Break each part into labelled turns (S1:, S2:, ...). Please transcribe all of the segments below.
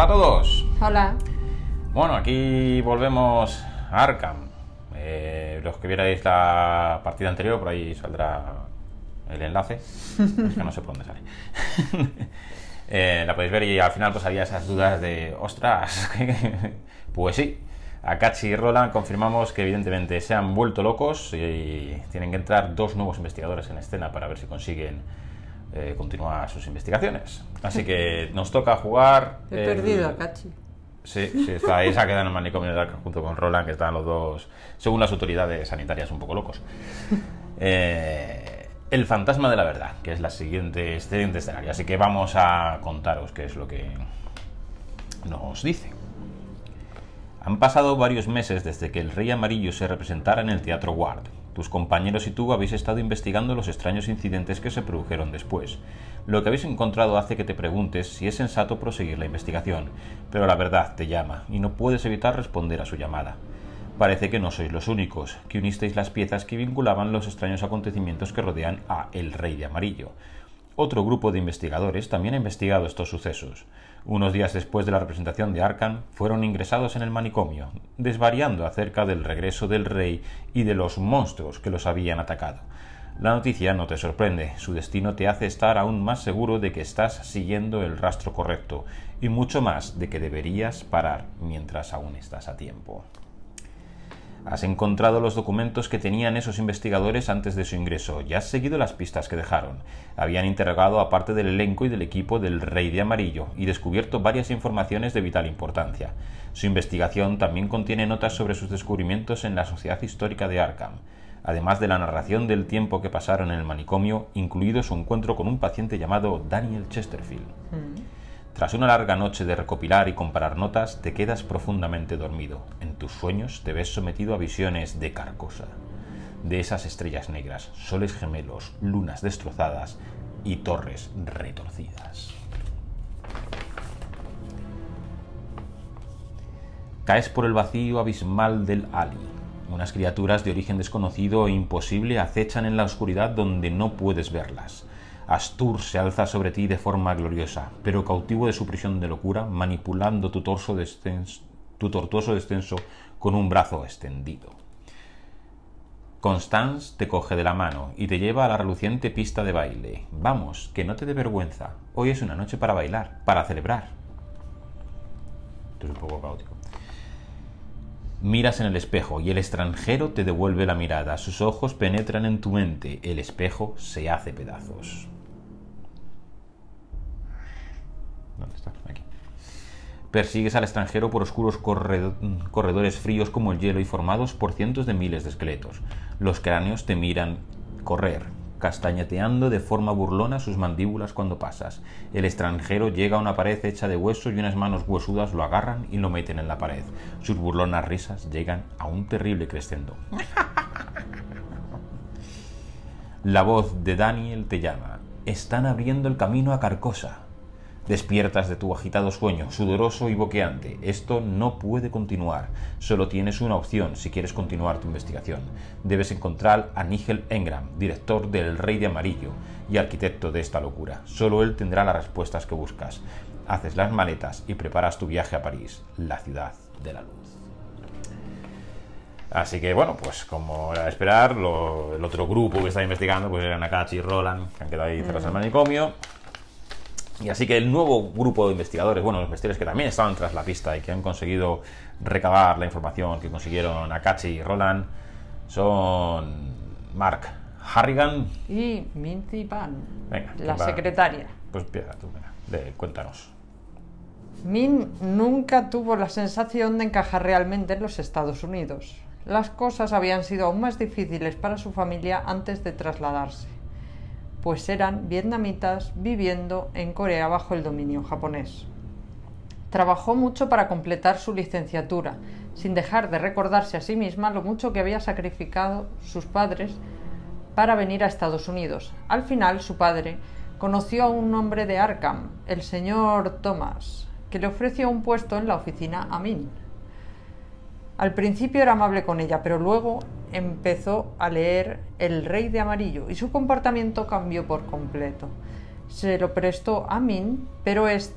S1: Hola a todos.
S2: Hola.
S1: Bueno, aquí volvemos a Arkham. Los que vierais la partida anterior, por ahí saldrá el enlace. Es que no sé por dónde sale. La podéis ver y al final pues había esas dudas de ¡ostras! Pues sí, Akachi y Roland confirmamos que evidentemente se han vuelto locos y tienen que entrar dos nuevos investigadores en escena para ver si consiguen continuar sus investigaciones. Así que nos toca jugar.
S2: He perdido a Akachi.
S1: Sí, está ahí, se ha quedado en el manicomio de Arkham junto con Roland, que están los dos, según las autoridades sanitarias, un poco locos. El fantasma de la verdad, que es la siguiente escenario. Así que vamos a contaros qué es lo que nos dice. Han pasado varios meses desde que el Rey Amarillo se representara en el Teatro Ward. Tus compañeros y tú habéis estado investigando los extraños incidentes que se produjeron después. Lo que habéis encontrado hace que te preguntes si es sensato proseguir la investigación, pero la verdad te llama y no puedes evitar responder a su llamada. Parece que no sois los únicos, que unisteis las piezas que vinculaban los extraños acontecimientos que rodean a El Rey de Amarillo. Otro grupo de investigadores también ha investigado estos sucesos. Unos días después de la representación de Arkham, fueron ingresados en el manicomio, desvariando acerca del regreso del rey y de los monstruos que los habían atacado. La noticia no te sorprende, su destino te hace estar aún más seguro de que estás siguiendo el rastro correcto, y mucho más de que deberías parar mientras aún estás a tiempo. Has encontrado los documentos que tenían esos investigadores antes de su ingreso y has seguido las pistas que dejaron. Habían interrogado a parte del elenco y del equipo del Rey de Amarillo y descubierto varias informaciones de vital importancia. Su investigación también contiene notas sobre sus descubrimientos en la Sociedad Histórica de Arkham, además de la narración del tiempo que pasaron en el manicomio, incluido su encuentro con un paciente llamado Daniel Chesterfield. Tras una larga noche de recopilar y comparar notas, te quedas profundamente dormido. En tus sueños te ves sometido a visiones de Carcosa, de esas estrellas negras, soles gemelos, lunas destrozadas y torres retorcidas. Caes por el vacío abismal del Ali. Unas criaturas de origen desconocido e imposible acechan en la oscuridad donde no puedes verlas. Astur se alza sobre ti de forma gloriosa, pero cautivo de su prisión de locura, manipulando tu tortuoso descenso con un brazo extendido. Constance te coge de la mano y te lleva a la reluciente pista de baile. Vamos, que no te dé vergüenza. Hoy es una noche para bailar, para celebrar. Esto es un poco caótico. Miras en el espejo y el extranjero te devuelve la mirada. Sus ojos penetran en tu mente. El espejo se hace pedazos. ¿Dónde está? Aquí. Persigues al extranjero por oscuros corredores fríos como el hielo y formados por cientos de miles de esqueletos. Los cráneos te miran correr, castañeteando de forma burlona sus mandíbulas cuando pasas. El extranjero llega a una pared hecha de hueso y unas manos huesudas lo agarran y lo meten en la pared. Sus burlonas risas llegan a un terrible crescendo. La voz de Daniel te llama. Están abriendo el camino a Carcosa. Despiertas de tu agitado sueño, sudoroso y boqueante. Esto no puede continuar. Solo tienes una opción si quieres continuar tu investigación. Debes encontrar a Nigel Engram, director del Rey de Amarillo y arquitecto de esta locura. Solo él tendrá las respuestas que buscas. Haces las maletas y preparas tu viaje a París, la ciudad de la luz. Así que bueno, pues como era de esperar, el otro grupo que está investigando pues eran Akachi y Roland, que han quedado ahí cerrados en el manicomio. Y así que el nuevo grupo de investigadores, bueno, los investigadores que también estaban tras la pista y que han conseguido recabar la información que consiguieron Akachi y Roland, son Mark Harrigan
S2: y Minty Pan,
S1: venga,
S2: la secretaria.
S1: Pues empieza tú, venga, cuéntanos.
S2: Min nunca tuvo la sensación de encajar realmente en los Estados Unidos. Las cosas habían sido aún más difíciles para su familia antes de trasladarse, pues eran vietnamitas viviendo en Corea bajo el dominio japonés. Trabajó mucho para completar su licenciatura, sin dejar de recordarse a sí misma lo mucho que había sacrificado sus padres para venir a Estados Unidos. Al final, su padre conoció a un hombre de Arkham, el señor Thomas, que le ofreció un puesto en la oficina a Min. Al principio era amable con ella, pero luego empezó a leer El Rey de Amarillo y su comportamiento cambió por completo. Se lo prestó a Min, pero ésta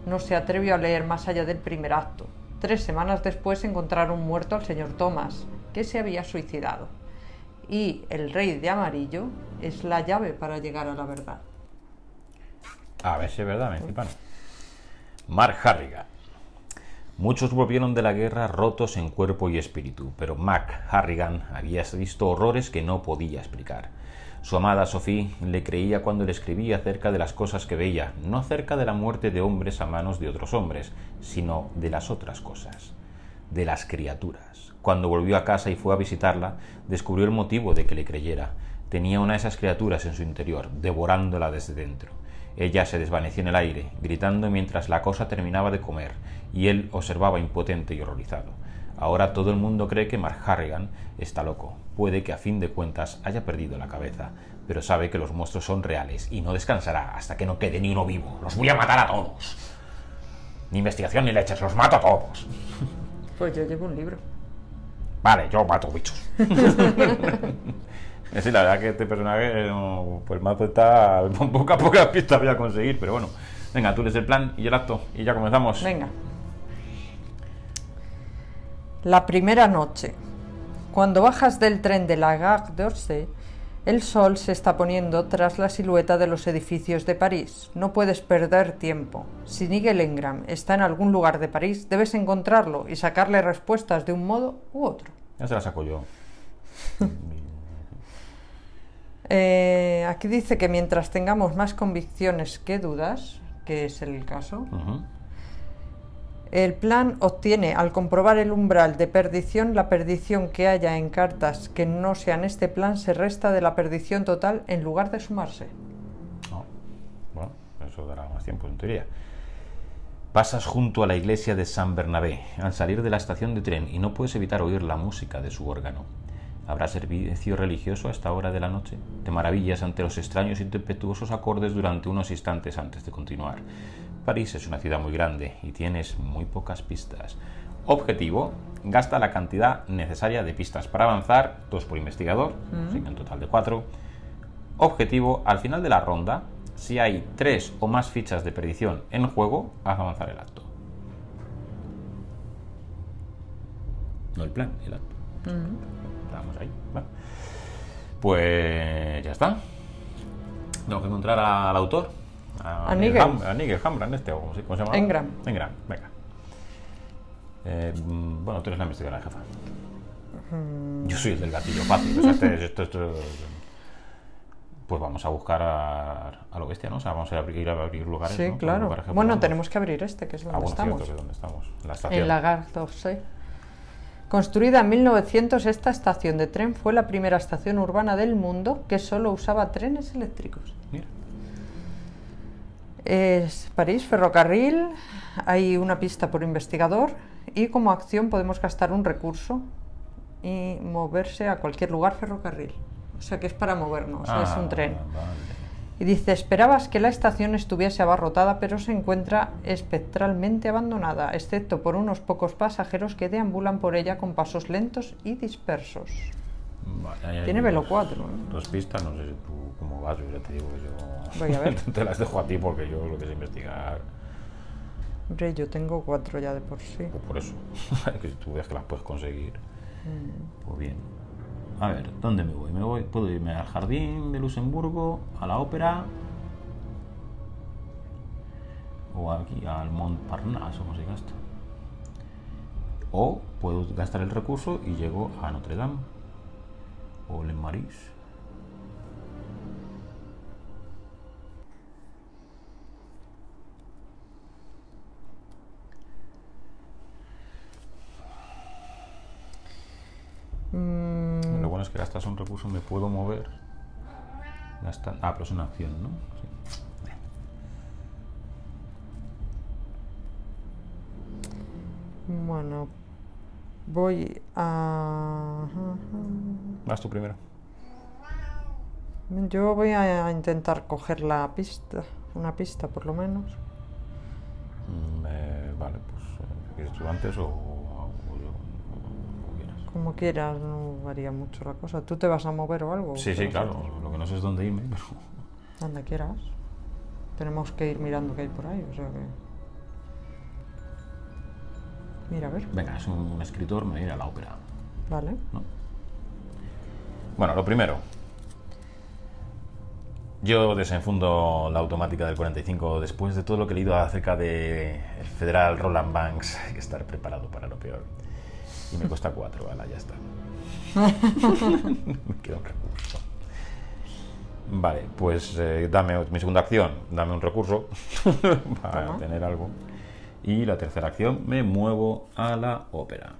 S2: No se atrevió a leer más allá del primer acto. 3 semanas después encontraron muerto al señor Thomas, que se había suicidado. Y el Rey de Amarillo es la llave para llegar a la verdad.
S1: A ver si es verdad, Mexicano. Mark Harrigan. Muchos volvieron de la guerra rotos en cuerpo y espíritu, pero Mark Harrigan había visto horrores que no podía explicar. Su amada Sophie le creía cuando le escribía acerca de las cosas que veía, no acerca de la muerte de hombres a manos de otros hombres, sino de las otras cosas, de las criaturas. Cuando volvió a casa y fue a visitarla, descubrió el motivo de que le creyera. Tenía una de esas criaturas en su interior, devorándola desde dentro. Ella se desvaneció en el aire, gritando mientras la cosa terminaba de comer, y él observaba impotente y horrorizado. Ahora todo el mundo cree que Mark Harrigan está loco. Puede que a fin de cuentas haya perdido la cabeza, pero sabe que los monstruos son reales y no descansará hasta que no quede ni uno vivo. ¡Los voy a matar a todos! Ni investigación ni leches, los mato a todos.
S2: Pues yo llevo un libro.
S1: Vale, yo mato bichos. Sí, la verdad que este personaje, pues el mazo está pocas pistas voy a conseguir, pero bueno. Venga, tú lees el plan y el acto y ya comenzamos.
S2: Venga. La primera noche. Cuando bajas del tren de la Gare d'Orsay, el sol se está poniendo tras la silueta de los edificios de París. No puedes perder tiempo. Si Nigel Engram está en algún lugar de París, debes encontrarlo y sacarle respuestas de un modo u otro.
S1: Ya se la saco yo.
S2: Aquí dice que mientras tengamos más convicciones que dudas, que es el caso, el plan obtiene, al comprobar el umbral de perdición, la perdición que haya en cartas que no sean este plan se resta de la perdición total en lugar de sumarse.
S1: Oh, bueno, eso dará más tiempo en teoría. Pasas junto a la iglesia de San Bernabé al salir de la estación de tren y no puedes evitar oír la música de su órgano. ¿Habrá servicio religioso a esta hora de la noche? Te maravillas ante los extraños y tempestuosos acordes durante unos instantes antes de continuar. París es una ciudad muy grande y tienes muy pocas pistas. Objetivo: gasta la cantidad necesaria de pistas para avanzar, 2 por investigador, así que en total de 4. Objetivo: al final de la ronda, si hay 3 o más fichas de perdición en juego, haz avanzar el acto. No el plan, el acto. Estamos ahí, ¿vale? Pues ya está. Tengo que encontrar al autor.
S2: A Nigel.
S1: A Nigel Hamran, ¿cómo se llama?
S2: Engram.
S1: Engram, venga. Bueno, tú eres la investigadora jefa. Yo soy el del gatillo fácil. O sea, pues vamos a buscar a lo bestia, ¿no? O sea, vamos a ir a abrir lugares.
S2: Sí,
S1: ¿no?
S2: claro.
S1: Lugares
S2: Bueno, tenemos que abrir este, que es donde estamos.
S1: Cierto, que es donde estamos. La estación.
S2: En la Gare d'Orsay. Construida en 1900, esta estación de tren fue la primera estación urbana del mundo que solo usaba trenes eléctricos.
S1: Mira.
S2: Es París, ferrocarril, hay una pista por investigador y como acción podemos gastar un recurso y moverse a cualquier lugar ferrocarril. O sea que es para movernos, es un tren.
S1: Vale.
S2: Y dice, esperabas que la estación estuviese abarrotada, pero se encuentra espectralmente abandonada, excepto por unos pocos pasajeros que deambulan por ella con pasos lentos y dispersos.
S1: Vale,
S2: Tiene velo 4.
S1: 2 pistas, no sé si tú cómo vas, yo ya te digo que yo...
S2: Voy a ver.
S1: Te las dejo a ti porque yo lo que sé investigar...
S2: Hombre, yo tengo 4 ya de por sí.
S1: Pues por eso, que si tú ves que las puedes conseguir, pues bien. A ver, ¿dónde me voy? Puedo irme al Jardín de Luxemburgo, a la Ópera, o aquí al Montparnasse, o como se gasta. O puedo gastar el recurso y llego a Notre Dame, o Le Maris. Lo bueno es que gastas un recurso, me puedo mover. Pero es una acción, ¿no? Sí.
S2: Bueno, voy a...
S1: Vas tú primero.
S2: Yo voy a intentar coger la pista, una pista por lo menos.
S1: Vale, pues ¿quieres tú antes o yo? Como quieras.
S2: Como quieras, no varía mucho la cosa. ¿Tú te vas a mover o algo?
S1: Sí, claro. Lo que no sé es dónde irme, pero...
S2: Donde quieras. Tenemos que ir mirando qué hay por ahí, o sea que... Mira, a ver.
S1: Venga, es un escritor, me voy a ir a la ópera.
S2: Vale.
S1: ¿No? Bueno, lo primero. Yo desenfundo la automática del 45 después de todo lo que he leído acerca de el federal Roland Banks. Hay que estar preparado para lo peor. Y me cuesta 4, ala, ya está. Me queda un recurso. Vale, pues dame mi segunda acción, dame un recurso para tener algo. Y la tercera acción, me muevo a la ópera.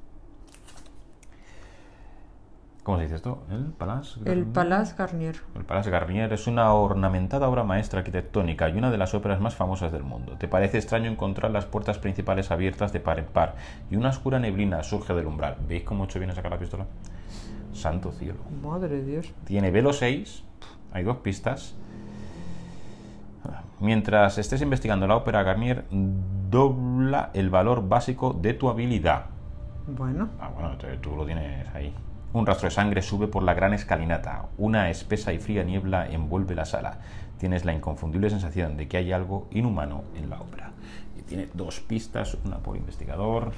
S1: ¿Cómo se dice esto? ¿El Palais Garnier?
S2: El Palais Garnier.
S1: El Palais Garnier es una ornamentada obra maestra arquitectónica y una de las óperas más famosas del mundo. Te parece extraño encontrar las puertas principales abiertas de par en par y una oscura neblina surge del umbral. ¿Veis cómo he hecho bien a sacar la pistola? Santo cielo.
S2: Madre de Dios.
S1: Tiene velo 6, hay 2 pistas. Mientras estés investigando la ópera Garnier, dobla el valor básico de tu habilidad.
S2: Bueno.
S1: Bueno, tú lo tienes ahí. Un rastro de sangre sube por la gran escalinata. Una espesa y fría niebla envuelve la sala. Tienes la inconfundible sensación de que hay algo inhumano en la ópera. Y tiene 2 pistas, una por investigador.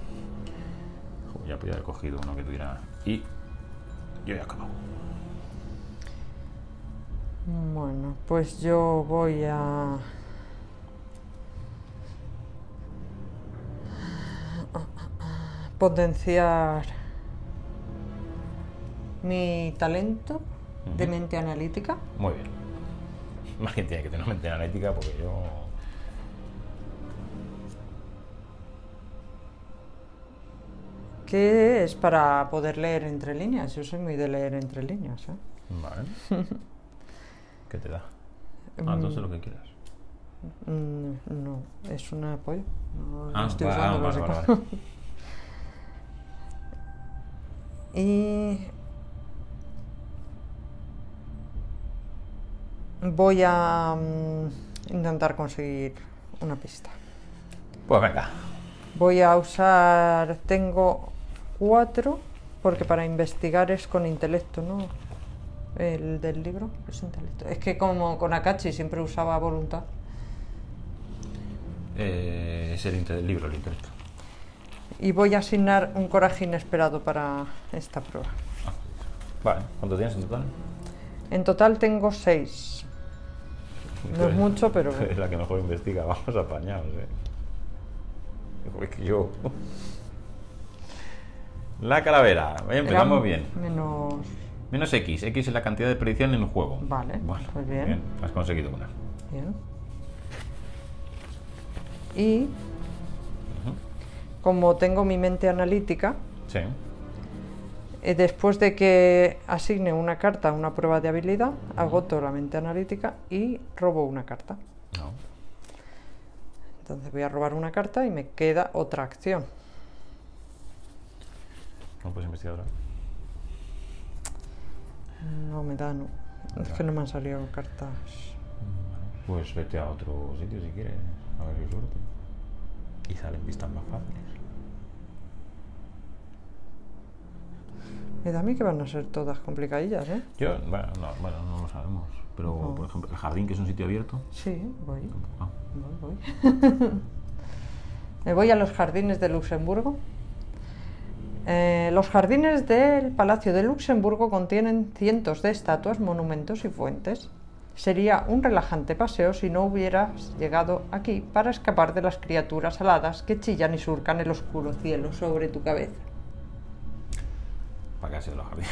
S1: Ya podría haber cogido uno que tuviera. Y yo ya he acabado.
S2: Bueno, pues yo voy a... potenciar mi talento de mente analítica.
S1: Muy bien. Más que tiene que tener mente analítica porque yo...
S2: Que es para poder leer entre líneas. Yo soy muy de leer entre líneas, ¿eh?
S1: Vale. ¿Qué te da? Entonces lo que quieras.
S2: No, es un apoyo. No estoy
S1: vale,
S2: usando los
S1: vale.
S2: Y voy a intentar conseguir una pista.
S1: Pues venga.
S2: Voy a usar... Tengo 4, porque para investigar es con intelecto, ¿no? El del libro es intelecto. Es que como con Akachi siempre usaba voluntad.
S1: Es el libro, el intelecto.
S2: Y voy a asignar un coraje inesperado para esta prueba.
S1: Vale, ¿cuánto tienes en total?
S2: En total tengo 6. No es mucho, pero...
S1: Es la que mejor investiga, vamos apañados, Es que yo... La calavera, empezamos bien. Menos X. X es la cantidad de predicción en el juego.
S2: Vale,
S1: bueno,
S2: pues bien.
S1: Has conseguido una.
S2: Bien. Y... como tengo mi mente analítica...
S1: Sí.
S2: Después de que asigne una carta a una prueba de habilidad, agoto la mente analítica y robo una carta.
S1: No.
S2: Entonces voy a robar una carta y me queda otra acción.
S1: ¿No puedes investigar ahora?
S2: No me da, no. Es que no me han salido cartas.
S1: Pues vete a otro sitio si quieres, a ver si suerte. Y salen pistas más fáciles.
S2: Me da a mí que van a ser todas complicadillas, ¿eh?
S1: Bueno, no lo sabemos. Pero, por ejemplo, el jardín, que es un sitio abierto.
S2: Sí, voy.
S1: Ah.
S2: Voy. Me voy a los jardines de Luxemburgo. Los jardines del Palacio de Luxemburgo contienen cientos de estatuas, monumentos y fuentes. Sería un relajante paseo si no hubieras llegado aquí para escapar de las criaturas aladas que chillan y surcan el oscuro cielo sobre tu cabeza.
S1: ¿Para qué ha sido los jardines?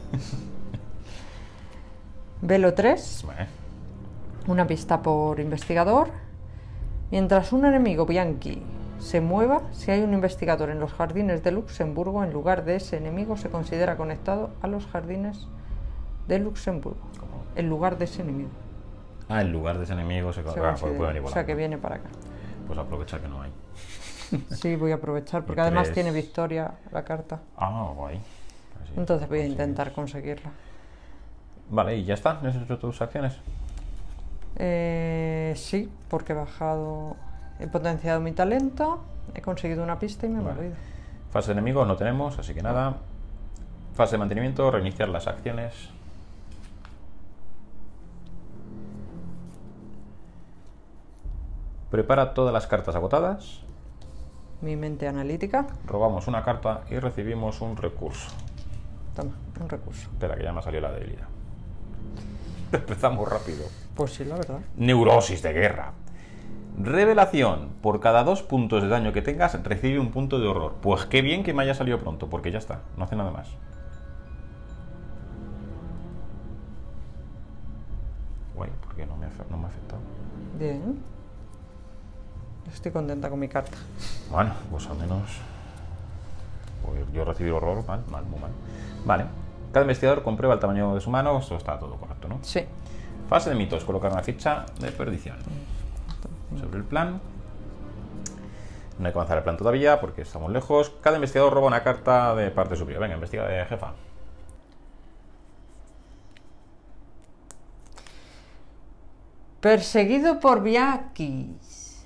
S2: Velo 3.
S1: Bueno.
S2: Una pista por investigador. Mientras un enemigo Bianchi se mueva, si hay un investigador en los jardines de Luxemburgo, en lugar de ese enemigo se considera conectado a los jardines de Luxemburgo.
S1: ¿Cómo?
S2: En lugar de ese enemigo.
S1: En lugar de ese enemigo se
S2: Considera.
S1: puede venir volando.
S2: O sea que viene para acá.
S1: Pues aprovecha que no hay.
S2: Sí, voy a aprovechar porque
S1: ¿Y
S2: además
S1: crees?
S2: tiene victoria la carta.
S1: Guay. Así
S2: Entonces voy a
S1: consigues.
S2: intentar conseguirla.
S1: Vale, y ya está. ¿Has hecho tus acciones?
S2: Sí, porque he potenciado mi talento, he conseguido una pista y me he movido.
S1: Fase de enemigos no tenemos, así que nada. Fase de mantenimiento, reiniciar las acciones. Prepara todas las cartas agotadas.
S2: mi mente analítica.
S1: Robamos una carta y recibimos un recurso.
S2: Toma, un recurso.
S1: Espera, que ya me salió la debilidad. Empezamos rápido.
S2: Pues sí, la verdad.
S1: Neurosis de guerra. Revelación. Por cada 2 puntos de daño que tengas, recibe un punto de horror. Pues qué bien que me haya salido pronto, porque ya está. No hace nada más. Guay, porque no me ha afectado.
S2: Bien. Estoy contenta con mi carta.
S1: Bueno, pues al menos... Pues yo recibí horror, mal, muy mal. Vale. Cada investigador comprueba el tamaño de su mano. Esto está todo correcto, ¿no?
S2: Sí.
S1: Fase de mitos. Colocar una ficha de perdición. Sobre el plan. No hay que avanzar el plan todavía porque estamos lejos. Cada investigador roba una carta de parte superior. Venga, investiga de jefa.
S2: Perseguido por Biakis.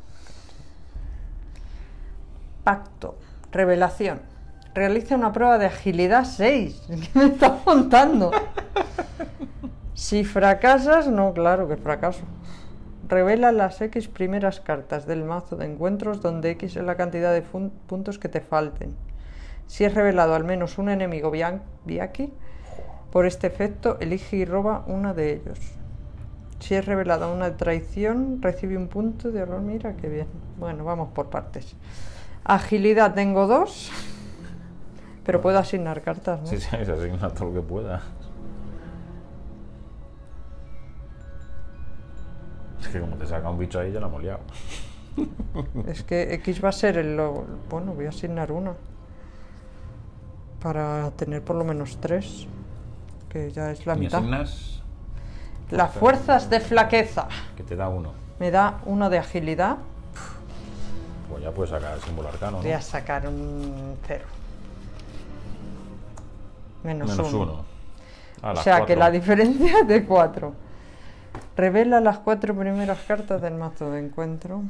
S2: Pacto. Revelación. Realiza una prueba de agilidad 6. ¿Qué me estás contando? Si fracasas, no, claro que fracaso. Revela las X primeras cartas del mazo de encuentros donde X es la cantidad de puntos que te falten. Si es revelado al menos un enemigo Biaki, por este efecto elige y roba uno de ellos. Si es revelada una traición, recibe un punto de horror. Mira qué bien. Bueno, vamos por partes. Agilidad tengo 2, pero puedo asignar cartas, ¿no?
S1: Sí, se asigna todo lo que pueda. Es que como te saca un bicho ahí ya la hemos liado.
S2: Es que X va a ser el... Bueno, voy a asignar una. Para tener por lo menos 3. Que ya es la
S1: ¿Me
S2: mitad.
S1: asignas?
S2: Las fuerzas de flaqueza.
S1: Que te da 1.
S2: Me da 1 de agilidad.
S1: Pues ya puedes sacar el símbolo arcano, ¿no?
S2: Voy a sacar un 0. Menos 1. O sea que la diferencia es de 4. Revela las 4 primeras cartas del mazo de encuentro.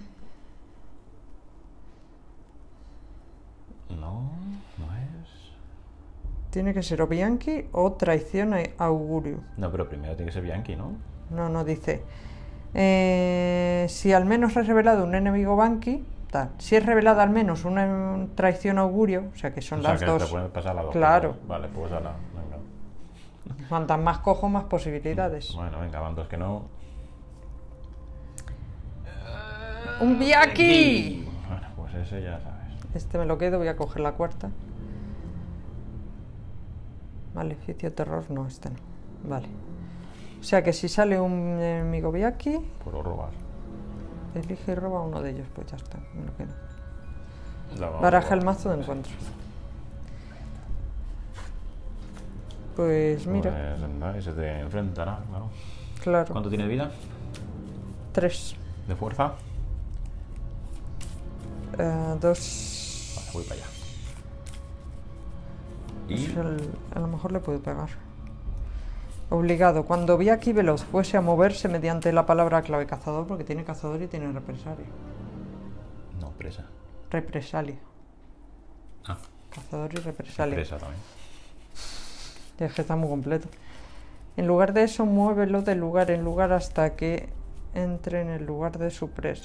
S1: No, no es.
S2: Tiene que ser o Bianchi o traición a augurio.
S1: No, pero primero tiene que ser Bianchi, ¿no?
S2: No, dice. Si al menos has revelado un enemigo Banqui, tal. Si es revelado al menos una traición augurio, o sea que son las dos.
S1: Te pueden pasar las dos.
S2: Claro.
S1: Cosas. Vale, pues ala, venga.
S2: Cuantas más cojo, más posibilidades.
S1: Bueno, venga, van dos que no.
S2: ¡Un Biaki!
S1: Bueno, pues ese ya sabes.
S2: Este me lo quedo, voy a coger la cuarta. Maleficio, terror, no, este no. Vale. O sea que si sale un enemigo Biaki,
S1: Por robar.
S2: elige y roba uno de ellos, pues ya está, me lo quedo.
S1: La
S2: Baraja el mazo de encuentros. Pues mira,
S1: Pues nada, se te enfrentará, claro.
S2: claro.
S1: ¿Cuánto tiene de vida?
S2: 3.
S1: ¿De fuerza?
S2: 2.
S1: Vale, voy para allá. Y...
S2: A lo mejor le puedo pegar. Obligado. Cuando Biaki veloz fuese a moverse mediante la palabra clave cazador, porque tiene cazador y tiene represalia.
S1: No, presa.
S2: Represalia.
S1: Ah,
S2: Cazador y represalia.
S1: presa también.
S2: Es que está muy completo. En lugar de eso, muévelo de lugar en lugar hasta que entre en el lugar de su presa.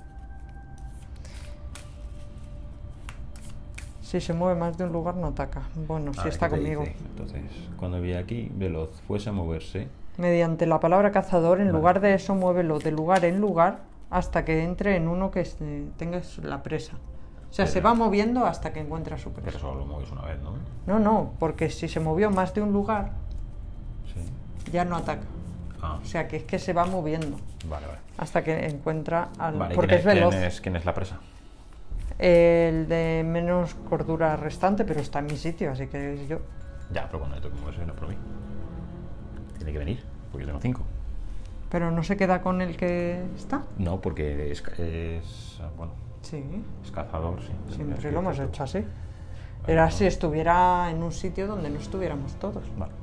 S2: Si se mueve más de un lugar, no ataca. Bueno, si está
S1: ¿qué te
S2: conmigo.
S1: dice? Entonces, cuando vi aquí, veloz fuese a moverse.
S2: Mediante la palabra cazador, en lugar de eso, muévelo de lugar en lugar hasta que entre en uno que tenga la presa. O sea, se va moviendo hasta que encuentra su
S1: Pero
S2: presa.
S1: solo lo mueves una vez, ¿no?
S2: No, porque si se movió más de un lugar,
S1: Sí.
S2: ya no ataca.
S1: Ah,
S2: O sea, que es que se va moviendo
S1: vale.
S2: hasta que encuentra al...
S1: Vale,
S2: porque es veloz.
S1: ¿quién es la presa?
S2: El de menos cordura restante, pero está en mi sitio, así que es yo.
S1: Ya, pero cuando le toque moverse, no por mí. Tiene que venir, porque yo tengo 5.
S2: Pero no se queda con el que está.
S1: No, porque bueno,
S2: Sí,
S1: es cazador, sí.
S2: siempre lo hemos hecho así. Era si estuviera en un sitio donde no estuviéramos todos.
S1: Vale.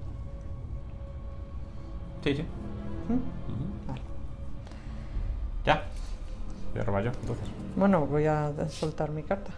S1: Sí, sí.
S2: ¿Mm?
S1: Ujú.
S2: Vale.
S1: Ya. Voy a robar yo, entonces.
S2: Bueno, voy a soltar mi carta.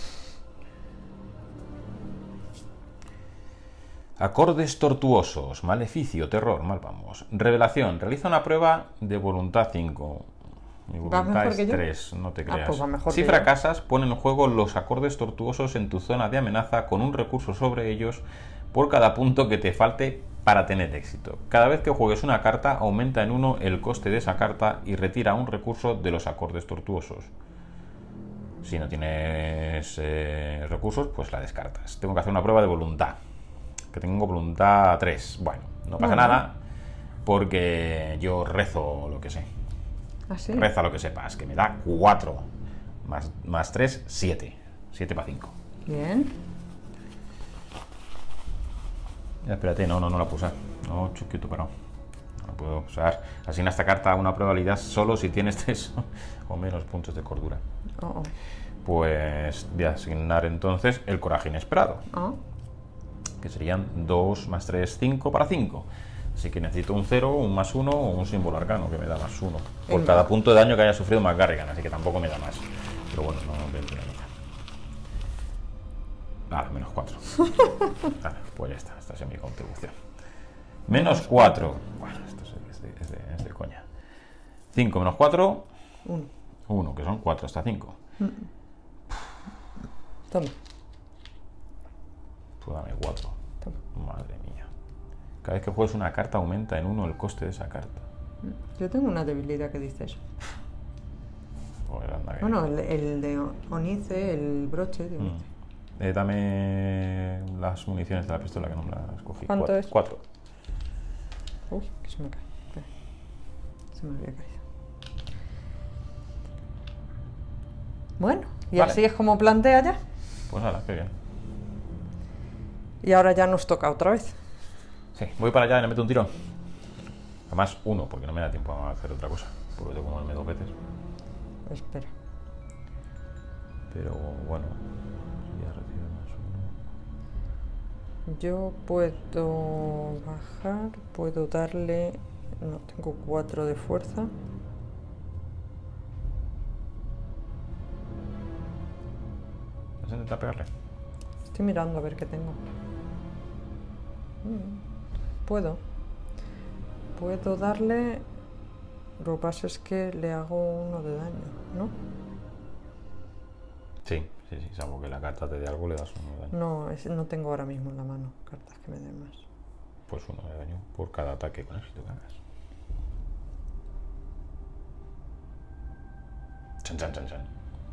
S1: Acordes tortuosos, maleficio, terror, mal vamos. Revelación, realiza una prueba de voluntad 5. Mi
S2: ¿Vas
S1: voluntad
S2: mejor
S1: es
S2: que yo?
S1: 3, no te creas.
S2: Pues va mejor
S1: Si
S2: que yo.
S1: fracasas, pon en juego los acordes tortuosos en tu zona de amenaza con un recurso sobre ellos por cada punto que te falte para tener éxito. Cada vez que juegues una carta, aumenta en 1 el coste de esa carta y retira un recurso de los acordes tortuosos. Si no tienes recursos, pues la descartas. Tengo que hacer una prueba de voluntad. Que tengo voluntad 3. Bueno, no pasa nada, porque yo rezo lo que sé.
S2: ¿Ah, sí?
S1: Reza lo que sepas, que me da 4. Más 3, 7. 7 para 5.
S2: Bien.
S1: Ya, espérate, no la puedo usar. No, chiquito, pero no la puedo usar. Asigna esta carta a una probabilidad solo si tienes 3 o menos puntos de cordura.
S2: Oh, oh.
S1: Pues voy a asignar entonces el coraje inesperado,
S2: Ah,
S1: que serían 2 más 3, 5 para 5. Así que necesito un 0, un más 1 o un símbolo arcano que me da más 1. Por
S2: Venga.
S1: cada punto de daño que haya sufrido McGarrigan, así que tampoco me da más. Pero bueno, no voy a tirar nada. Nada, menos 4. Vale, pues ya está, esta es mi contribución. Menos 4. Bueno, esto es de coña. 5 menos 4, 1, que son 4 hasta 5.
S2: toma.
S1: Tú dame 4.
S2: Toma.
S1: Madre mía. Cada vez que juegues una carta aumenta en 1 el coste de esa carta.
S2: Yo tengo una debilidad que dice eso.
S1: Joder, anda que-
S2: Bueno, el de Onice, el broche de Onice.
S1: Dame las municiones de la pistola que no me las cogí.
S2: ¿Cuánto es?
S1: 4.
S2: Uy, que se me cae. Espera. Se me había caído. Bueno, y
S1: Vale.
S2: así es como plantea ya.
S1: Pues nada, qué bien.
S2: Y ahora ya nos toca otra vez.
S1: Sí, voy para allá y le meto un tiro. Además, 1, porque no me da tiempo a hacer otra cosa. Porque tengo que moverme 2 veces.
S2: Espera.
S1: Pero bueno, ya recibe más 1.
S2: Yo puedo bajar, puedo darle... No, tengo 4 de fuerza.
S1: ¿Vas a intentar pegarle?
S2: Estoy mirando a ver qué tengo. Puedo. Puedo darle... Lo que pasa es que le hago 1 de daño, ¿no?
S1: Sí, salvo que la carta te dé algo, le das 1 de daño.
S2: No, no tengo ahora mismo en la mano cartas que me den más.
S1: Pues 1 de daño por cada ataque con éxito que hagas. Chan, chan, chan, chan.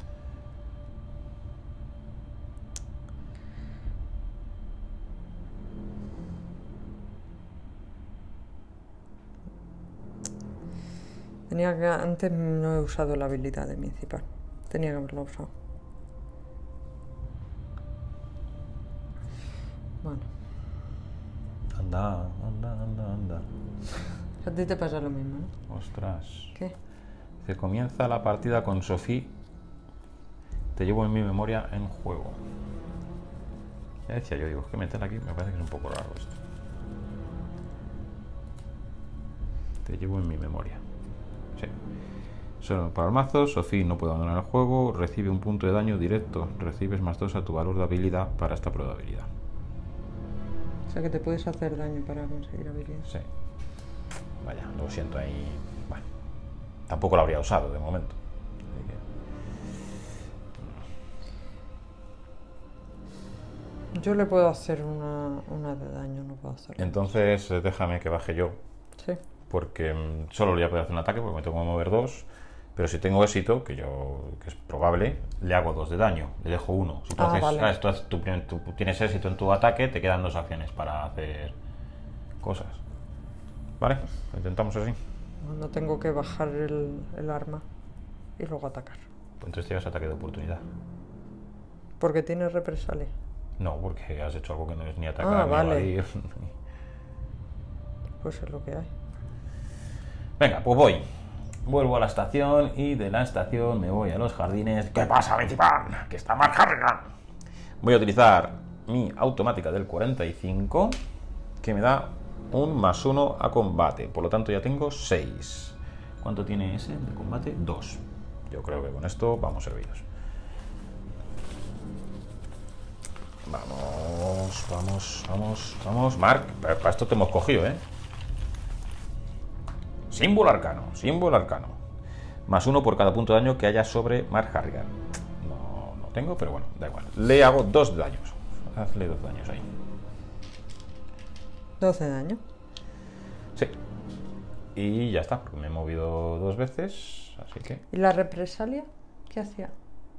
S2: Tenía que... Antes no he usado la habilidad de principal. Tenía que haberla usado. Bueno,
S1: Anda, anda, anda, anda.
S2: a ti te pasa lo mismo, ¿no?
S1: Ostras.
S2: ¿Qué?
S1: Se comienza la partida con Sophie. Te llevo en mi memoria en juego. Ya decía yo, digo, es que meterla aquí me parece que es un poco raro esto. Te llevo en mi memoria. Sí. Solo para el mazo, Sophie no puede abandonar el juego, recibe un punto de daño directo, recibes más 2 a tu valor de habilidad para esta probabilidad.
S2: O sea que te puedes hacer daño para conseguir habilidad.
S1: Sí. Vaya, lo siento ahí. Bueno, tampoco lo habría usado de momento. Así que-
S2: Yo le puedo hacer una de daño, no puedo hacer.
S1: Entonces, déjame que baje yo,
S2: Sí.
S1: porque solo le voy a poder hacer un ataque porque me tengo que mover 2. Pero si tengo éxito, que es probable, le hago 2 de daño, le dejo 1. Si tú,
S2: vale.
S1: tú tienes éxito en tu ataque, te quedan 2 acciones para hacer cosas. ¿Vale? Lo intentamos así.
S2: No tengo que bajar el arma y luego atacar.
S1: Pues entonces tienes ataque de oportunidad.
S2: Porque tiene represalia.
S1: No, porque has hecho algo que no es ni atacar
S2: Ah,
S1: ni
S2: vale.
S1: evadir.
S2: Pues es lo que hay.
S1: Venga, pues voy. Vuelvo a la estación y de la estación me voy a los jardines. ¿Qué pasa, Metipan? Que está McGarrigan. Voy a utilizar mi automática del 45, que me da un +1 a combate. Por lo tanto ya tengo 6. ¿Cuánto tiene ese de combate? 2. Yo creo que con esto vamos servidos. Vamos, vamos, vamos, vamos. Mark, para esto te hemos cogido, ¿eh? Símbolo arcano, símbolo arcano. +1 por cada punto de daño que haya sobre Mark Harrigan. No tengo, pero bueno, da igual. Le hago 2 daños. Hazle 2 daños ahí.
S2: 12 daño.
S1: Sí. Y ya está, porque me he movido 2 veces, así que...
S2: ¿Y la represalia? ¿Qué hacía?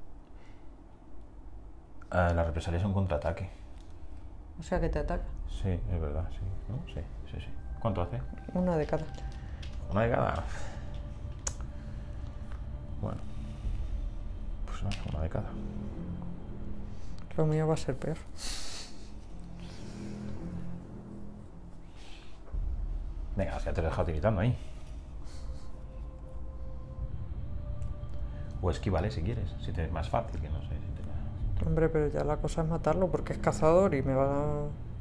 S1: La represalia es un contraataque.
S2: O sea que te ataca.
S1: Sí, es verdad, sí. ¿No? Sí. ¿Cuánto hace?
S2: Una de cada.
S1: Una de cada. Bueno. Pues nada, una de cada.
S2: Lo mío va a ser peor.
S1: Venga, ya te he dejado tiritando ahí. O esquívale si quieres, si te es más fácil, que no sé si te...
S2: Hombre, pero ya la cosa es matarlo porque es cazador y me va a...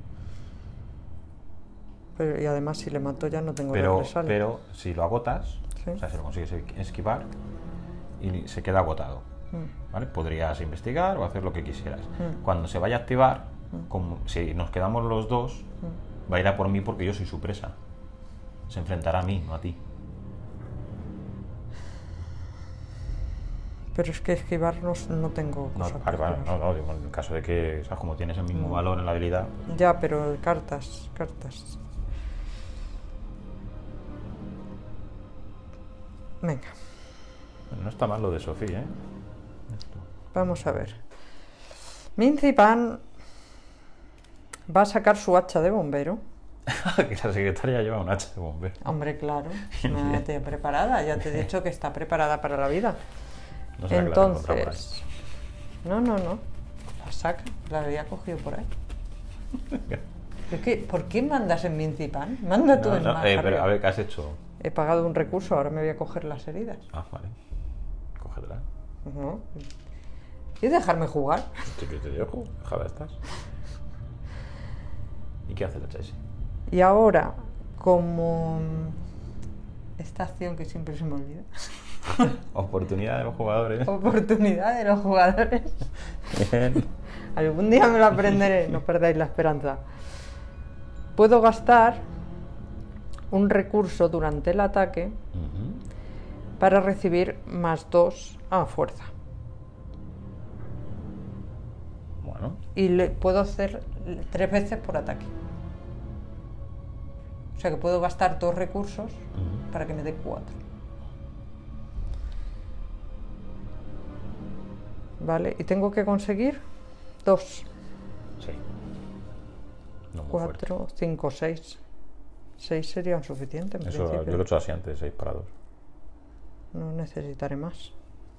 S2: Pero, y además si le mato ya no tengo represalia.
S1: Pero si lo agotas,
S2: ¿Sí?
S1: o sea, si lo consigues esquivar y se queda agotado, ¿vale? Podrías investigar o hacer lo que quisieras. Cuando se vaya a activar, como si nos quedamos los dos, va a ir a por mí porque yo soy su presa. Se enfrentará a mí, no a ti.
S2: Pero es que esquivar no tengo
S1: No,
S2: cosas
S1: vale,
S2: para esquivar.
S1: no, digo, en el caso de que, ¿sabes? Como tienes el mismo valor en la habilidad.
S2: Ya, pero cartas. Venga,
S1: No está mal lo de Sofía, ¿eh?
S2: vamos a ver. Mincipan va a sacar su hacha de bombero.
S1: Que la secretaria lleva un hacha de bombero.
S2: Hombre, claro, me te preparada, ya te he dicho que está preparada para la vida.
S1: No será que la has encontrado por ahí.
S2: Entonces, no, la saca, la había cogido por ahí. Es que, ¿por qué mandas en Mincipan? Manda tú en más
S1: pero
S2: arriba.
S1: a ver, ¿qué has hecho?
S2: He pagado un recurso, ahora me voy a coger las heridas.
S1: Ah, vale. Cógetela.
S2: No. ¿Y dejarme jugar?
S1: Yo te dejo, dejada estás. ¿Y qué hace la Chase?
S2: Y ahora, como esta acción que siempre se me olvida.
S1: Oportunidad de los jugadores.
S2: Oportunidad de los jugadores.
S1: Bien.
S2: Algún día me lo aprenderé, no perdáis la esperanza. Puedo gastar un recurso durante el ataque para recibir +2 a fuerza.
S1: Bueno.
S2: Y le puedo hacer 3 veces por ataque. O sea que puedo gastar 2 recursos para que me dé 4. Vale, y tengo que conseguir 2.
S1: Sí. No muy fuerte.
S2: 4, 5, 6. 6 serían suficientes. En
S1: Eso
S2: principio.
S1: yo lo he hecho así antes, 6 para 2.
S2: No necesitaré más.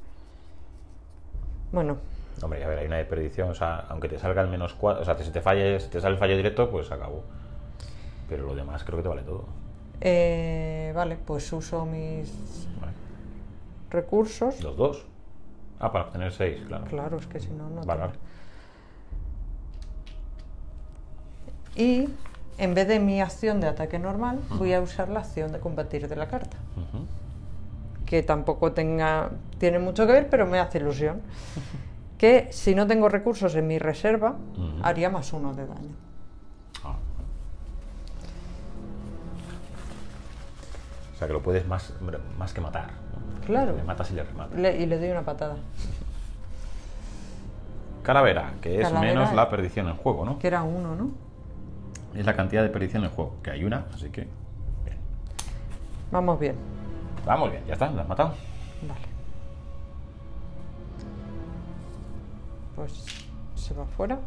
S2: Bueno,
S1: Hombre, a ver, hay una de perdición, o sea, aunque te salga el -4, o sea, si te sale el fallo directo, pues acabó. Pero lo demás creo que te vale todo.
S2: vale, pues uso mis
S1: Vale.
S2: recursos.
S1: Los 2. Ah, para obtener 6, claro.
S2: Claro, es que si no, no
S1: Vale,
S2: tengo.
S1: vale.
S2: Y en vez de mi acción de ataque normal, voy a usar la acción de combatir de la carta. Que tampoco tiene mucho que ver, pero me hace ilusión. Que si no tengo recursos en mi reserva, haría +1 de daño.
S1: Ah. O sea, que lo puedes más que matar, ¿no?
S2: Claro.
S1: Le matas y le rematas.
S2: Y le doy una patada.
S1: Calavera, que es
S2: Calavera,
S1: menos la perdición en juego, ¿no?
S2: Que era 1, ¿no?
S1: Es la cantidad de perdición en juego, que hay una, así que... Bien.
S2: Vamos bien.
S1: Vamos bien, ya está, la has matado.
S2: Vale. Pues se va fuera.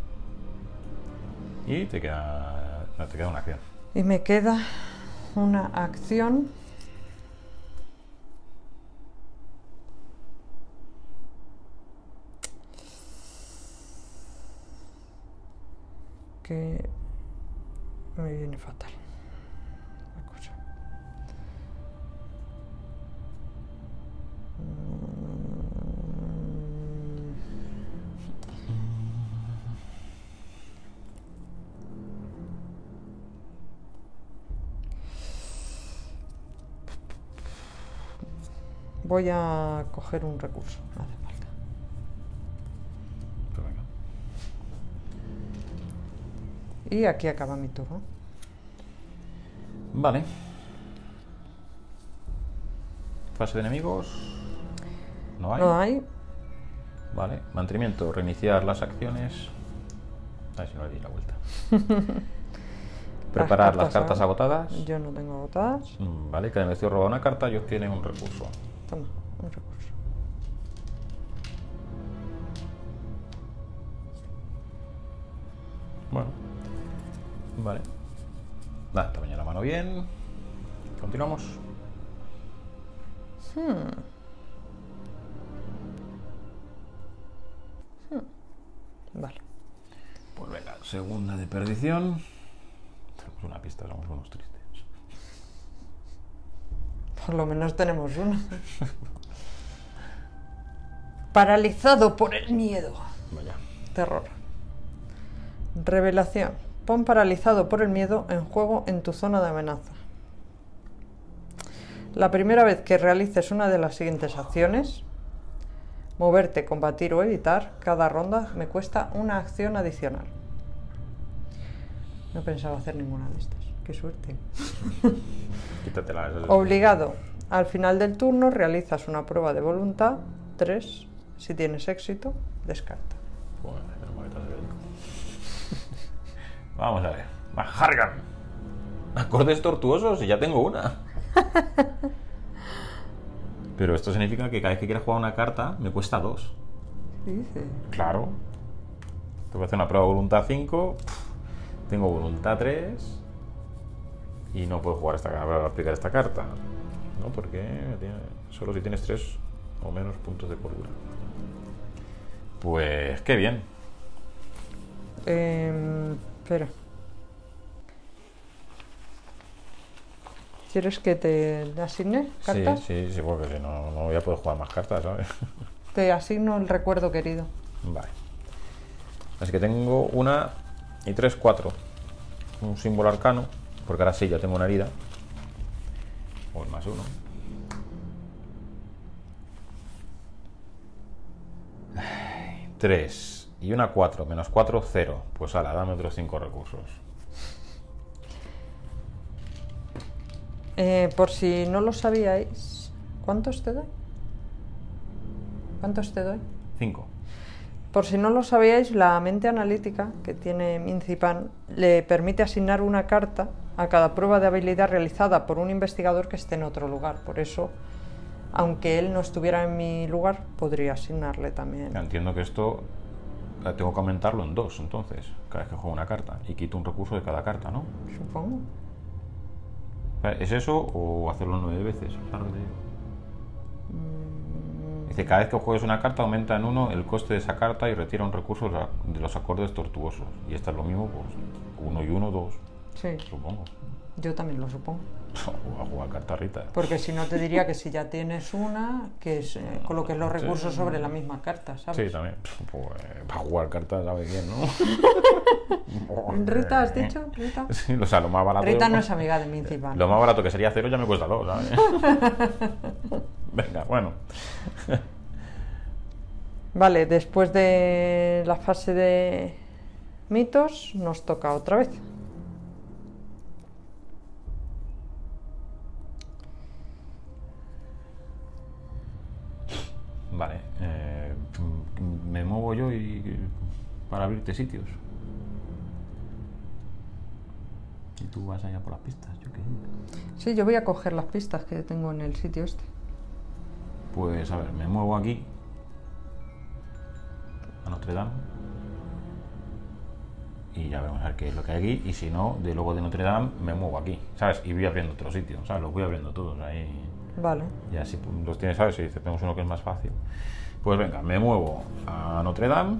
S1: Y te queda una acción.
S2: Y me queda una acción. Que me viene fatal la cosa. Voy a coger un recurso, no hace falta.
S1: Pues venga.
S2: Y aquí acaba mi turno.
S1: Vale. Fase de enemigos. No hay.
S2: No hay.
S1: Vale. Mantenimiento. Reiniciar las acciones. A ver si no le di la vuelta. Preparar las cartas agotadas.
S2: Yo no tengo agotadas.
S1: Vale, cada investigador roba una carta y obtiene un recurso.
S2: Toma, un recurso.
S1: Bueno. Vale. Nada, tamaño la mano bien. Continuamos.
S2: Vale.
S1: Pues venga, segunda de perdición. Tenemos una pista, somos unos tristes.
S2: Por lo menos tenemos una. Paralizado por el miedo.
S1: Vaya.
S2: Terror. Revelación. Pon paralizado por el miedo en juego en tu zona de amenaza. La primera vez que realices una de las siguientes acciones, moverte, combatir o evitar, cada ronda me cuesta una acción adicional. No pensaba hacer ninguna de estas. Qué suerte.
S1: Quítatela.
S2: Obligado. Al final del turno realizas una prueba de voluntad. 3. Si tienes éxito, descarta.
S1: Bueno, vamos a ver. Mahargan. Acordes tortuosos y ya tengo una. Pero esto significa que cada vez que quieras jugar una carta me cuesta 2.
S2: ¿Qué dices?
S1: Claro. Tengo que hacer una prueba de voluntad 5. Tengo voluntad 3. Y no puedo jugar aplicar esta carta. No, porque solo si tienes 3 o menos puntos de cordura. Pues qué bien.
S2: Espera. ¿Quieres que te asigne cartas?
S1: Sí, porque si no, no voy a poder jugar más cartas, ¿sabes?
S2: Te asigno el recuerdo querido.
S1: Vale. Así que tengo una y 3, 4. Un símbolo arcano, porque ahora sí ya tengo una herida. O el +1. Ay, 3 y una 4, menos 4, 0. Pues ala, dame otros 5 recursos.
S2: Por si no lo sabíais, ¿cuántos te doy? ¿Cuántos te doy?
S1: 5.
S2: Por si no lo sabíais, la mente analítica que tiene Mincipan le permite asignar una carta a cada prueba de habilidad realizada por un investigador que esté en otro lugar. Por eso, aunque él no estuviera en mi lugar, podría asignarle también.
S1: Entiendo que esto tengo que aumentarlo en 2, entonces, cada vez que juego una carta. Y quito un recurso de cada carta, ¿no?
S2: Supongo.
S1: ¿Es eso o hacerlo 9 veces? ¿Sabes lo que te digo? Dice, cada vez que juegues una carta aumenta en 1 el coste de esa carta y retira un recurso de los acordes tortuosos. Y esta es lo mismo, pues 1 y 1, 2.
S2: Sí.
S1: Supongo.
S2: Yo también lo supongo.
S1: A jugar cartarrita.
S2: Porque si no te diría que si ya tienes una, que coloques los recursos sobre la misma carta, ¿sabes?
S1: Sí, también. Pues, para jugar cartas, ¿sabe quién, no?
S2: ¿Rita has dicho? ¿Rita?
S1: Sí, o sea, lo más barato.
S2: Rita no es amiga de Mincipan.
S1: Lo más barato que sería 0 ya me cuesta 2, ¿sabes? Venga, bueno.
S2: Vale, después de la fase de mitos, nos toca otra vez.
S1: Vale, me muevo yo para abrirte sitios. Y tú vas allá por las pistas, yo qué sé.
S2: Sí, yo voy a coger las pistas que tengo en el sitio este.
S1: Pues a ver, me muevo aquí a Notre Dame y ya vamos a ver qué es lo que hay aquí. Y si no, luego de Notre Dame me muevo aquí, ¿sabes? Y voy abriendo otro sitio, ¿sabes? Los voy abriendo todos ahí.
S2: Vale.
S1: Y así los tienes, ¿sabes? Si tenemos uno que es más fácil. Pues venga, me muevo a Notre Dame,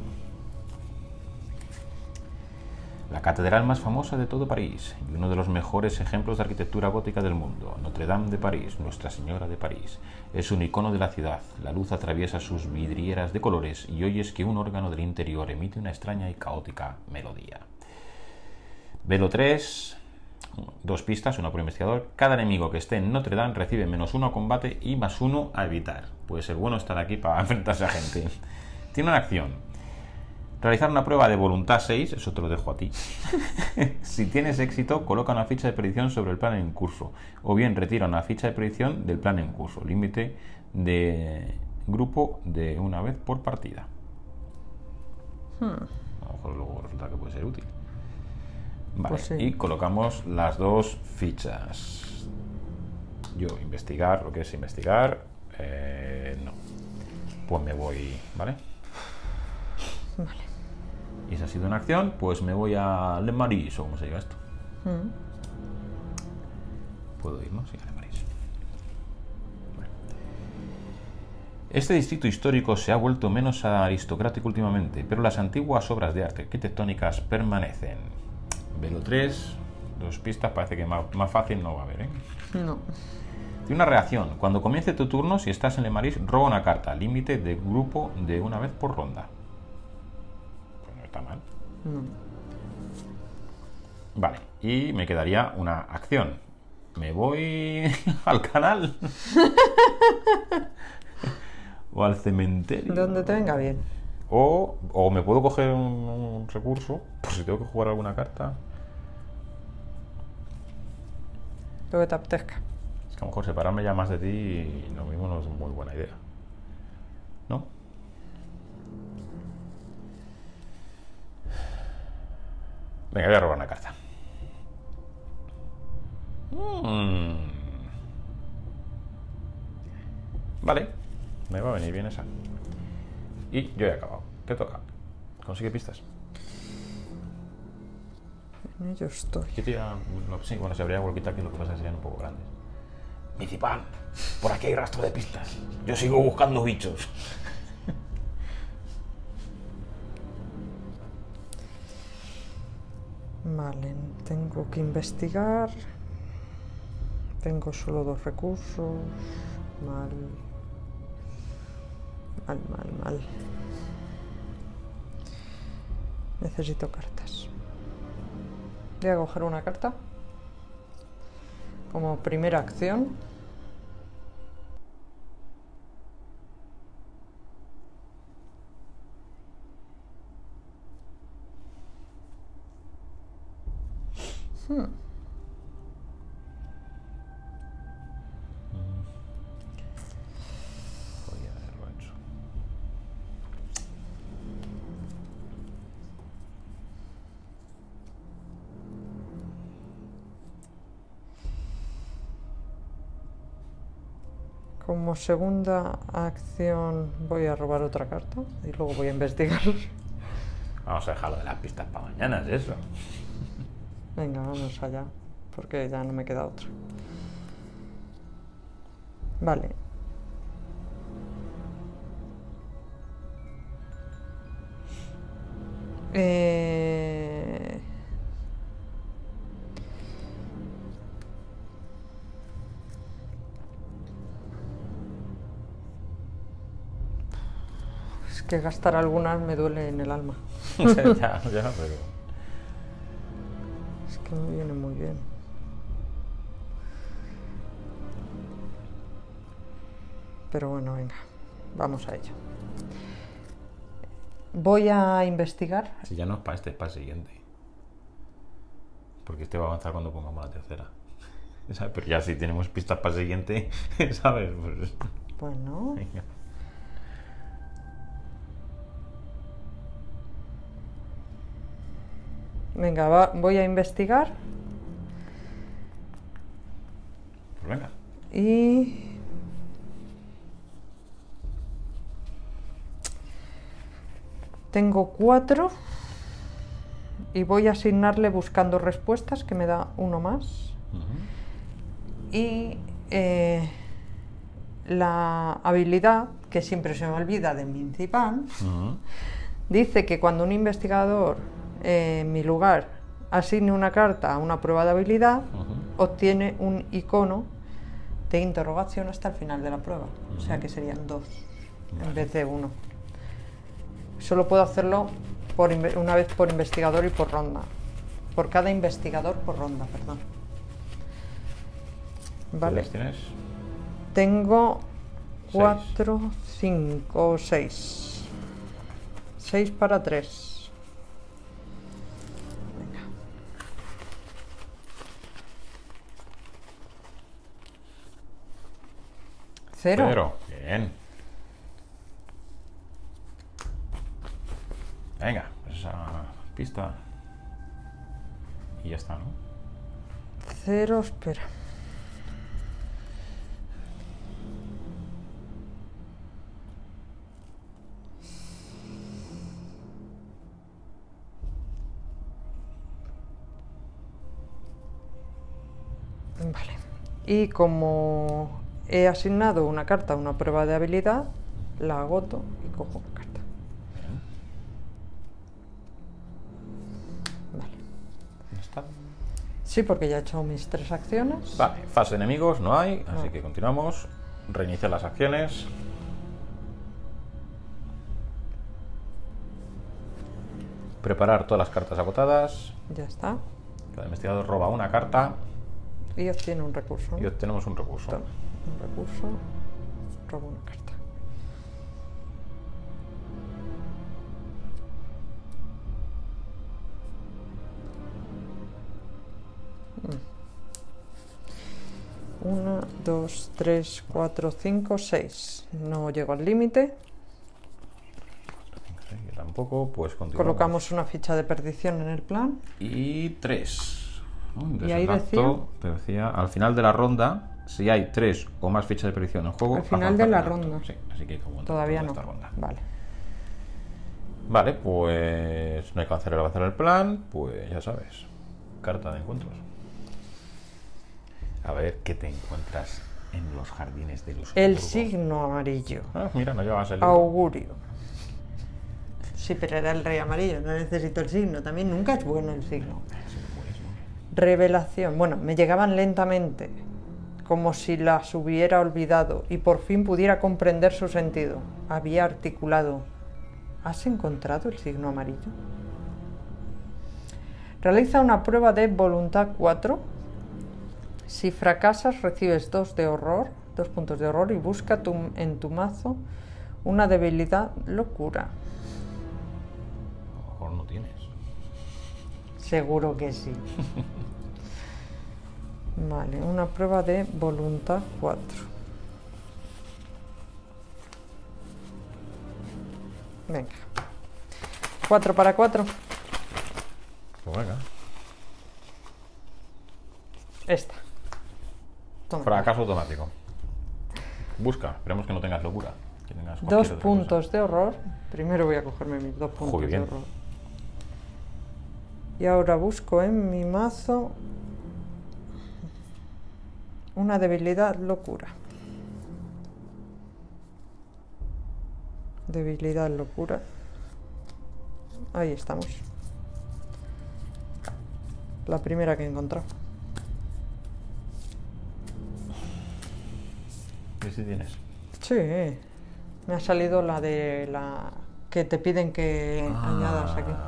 S1: la catedral más famosa de todo París y uno de los mejores ejemplos de arquitectura gótica del mundo. Notre Dame de París, Nuestra Señora de París, es un icono de la ciudad. La luz atraviesa sus vidrieras de colores y oyes que un órgano del interior emite una extraña y caótica melodía. Velo 3, 2 pistas, una por investigador. Cada enemigo que esté en Notre Dame recibe -1 a combate y +1 a evitar. Puede ser bueno estar aquí para enfrentarse a gente. Tiene una acción. Realizar una prueba de voluntad 6, eso te lo dejo a ti. Si tienes éxito, coloca una ficha de predicción sobre el plan en curso. O bien retira una ficha de predicción del plan en curso. Límite de grupo de una vez por partida. A lo mejor luego resulta que puede ser útil. Vale,
S2: Pues sí.
S1: y colocamos las dos fichas. Yo, investigar, lo que es investigar, no. Pues me voy, ¿vale?
S2: Vale.
S1: Y esa ha sido una acción, pues me voy a Le Maris, o cómo se diga esto. ¿Puedo ir, no? Sí, a Le Maris. Bueno. Este distrito histórico se ha vuelto menos aristocrático últimamente, pero las antiguas obras de arte arquitectónicas permanecen. Velo 3, 2 pistas, parece que más fácil no va a haber, ¿eh?
S2: No.
S1: Tiene una reacción. Cuando comience tu turno, si estás en Le Maris, roba una carta. Límite de grupo de una vez por ronda. Pues no está mal.
S2: No.
S1: Vale, y me quedaría una acción. Me voy al canal. O al cementerio.
S2: Donde te venga bien.
S1: O me puedo coger un recurso, por si tengo que jugar alguna carta.
S2: Lo que te apetezca.
S1: Es que a lo mejor separarme ya más de ti lo mismo no es muy buena idea. ¿No? Venga, voy a robar una carta. Vale, me va a venir bien esa. Y yo he acabado. ¿Qué toca? Consigue pistas.
S2: En ello estoy.
S1: Yo sí, bueno, se habría walkie-talkie, lo que pasa es que serían un poco grandes. Micipan, por aquí hay rastro de pistas. Yo sigo buscando bichos.
S2: Vale, tengo que investigar. Tengo solo 2 recursos. Mal. Mal. Necesito cartas. Voy a coger una carta como primera acción.
S1: Podría haberlo hecho.
S2: Como segunda acción voy a robar otra carta y luego voy a investigar.
S1: Vamos a dejarlo de las pistas para mañana, es eso.
S2: Venga, vamos allá, porque ya no me queda otra. Vale. Es que gastar algunas me duele en el alma.
S1: ya, pero...
S2: Es que me viene muy bien. Pero bueno, venga, vamos a ello. Voy a investigar.
S1: Si ya no es para este, es para el siguiente. Porque este va a avanzar cuando pongamos la tercera. ¿Sabes? Pero ya si tenemos pistas para el siguiente, ¿sabes? Pues...
S2: Bueno.
S1: Venga.
S2: Venga, voy a investigar.
S1: Pues venga.
S2: Y... Tengo 4 y voy a asignarle buscando respuestas, que me da uno más. Y la habilidad, que siempre se me olvida de Mincipan, dice que cuando un investigador en mi lugar asigne una carta a una prueba de habilidad, obtiene un icono de interrogación hasta el final de la prueba. O sea que serían 2 en vez de 1. Solo puedo hacerlo una vez por investigador y por ronda. Por cada investigador por ronda, perdón. Vale.
S1: ¿Cuántas tienes?
S2: Tengo 4, 5, 6. 6 para 3. 0.
S1: 0. Bien. Venga, pues esa pista. Y ya está, ¿no?
S2: 0, espera. Vale. Y como he asignado una carta a una prueba de habilidad, la agoto y cojo una carta. Vale.
S1: ¿Ya está?
S2: Sí, porque ya he hecho mis 3 acciones.
S1: Vale, fase de enemigos no hay, así
S2: No.
S1: que continuamos. Reiniciar las acciones. Preparar todas las cartas agotadas.
S2: Ya está.
S1: Cada investigador roba una carta
S2: Y obtiene un recurso.
S1: y obtenemos un recurso.
S2: Toma, un recurso. Robo una carta. Una, 2, 3, 4, 5, 6. No llego al límite.
S1: Yo tampoco, pues continuamos.
S2: Colocamos una ficha de perdición en el plan.
S1: Y 3.
S2: Y ahí decía-
S1: te decía, al final de la ronda, si hay 3 o más fichas de predicción en juego...
S2: Al final
S1: avanza
S2: de la
S1: el acto.
S2: ronda.
S1: Sí, así que hay que aguantar
S2: Todavía
S1: toda
S2: no.
S1: esta ronda.
S2: Vale.
S1: Vale, pues no hay que hacer el plan, pues ya sabes. Carta de encuentros. A ver qué te encuentras en los jardines de los
S2: El signo amarillo.
S1: Ah, mira, no llevabas el libro.
S2: Augurio. Sí, pero era el rey amarillo, no necesito el signo. También nunca es bueno el signo.
S1: Sí, buenísimo.
S2: Revelación. Bueno, me llegaban lentamente, como si las hubiera olvidado y por fin pudiera comprender su sentido. Había articulado. ¿Has encontrado el signo amarillo? Realiza una prueba de voluntad 4. Si fracasas, recibes 2 de horror, 2 puntos de horror y busca en tu mazo una debilidad locura.
S1: A lo mejor no tienes.
S2: Seguro que sí. Vale, una prueba de voluntad 4. Venga. 4 para 4.
S1: Pues venga.
S2: Esta. Toma.
S1: Fracaso automático. Busca, esperemos que no tengas locura. Que tengas
S2: 2
S1: cualquier otra
S2: puntos de horror. Primero voy a cogerme mis 2 puntos
S1: Joder,
S2: de
S1: bien.
S2: horror. Y ahora busco en mi mazo una debilidad locura. Debilidad locura. Ahí estamos. La primera que he encontrado.
S1: cosa. ¿Y si tienes?
S2: Sí. Me ha salido la de la que te piden que añadas aquí.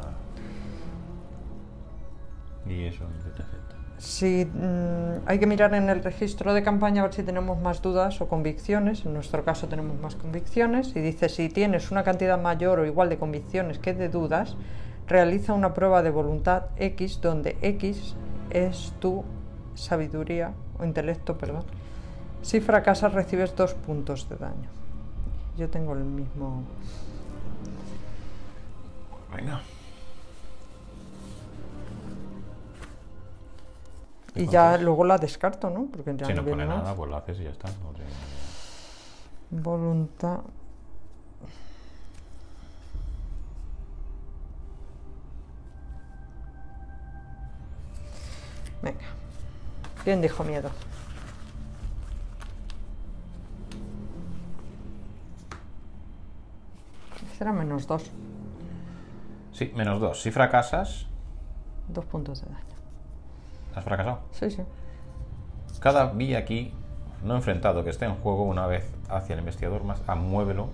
S1: ¿Y eso en qué te afecta?
S2: Si hay que mirar en el registro de campaña a ver si tenemos más dudas o convicciones. En nuestro caso tenemos más convicciones. Y dice, si tienes una cantidad mayor o igual de convicciones que de dudas, realiza una prueba de voluntad X, donde X es tu sabiduría o intelecto, perdón. Si fracasas recibes 2 puntos de daño. Yo tengo el mismo.
S1: Venga.
S2: Y ya luego la descarto, ¿no? Porque ya
S1: Si
S2: no
S1: no
S2: viene
S1: pone
S2: más.
S1: nada, pues lo haces y ya está. No te-
S2: Voluntad. Venga. ¿Quién dijo miedo? Será -2.
S1: Sí, -2. Si fracasas,
S2: 2 puntos de daño.
S1: has fracasado.
S2: Sí, sí.
S1: Cada vía aquí no enfrentado que esté en juego una vez hacia el investigador más, muévelo.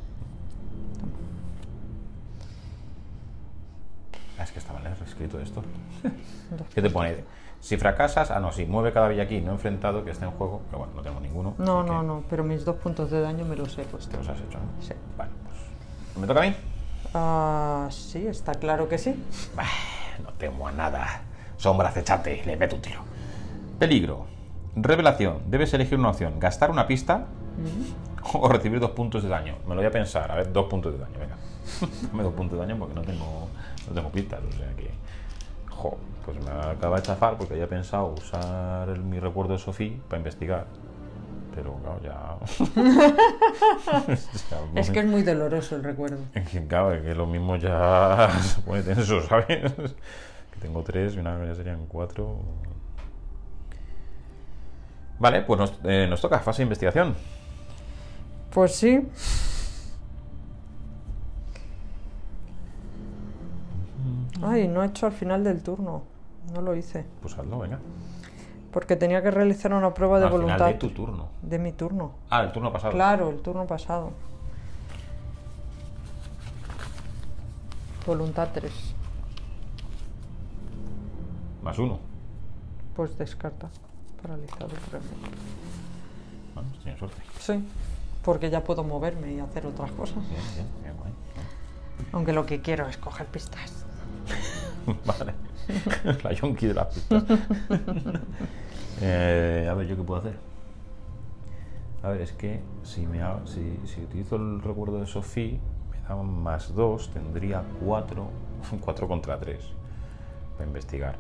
S1: Es que está mal escrito esto. ¿Qué te pone? Si fracasas, no, sí, mueve cada vía aquí no enfrentado que esté en juego, pero bueno, no tenemos ninguno.
S2: No,
S1: así que
S2: no, no, pero mis 2 puntos de daño me los he puesto.
S1: Te los has hecho, ¿no?
S2: Sí.
S1: Vale, pues. ¿Me toca a mí?
S2: Sí, está claro que sí.
S1: No temo a nada. Sombra acechante, le meto un tiro. Peligro. Revelación. Debes elegir una opción. Gastar una pista O recibir 2 puntos de daño. Me lo voy a pensar. A ver, 2 puntos de daño, venga. Dame 2 puntos de daño porque no tengo pistas. O sea que... Jo, pues me acaba de chafar porque había pensado usar mi recuerdo de Sophie para investigar. Pero claro, ya... O sea,
S2: Es que es muy doloroso el recuerdo.
S1: claro, que lo mismo ya se pone tenso, ¿sabes? Que tengo 3 y una ya serían 4. Vale, pues nos toca fase de investigación.
S2: Pues sí. Ay, no he hecho al final del turno. No lo hice.
S1: Pues hazlo, venga.
S2: Porque tenía que realizar una prueba de
S1: Al
S2: voluntad.
S1: final de tu turno.
S2: De mi turno.
S1: Ah, el turno pasado.
S2: Claro, el turno pasado. Voluntad 3.
S1: +1.
S2: Pues descarta. Paralizado por el momento.
S1: Bueno, tienes suerte.
S2: Sí. Porque ya puedo moverme y hacer otras cosas.
S1: Bien, guay.
S2: Aunque lo que quiero es coger pistas.
S1: Vale. La yonki de las pistas. A ver, ¿yo qué puedo hacer? A ver, es que si utilizo el recuerdo de Sophie, me daban +2, tendría 4. 4 contra 3 para investigar.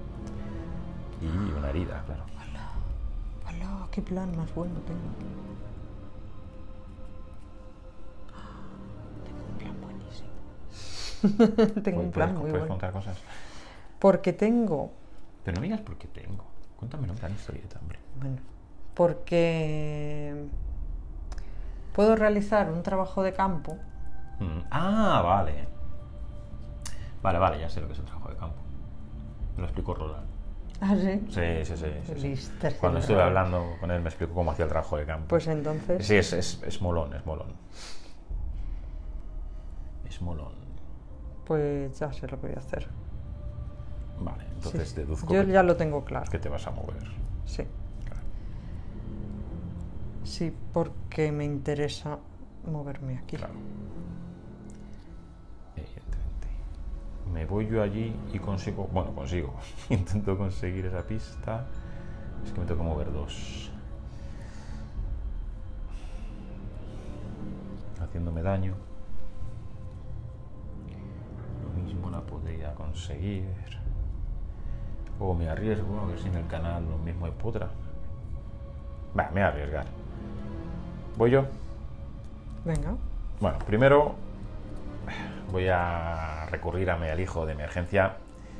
S1: Y una herida, claro.
S2: ¡Hala! ¡Qué plan más bueno tengo! Tengo un plan buenísimo. Tengo un plan muy
S1: ¿Puedes
S2: bueno.
S1: contar cosas?
S2: Porque tengo...
S1: Pero no me digas por qué tengo. Cuéntame en plan historieta, hombre.
S2: Bueno, porque puedo realizar un trabajo de campo.
S1: Ah, vale. Vale, ya sé lo que es el trabajo de campo. Me lo explicó Roland.
S2: ¿Ah, sí?
S1: Sí.
S2: Lister,
S1: Cuando estuve hablando con él me explicó cómo hacía el trabajo de campo.
S2: Pues entonces...
S1: Sí, es molón. Es molón.
S2: Pues ya sé lo que voy a hacer.
S1: Vale, entonces
S2: Sí.
S1: deduzco
S2: Yo ya lo tengo claro.
S1: que te vas a mover.
S2: Sí.
S1: Claro.
S2: Sí, porque me interesa moverme aquí.
S1: Claro. Evidentemente. Me voy yo allí y consigo... Bueno, consigo. Intento conseguir esa pista. Es que me tengo que mover 2. Haciéndome daño. Lo mismo la podría conseguir. O me arriesgo, a ver si en el canal lo mismo hay potra. Va, me voy a arriesgar. ¿Voy yo?
S2: Venga.
S1: Bueno, primero voy a recurrir a mi alijo de emergencia,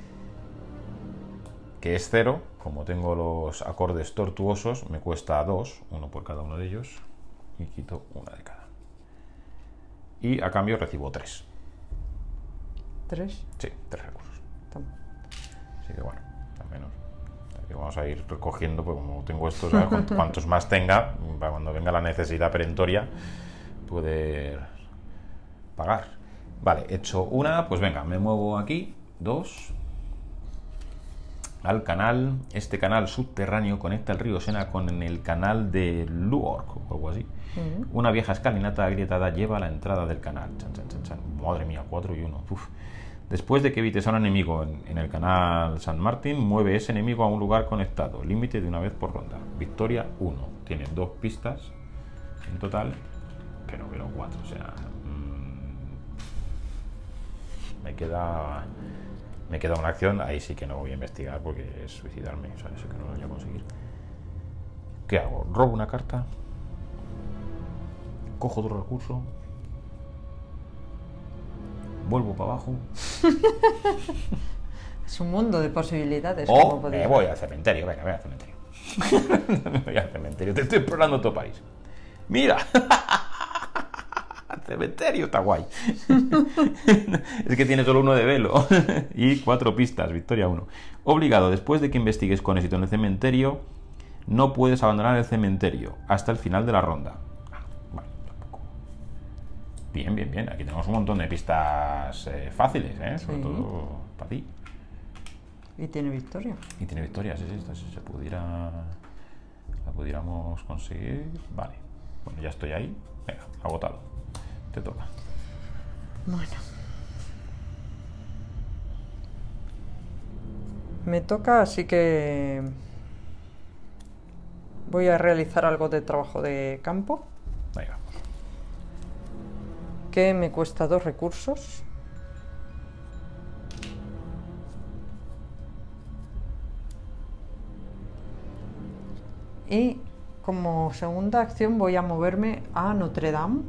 S1: que es 0. Como tengo los acordes tortuosos, me cuesta 2, uno por cada uno de ellos, y quito una de cada. Y a cambio recibo 3.
S2: ¿3?
S1: Sí, 3 recursos.
S2: Toma.
S1: Así que bueno, al menos. Vamos a ir recogiendo, pues como tengo estos, ¿sabes? Cuantos más tenga, para cuando venga la necesidad perentoria, poder pagar. Vale, he hecho una, pues venga, me muevo aquí, 2, al canal. Este canal subterráneo conecta el río Sena con el canal de Luork o algo así. Una vieja escalinata agrietada lleva a la entrada del canal. Chan. Madre mía, 4 y 1. Uf. Después de que evites a un enemigo en el canal San Martín, mueve ese enemigo a un lugar conectado. Límite de una vez por ronda. Victoria 1. Tiene 2 pistas en total, pero 4. O sea, me queda una acción. Ahí sí que no voy a investigar porque es suicidarme. O sea, eso que no lo voy a conseguir. ¿Qué hago? Robo una carta. Cojo otro recurso. Vuelvo para abajo.
S2: Es un mundo de posibilidades.
S1: O me voy al cementerio. Venga, me voy al cementerio. Me voy al cementerio. Te estoy explorando todo París. ¡Mira! El cementerio está guay. Es que tiene solo 1 de velo. Y 4 pistas. Victoria 1. Obligado. Después de que investigues con éxito en el cementerio, no puedes abandonar el cementerio hasta el final de la ronda. Vale, tampoco. Bien. Aquí tenemos un montón de pistas fáciles, ¿eh? Sobre todo para ti.
S2: Y tiene victoria.
S1: Y tiene victoria, sí. Esta si se pudiera... La pudiéramos conseguir... Vale. Bueno, ya estoy ahí. Venga, agotado. Te toca.
S2: Bueno. Me toca, así que... Voy a realizar algo de trabajo de campo.
S1: Venga.
S2: que me cuesta 2 recursos. Y como segunda acción voy a moverme a Notre Dame.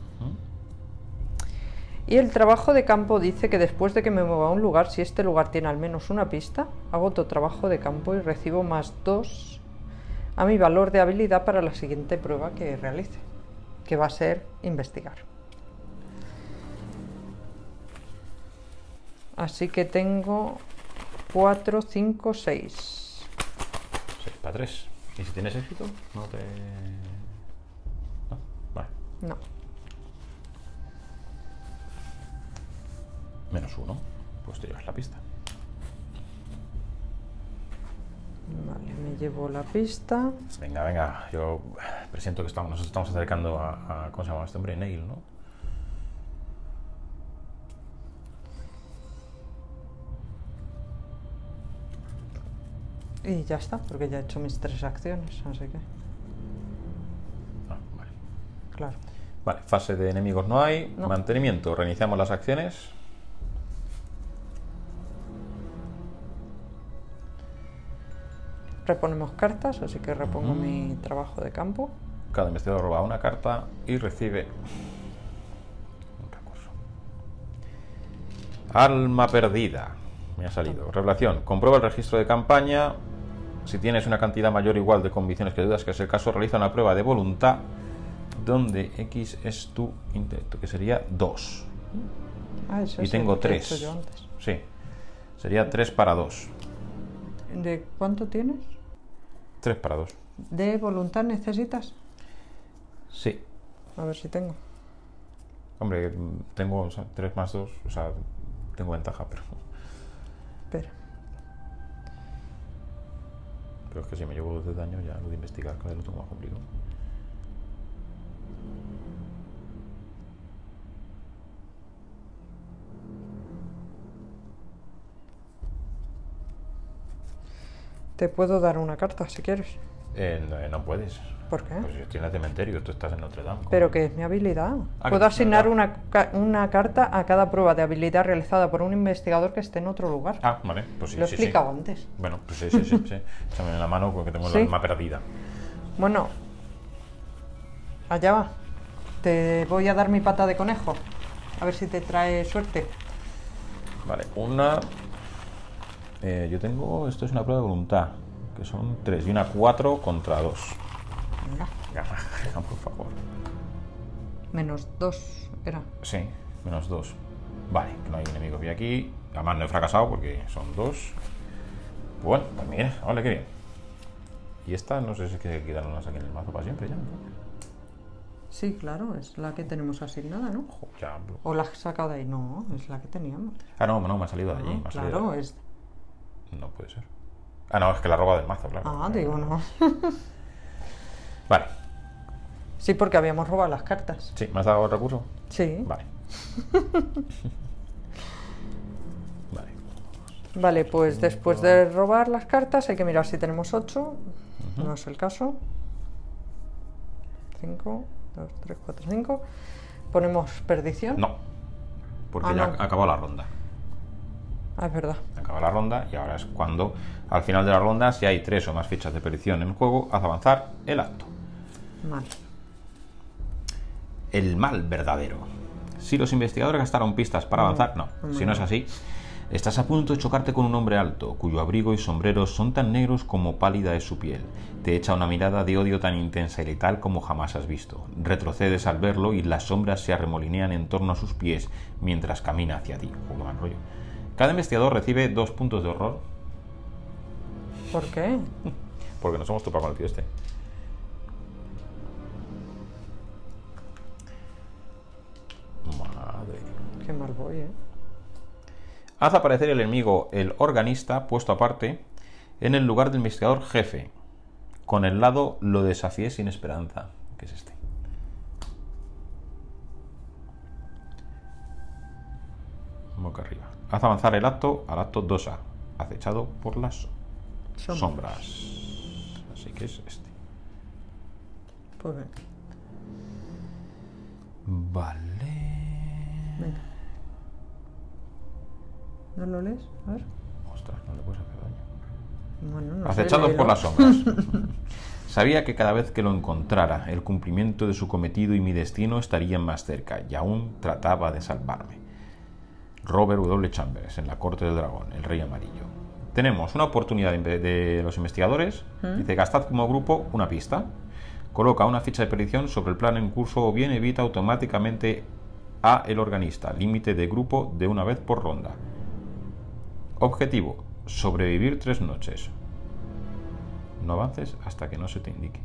S2: Y el trabajo de campo dice que después de que me mueva a un lugar, si este lugar tiene al menos una pista, hago otro trabajo de campo y recibo más 2 a mi valor de habilidad para la siguiente prueba que realice, que va a ser investigar. Así que tengo 4, 5, 6.
S1: 6 para 3. ¿Y si tienes éxito? No te... No, vale.
S2: No.
S1: -1. Pues te llevas la pista.
S2: Vale, me llevo la pista.
S1: Venga, venga. Yo presiento que nos estamos acercando a ¿cómo se llama este hombre? Neil, ¿no?
S2: Y ya está, porque ya he hecho mis 3 acciones, así que...
S1: Ah, vale.
S2: Claro.
S1: Vale, fase de enemigos no hay.
S2: No.
S1: Mantenimiento. Reiniciamos las acciones.
S2: Reponemos cartas, así que repongo mi trabajo de campo.
S1: Cada investigador roba una carta y recibe un recurso. Alma perdida. Me ha salido. Revelación. Comprueba el registro de campaña. Si tienes una cantidad mayor o igual de convicciones que dudas que es el caso, realiza una prueba de voluntad donde X es tu intelecto, que sería 2.
S2: Ah, eso
S1: Y
S2: es
S1: tengo
S2: el que he
S1: 3.
S2: hecho yo antes.
S1: Sí. Sería 3 para 2.
S2: ¿De cuánto tienes?
S1: 3 para 2.
S2: ¿De voluntad necesitas?
S1: Sí.
S2: A ver si tengo.
S1: Hombre, tengo 3 más 2. O sea, tengo ventaja, pero...
S2: Espera.
S1: Pero es que si me llevo 2 de daño, ya lo de investigar cada vez lo tengo más complicado.
S2: Te puedo dar una carta si quieres.
S1: No puedes.
S2: ¿Por qué?
S1: Pues yo estoy en el cementerio, tú estás en Notre Dame. ¿Cómo?
S2: Pero que es mi habilidad.
S1: Ah,
S2: Puedo
S1: que-
S2: asignar
S1: ah.
S2: una carta a cada prueba de habilidad realizada por un investigador que esté en otro lugar.
S1: Ah, vale, pues sí.
S2: Lo he
S1: sí,
S2: explicado
S1: sí.
S2: antes.
S1: Bueno, pues sí. Échame en la mano porque tengo
S2: Sí.
S1: el alma perdida.
S2: Bueno, allá va. Te voy a dar mi pata de conejo. A ver si te trae suerte.
S1: Vale, una... yo tengo... Esto es una prueba de voluntad, que son 3 y una 4 contra 2.
S2: Venga.
S1: Venga, por favor.
S2: -2 era.
S1: Sí, -2. Vale, que no hay enemigos de aquí. Además no he fracasado porque son 2. Bueno, pues mira, vale, qué bien. Y esta no sé si es que quedarnos aquí en el mazo para siempre ya, ¿no?
S2: Sí, claro, es la que tenemos asignada, ¿no?
S1: Jo, ya, bro.
S2: ¿O la has sacado de ahí? No, es la que teníamos.
S1: Ah, no, me ha salido de allí. Me ha salido
S2: Claro,
S1: de...
S2: es...
S1: No puede ser. Ah, no, es que la roba del mazo, claro.
S2: Ah, digo, no.
S1: Vale.
S2: Sí, porque habíamos robado las cartas.
S1: Sí, ¿me has dado el recurso?
S2: Sí.
S1: Vale. Vale.
S2: Vale, pues después de robar las cartas hay que mirar si tenemos 8. No es el caso. 5, 2, 3, 4, 5. Ponemos perdición.
S1: No. Porque
S2: Ah,
S1: ya
S2: no.
S1: acabó la ronda.
S2: Ah, es verdad.
S1: Acaba la ronda y ahora es cuando, al final de la ronda, si hay 3 o más fichas de perdición en juego, haz avanzar el acto.
S2: Mal.
S1: El mal verdadero. Si los investigadores gastaron pistas para avanzar, no. Si no es así, estás a punto de chocarte con un hombre alto, cuyo abrigo y sombrero son tan negros como pálida es su piel. Te echa una mirada de odio tan intensa y letal como jamás has visto. Retrocedes al verlo y las sombras se arremolinean en torno a sus pies mientras camina hacia ti. Qué mal rollo. Cada investigador recibe 2 puntos de horror.
S2: ¿Por qué?
S1: Porque nos hemos topado con el tío este. Madre.
S2: Qué mal voy, ¿eh?
S1: Haz aparecer el enemigo, el organista, puesto aparte, en el lugar del investigador jefe. Con el lado lo desafié sin esperanza. ¿Qué es este? Boca arriba. Haz avanzar el acto al acto 2A, acechado por las sombras. Así que es este.
S2: Pues bien.
S1: Vale.
S2: Venga. ¿No lo lees? A ver.
S1: Ostras, no le puedes hacer daño.
S2: Bueno, no sé,
S1: Acechado por
S2: léelo.
S1: las sombras. Sabía que cada vez que lo encontrara, el cumplimiento de su cometido y mi destino estarían más cerca, y aún trataba de salvarme. Robert W. Chambers, en la Corte del Dragón, el Rey Amarillo. Tenemos una oportunidad de los investigadores. Dice, gastad como grupo una pista. Coloca una ficha de predicción sobre el plan en curso o bien evita automáticamente a el organista. Límite de grupo de una vez por ronda. Objetivo, sobrevivir 3 noches. No avances hasta que no se te indique.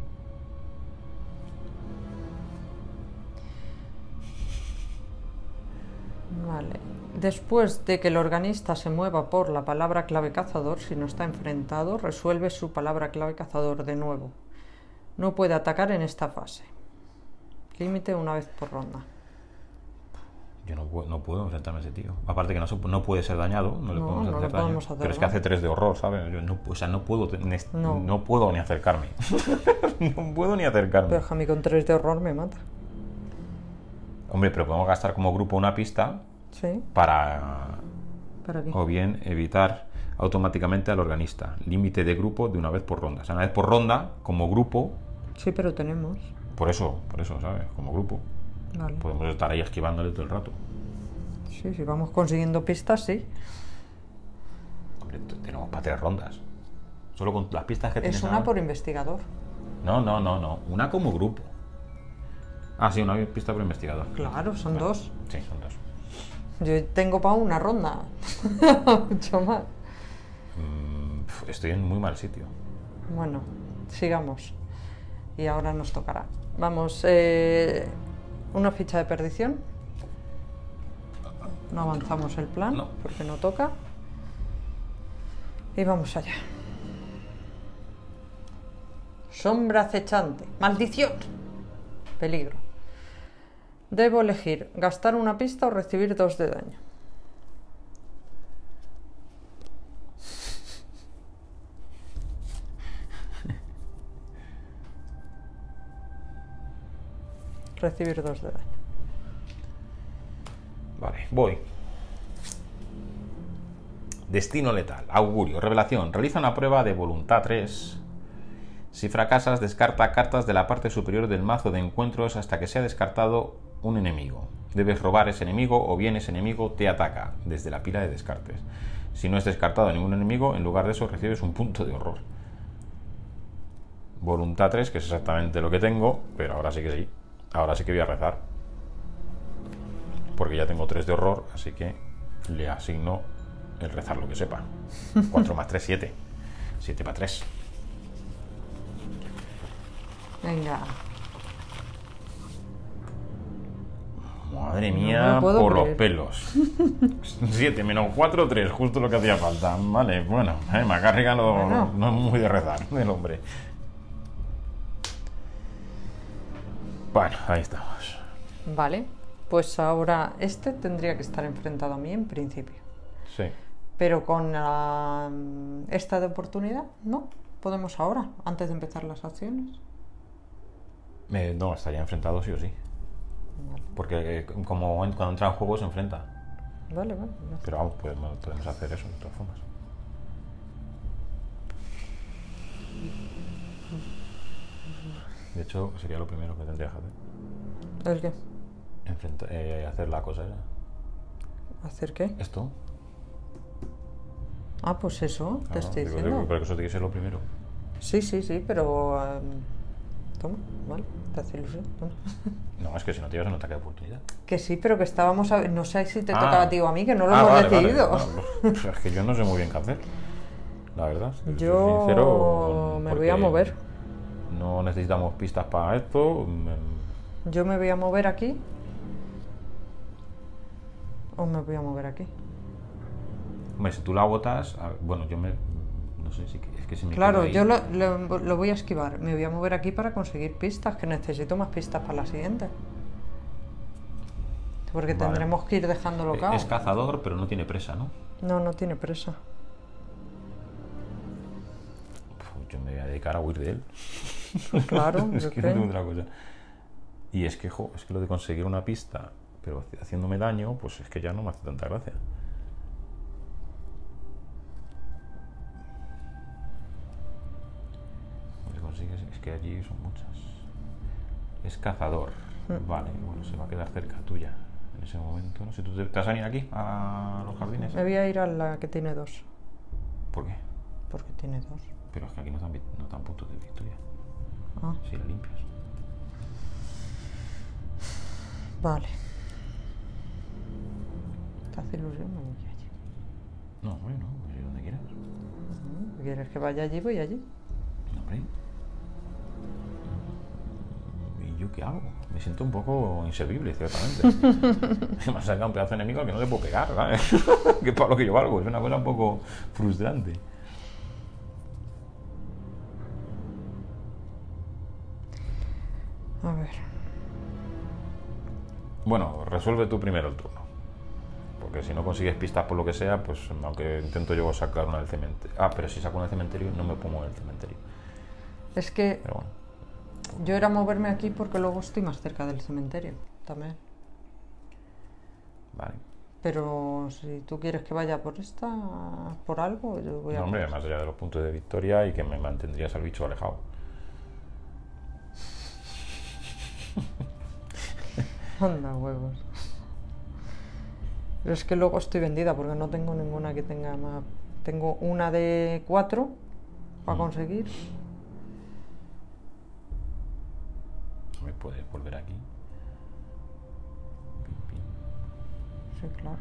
S2: Vale. Después de que el organista se mueva por la palabra clave cazador, si no está enfrentado, resuelve su palabra clave cazador de nuevo. No puede atacar en esta fase. Límite una vez por ronda.
S1: Yo no puedo enfrentarme a ese tío. Aparte que no puede ser dañado, no le
S2: No,
S1: podemos
S2: no
S1: hacer
S2: le
S1: daño.
S2: podemos hacer
S1: Pero es que
S2: daño.
S1: hace 3 de horror, ¿sabes? Yo no, o sea, no puedo ni acercarme. No puedo ni acercarme.
S2: Pero Jami con 3 de horror me mata.
S1: Hombre, pero podemos gastar como grupo una pista
S2: Sí,
S1: para
S2: ¿para qué?
S1: o bien evitar automáticamente al organista. Límite de grupo de una vez por ronda. O sea, una vez por ronda, como grupo,
S2: Sí, pero tenemos.
S1: por eso, ¿sabes? Como grupo.
S2: Vale.
S1: Podemos estar ahí esquivándole todo el rato.
S2: Sí, si vamos consiguiendo pistas, sí.
S1: Hombre, tenemos para 3 rondas. Solo con las pistas que tienes
S2: Es una
S1: ahora.
S2: por investigador.
S1: No. Una como grupo. Ah, sí, una pista por investigador.
S2: Claro, son 2.
S1: Sí, son 2.
S2: Yo tengo para una ronda. Mucho más.
S1: Estoy en muy mal sitio.
S2: Bueno, sigamos. Y ahora nos tocará. Vamos, una ficha de perdición. No avanzamos el plan
S1: No.
S2: porque no toca. Y vamos allá. Sombra acechante. Maldición. Peligro. Debo elegir gastar una pista o recibir 2 de daño. Recibir 2 de daño.
S1: Vale, voy. Destino letal. Augurio. Revelación. Realiza una prueba de voluntad 3. Si fracasas, descarta cartas de la parte superior del mazo de encuentros hasta que sea descartado un enemigo. Debes robar ese enemigo o bien ese enemigo te ataca desde la pila de descartes. Si no es descartado ningún enemigo, en lugar de eso recibes un punto de horror. Voluntad 3, que es exactamente lo que tengo, pero ahora sí que sí. Ahora sí que voy a rezar. Porque ya tengo 3 de horror, así que le asigno el rezar lo que sepa. 4 más 3, 7. 7 para 3.
S2: Venga.
S1: Madre
S2: No me
S1: mía,
S2: lo puedo
S1: por los
S2: creer.
S1: pelos. 7 menos 4, 3. Justo lo que hacía falta. Vale, bueno. Macarriga
S2: Bueno.
S1: no es muy de rezar el hombre. Bueno, ahí estamos.
S2: Vale. Pues ahora este tendría que estar enfrentado a mí en principio.
S1: Sí.
S2: Pero con esta de oportunidad, no. Podemos ahora, antes de empezar las acciones.
S1: No, estaría enfrentado sí o sí.
S2: Vale,
S1: Porque como cuando entra en juego se enfrenta.
S2: vale. Vale.
S1: Pero vamos, podemos hacer eso de todas formas. De hecho, sería lo primero que tendría que hacer.
S2: ¿El qué?
S1: Hacer la cosa esa.
S2: ¿Hacer qué?
S1: Esto.
S2: Ah, pues eso, te estoy diciendo.
S1: Pero que eso tiene que ser lo primero.
S2: Sí, pero... toma, vale, te hace ilusión. Toma.
S1: No, es que si no te llevas un ataque de oportunidad.
S2: Que sí, pero que estábamos... No sé si te
S1: Ah.
S2: tocaba a ti o a mí, que no lo hemos
S1: vale,
S2: decidido.
S1: Vale. No, pues es que yo no sé muy bien qué hacer. La verdad. Si soy
S2: Yo
S1: sincero,
S2: me voy a
S1: porque
S2: mover.
S1: No necesitamos pistas para esto.
S2: Yo me voy a mover aquí. O me voy a mover aquí.
S1: Hombre, si tú la botas, bueno, yo me... No sé si... Es que si me
S2: Claro,
S1: quedo ahí-
S2: yo lo voy a esquivar. Me voy a mover aquí para conseguir pistas, que necesito más pistas para la siguiente. Porque
S1: Vale.
S2: tendremos que ir dejándolo cao.
S1: Es cazador, pero no tiene presa, ¿no?
S2: No, no tiene presa.
S1: Pues yo me voy a dedicar a huir de él.
S2: Claro,
S1: Es
S2: yo
S1: que no
S2: creo.
S1: tengo otra cosa. Y es que, es que lo de conseguir una pista, pero haciéndome daño, pues es que ya no me hace tanta gracia. ¿Cómo se consigue? Es que allí son muchas. Es cazador. Vale, bueno, se va a quedar cerca tuya en ese momento. No sé, ¿tú te vas a venir aquí, a los jardines?
S2: Me voy a ir a la que tiene 2.
S1: ¿Por qué?
S2: Porque tiene 2.
S1: Pero es que aquí no dan puntos de victoria.
S2: Ah,
S1: Si la limpias.
S2: vale. ¿Te hace ilusión? Me voy allí.
S1: No, hombre, no, pues ir donde quieras.
S2: ¿Quieres que vaya allí? Voy allí.
S1: No, hombre. ¿Y yo qué hago? Me siento un poco inservible, ciertamente. Me ha sacado un pedazo de enemigo al que no le puedo pegar, ¿sabes? Que es para lo que yo valgo. Es una cosa un poco frustrante.
S2: A ver.
S1: Bueno, resuelve tú primero el turno. Porque si no consigues pistas por lo que sea, pues aunque intento yo sacar una del cementerio. Ah, pero si saco una del cementerio, no me pongo en el cementerio.
S2: Es que
S1: Pero bueno.
S2: yo era moverme aquí porque luego estoy más cerca del cementerio también.
S1: Vale.
S2: Pero si tú quieres que vaya por esta, por algo, yo voy a...
S1: No, hombre, más allá de los puntos de victoria y que me mantendrías al bicho alejado.
S2: Anda, huevos. Pero es que luego estoy vendida porque no tengo ninguna que tenga más. Tengo una de 4 para conseguir.
S1: ¿Me puedes volver aquí? Pim, pim.
S2: Sí, claro.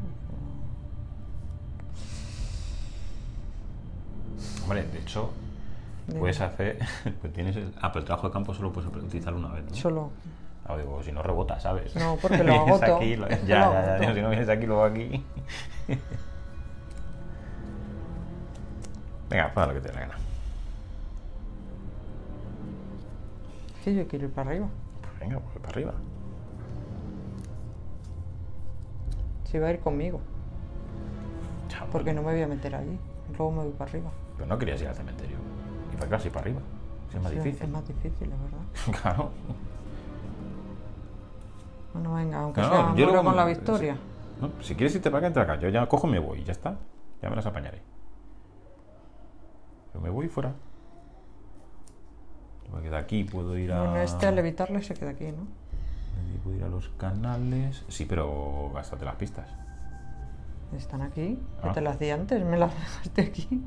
S1: Hombre, de hecho,
S2: Dime.
S1: puedes hacer. Pues tienes pero el trabajo de campo solo puedes utilizarlo una vez, ¿no?
S2: Solo.
S1: Ah, digo, si no rebota, ¿sabes?
S2: No, porque lo
S1: Vienes
S2: agoto.
S1: aquí,
S2: Es que
S1: ya,
S2: lo
S1: ya, ya,
S2: agoto.
S1: si no vienes aquí, luego aquí. Venga, pues haz lo que te dé la gana.
S2: Es que yo quiero ir para arriba.
S1: Pues venga, pues para arriba.
S2: Si va a ir conmigo.
S1: Ya,
S2: Porque no me voy a meter allí. Luego me voy para arriba.
S1: Pero no querías ir al cementerio. Y para acá, sí, para arriba. Si es más
S2: Sí,
S1: difícil.
S2: Es más difícil, es verdad.
S1: Claro.
S2: Bueno, venga, aunque
S1: No,
S2: sea
S1: yo
S2: muero
S1: luego
S2: con la
S1: me-
S2: victoria.
S1: No, si quieres irte para acá, entra acá. Yo ya cojo y me voy, ya está. Ya me las apañaré. Yo me voy fuera. Porque de aquí puedo ir a...
S2: Bueno, este al evitarle se queda aquí, ¿no?
S1: de aquí puedo ir a los canales. Sí, pero gástate las pistas.
S2: Están aquí.
S1: Ah.
S2: Que te las di antes, me las dejaste aquí.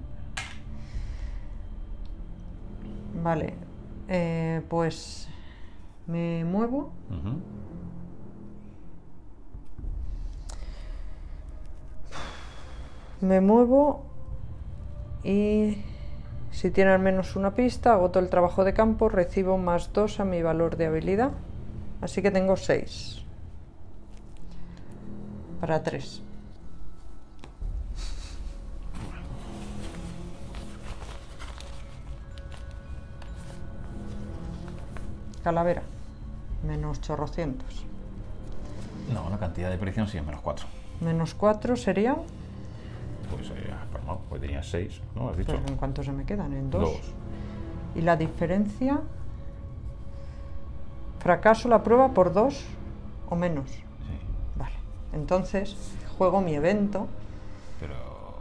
S2: Vale. Pues me muevo.
S1: Ujú.
S2: Me muevo y si tiene al menos una pista, agoto el trabajo de campo, recibo +2 a mi valor de habilidad. Así que tengo 6. Para 3. Calavera. Menos chorrocientos.
S1: No, la cantidad de predicción sí es -4.
S2: Menos 4 sería.
S1: Pues palmado, pues tenías 6, ¿no? Has dicho.
S2: Pues, ¿en cuánto se me quedan? En 2.
S1: 2.
S2: Y la diferencia. Fracaso la prueba por 2 o menos.
S1: Sí,
S2: Vale. Entonces, juego mi evento.
S1: pero...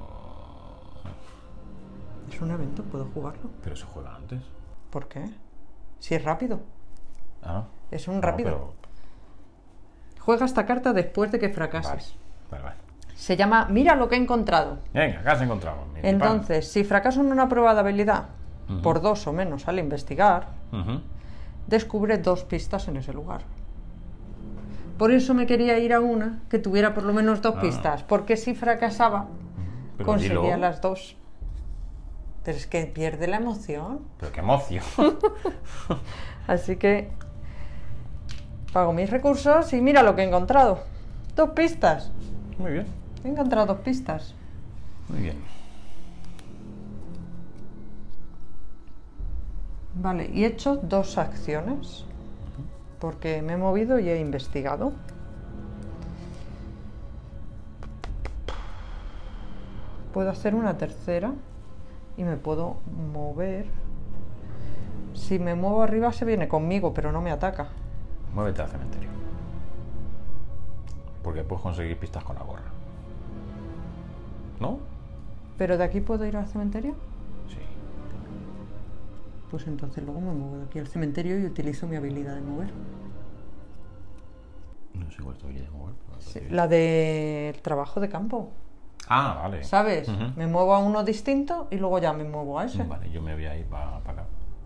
S2: Es un evento, puedo jugarlo.
S1: Pero se juega antes.
S2: ¿Por qué? Si es rápido.
S1: Ah.
S2: Es un
S1: No,
S2: rápido.
S1: pero-
S2: Juega esta carta después de que fracases.
S1: Vale, vale.
S2: Se llama Mira lo que he encontrado.
S1: Venga, acá has encontrado. mi
S2: Entonces, si fracaso en una prueba de habilidad
S1: Ujú.
S2: por 2 o menos al investigar,
S1: pan. Ujú.
S2: descubre 2 pistas en ese lugar. Por eso me quería ir a una que tuviera por lo menos 2
S1: Ah.
S2: pistas, porque si fracasaba,
S1: Pero
S2: conseguía
S1: dilo.
S2: las 2. Pero es que pierde la emoción.
S1: Pero qué emoción.
S2: Así que pago mis recursos y mira lo que he encontrado. 2 pistas.
S1: Muy bien,
S2: He encontrado 2 pistas.
S1: muy bien.
S2: Vale, y he hecho 2 acciones. Porque me he movido y he investigado. Puedo hacer una tercera y me puedo mover. Si me muevo arriba se viene conmigo, pero no me ataca.
S1: Muévete al cementerio. Porque puedes conseguir pistas con la gorra. ¿No?
S2: ¿Pero de aquí puedo ir al cementerio?
S1: Sí.
S2: Pues entonces luego me muevo de aquí al cementerio y utilizo mi habilidad de mover.
S1: No sé cuál es tu habilidad de mover.
S2: Sí, la del trabajo de campo.
S1: Ah, vale.
S2: ¿Sabes?
S1: Ujú.
S2: Me muevo a uno distinto y luego ya me muevo a ese.
S1: Vale, yo me voy a ir para acá.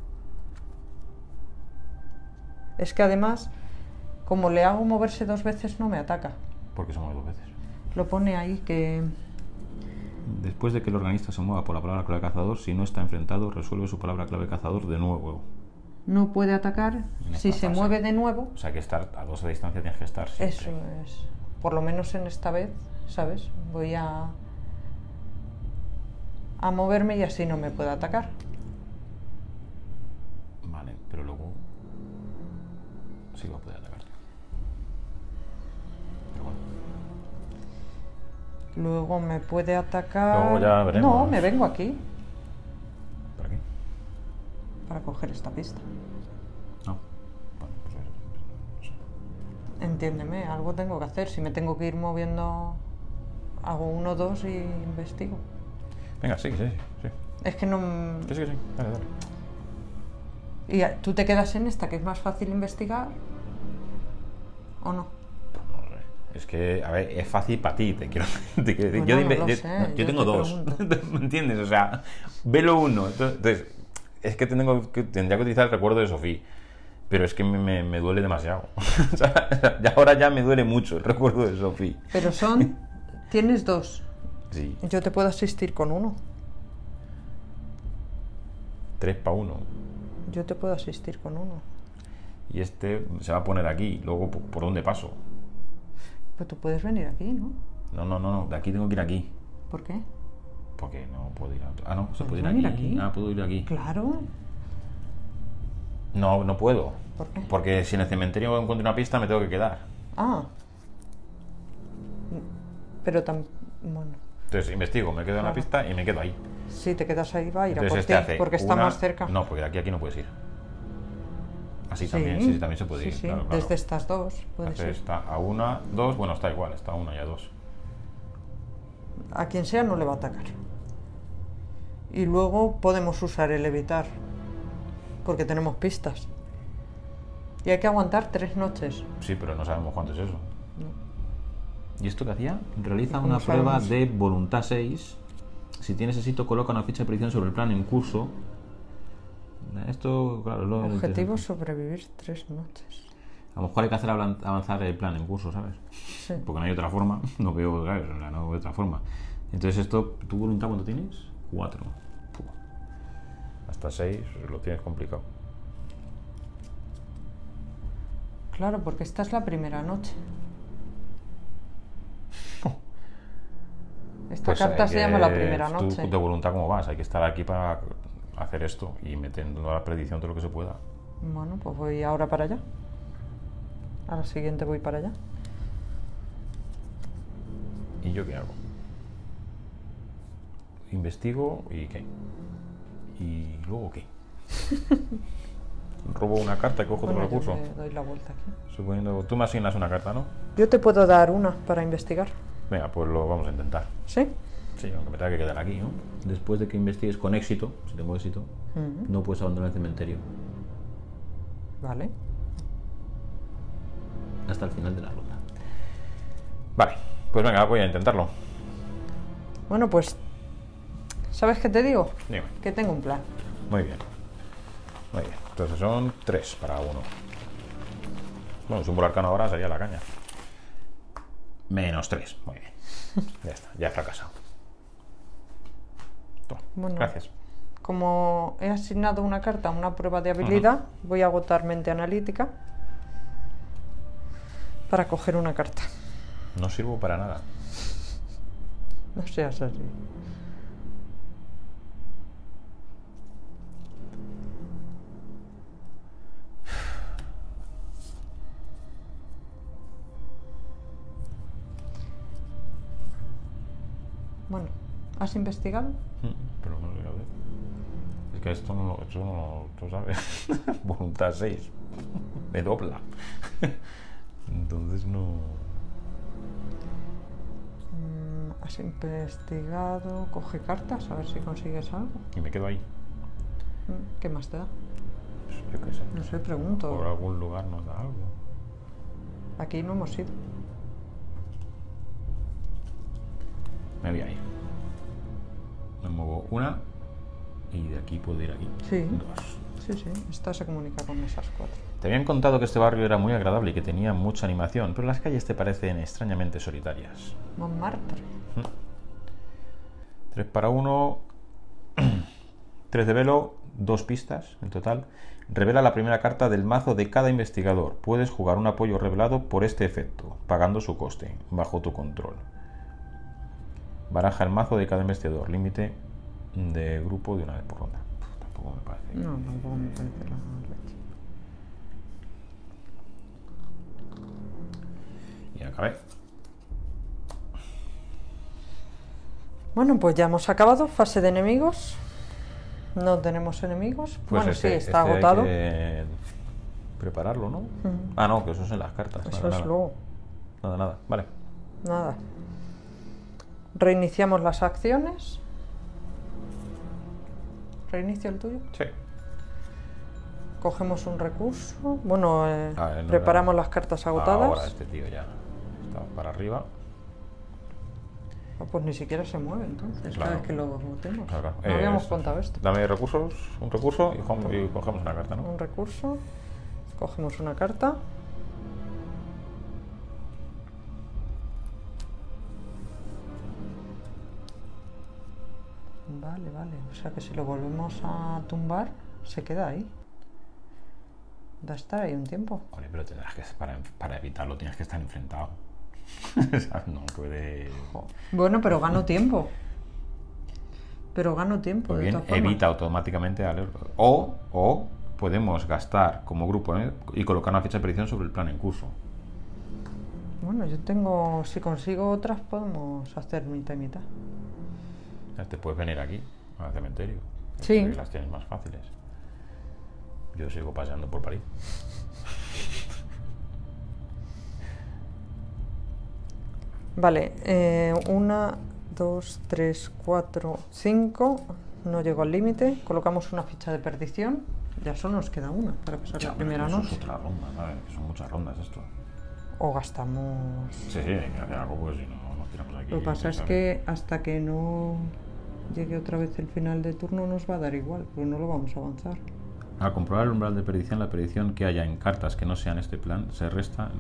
S2: Es que además, como le hago moverse 2 veces, no me ataca.
S1: Porque se mueve 2 veces.
S2: Lo pone ahí que...
S1: Después de que el organista se mueva por la palabra clave cazador, si no está enfrentado, resuelve su palabra clave cazador de nuevo.
S2: no puede atacar.
S1: En
S2: Si
S1: esta
S2: se
S1: fase.
S2: mueve de nuevo,
S1: O sea que estar a 2 de distancia tienes que estar siempre.
S2: eso es. Por lo menos en esta vez, ¿sabes? Voy a moverme y así no me puede atacar.
S1: Vale, pero luego sí va a poder atacar. Pero bueno.
S2: Luego me puede atacar...
S1: Luego ya veremos.
S2: No, me vengo aquí
S1: ¿Para qué?
S2: para coger esta pista.
S1: No. Bueno, pues no sé.
S2: Entiéndeme, algo tengo que hacer. Si me tengo que ir moviendo, hago 1, 2 y investigo.
S1: Venga, sí.
S2: Es que no...
S1: Sí. Dale.
S2: ¿Y tú te quedas en esta, que es más fácil investigar? ¿O no?
S1: No sé. Es que, a ver, es fácil para ti, te quiero decir.
S2: Bueno,
S1: yo,
S2: no lo sé,
S1: yo
S2: yo
S1: tengo
S2: te
S1: 2.
S2: pregunto.
S1: ¿Me entiendes? O sea, velo uno. Entonces, es que tendría que utilizar el recuerdo de Sofía. Pero es que me duele demasiado. O sea, ahora ya me duele mucho el recuerdo de Sofía.
S2: Pero son... Tienes 2.
S1: Sí.
S2: Yo te puedo asistir con 1.
S1: 3 para 1.
S2: Yo te puedo asistir con 1.
S1: Y este se va a poner aquí. Luego, ¿por dónde paso?
S2: Pues tú puedes venir aquí, ¿no?
S1: No. De aquí tengo que ir aquí.
S2: ¿Por qué?
S1: Porque no puedo ir a otro. Ah, no, se puede ir
S2: ¿Puedes venir
S1: aquí.
S2: aquí?
S1: Ah, puedo ir aquí.
S2: Claro.
S1: No puedo.
S2: ¿Por qué?
S1: Porque si en el cementerio encuentro una pista, me tengo que quedar.
S2: Ah. Pero tan... Bueno.
S1: Entonces investigo, me quedo en la
S2: Claro.
S1: pista y me quedo ahí.
S2: Si te quedas ahí, va a ir a
S1: Entonces
S2: por
S1: este
S2: ti,
S1: hace
S2: porque está
S1: una-
S2: más cerca.
S1: No, porque de aquí no puedes ir. Así
S2: Sí.
S1: también, sí, también se puede
S2: Sí,
S1: ir.
S2: sí.
S1: Claro.
S2: Desde estas 2 puede
S1: Entonces
S2: ser.
S1: está a 1, 2, bueno, está igual, está a 1 y a 2.
S2: A quien sea no le va a atacar. Y luego podemos usar el evitar, porque tenemos pistas. Y hay que aguantar 3 noches.
S1: Sí, pero no sabemos cuánto es eso.
S2: No.
S1: ¿Y esto qué hacía? Realiza
S2: ¿Y cómo
S1: una prueba
S2: sabemos?
S1: de voluntad 6. Si tienes éxito, coloca una ficha de predicción sobre el plan en curso. Esto, claro, es lo
S2: Objetivo
S1: interesante.
S2: sobrevivir 3 noches.
S1: A lo mejor hay que hacer avanzar el plan en curso, ¿sabes?
S2: Sí.
S1: Porque no hay otra forma. No veo, ¿sabes? O sea, no veo otra forma. Entonces esto, ¿tu voluntad cuánto tienes? 4. Hasta 6 lo tienes complicado.
S2: Claro, porque esta es la primera noche. Esta
S1: Pues
S2: carta
S1: hay
S2: se
S1: que-
S2: llama la primera
S1: ¿Tú
S2: noche.
S1: de voluntad cómo vas? Hay que estar aquí para hacer esto y metiendo la predicción todo lo que se pueda.
S2: Bueno, pues voy ahora para allá. A la siguiente voy para allá.
S1: ¿Y yo qué hago? Investigo y ¿qué? ¿Y luego qué? Robo una carta y cojo
S2: Bueno,
S1: otro
S2: yo
S1: recurso.
S2: me doy la vuelta aquí.
S1: Suponiendo, tú me asignas una carta, ¿no?
S2: Yo te puedo dar una para investigar.
S1: Venga, pues lo vamos a intentar.
S2: ¿Sí?
S1: Sí, aunque me tenga que quedar aquí, ¿no? Después de que investigues con éxito, si tengo éxito,
S2: Ujú.
S1: no puedes abandonar el cementerio
S2: Vale.
S1: hasta el final de la ronda. Vale, pues venga, voy a intentarlo.
S2: Bueno, pues... ¿Sabes qué te digo?
S1: Dime.
S2: Que tengo un plan.
S1: Muy bien. Muy bien. Entonces son 3 para 1. Bueno, símbolo arcano ahora sería la caña. -3. Muy bien. Ya está, ya he fracasado. Toma,
S2: Bueno.
S1: gracias.
S2: Como he asignado una carta a una prueba de habilidad, voy a agotar mente analítica para coger una carta.
S1: No sirvo para nada.
S2: No seas así. Bueno, ¿has investigado?
S1: Pero no sé, a ver. Es que esto no lo tú sabes. Voluntad 6. Me dobla. Entonces no.
S2: Has investigado. Coge cartas, a ver si consigues algo.
S1: Y me quedo ahí.
S2: ¿Qué más te da?
S1: Pues yo qué sé.
S2: No sé, pregunto.
S1: Por algún lugar nos da algo.
S2: Aquí no hemos ido.
S1: Me voy a ir. Me muevo una y de aquí puedo ir aquí.
S2: Sí.
S1: 2.
S2: Sí. Esta se comunica con esas 4.
S1: Te habían contado que este barrio era muy agradable y que tenía mucha animación, pero las calles te parecen extrañamente solitarias.
S2: Montmartre.
S1: 3 para 1. 3 de velo, 2 pistas en total. Revela la primera carta del mazo de cada investigador. Puedes jugar un apoyo revelado por este efecto, pagando su coste, bajo tu control. Baraja el mazo de cada investigador. Límite de grupo de una vez por ronda. Tampoco me parece.
S2: No, tampoco me parece la leche.
S1: Y acabé.
S2: Bueno, pues ya hemos acabado. Fase de enemigos. No tenemos enemigos.
S1: Pues
S2: bueno,
S1: este,
S2: sí, está
S1: este
S2: agotado.
S1: Hay que prepararlo, ¿no? Ah, no, que eso es en las cartas.
S2: Eso
S1: Nada,
S2: es luego.
S1: nada. Vale.
S2: Nada. Reiniciamos las acciones. ¿Reinicio el tuyo?
S1: Sí.
S2: Cogemos un recurso. Bueno,
S1: No,
S2: preparamos las cartas agotadas.
S1: Ahora este tío ya está para arriba.
S2: Pues ni siquiera se mueve entonces,
S1: Claro.
S2: cada vez que lo agotemos.
S1: Claro.
S2: No habíamos contado esto.
S1: Dame recursos, un recurso y cogemos una carta, ¿no?
S2: Un recurso. Cogemos una carta. Vale. O sea que si lo volvemos a tumbar, se queda ahí. Va a estar ahí un tiempo.
S1: Oye, pero tendrás que, para evitarlo tienes que estar enfrentado. No puede...
S2: Bueno, pero gano tiempo.
S1: Pues
S2: de
S1: bien,
S2: todas formas.
S1: evita automáticamente o podemos gastar como grupo, ¿eh? Y colocar una ficha de predicción sobre el plan en curso.
S2: Bueno, yo tengo... Si consigo otras, podemos hacer mitad y mitad.
S1: Te puedes venir aquí, al cementerio.
S2: Sí.
S1: Que las tienes más fáciles. Yo sigo paseando por París.
S2: Vale, 1, 2, 3, 4, 5. No llego al límite. Colocamos una ficha de perdición. Ya solo nos queda una para pasar la primera
S1: Eso es
S2: noche.
S1: otra ronda, ¿sabes? Son muchas rondas esto.
S2: O gastamos...
S1: Sí, hay que hacer algo, pues si no nos tiramos aquí.
S2: Lo que pasa es que hasta que no llegue otra vez el final de turno nos va a dar igual, porque no lo vamos a avanzar.
S1: Al comprobar el umbral de predicción, la predicción que haya en cartas que no sean este plan se resta. Vale.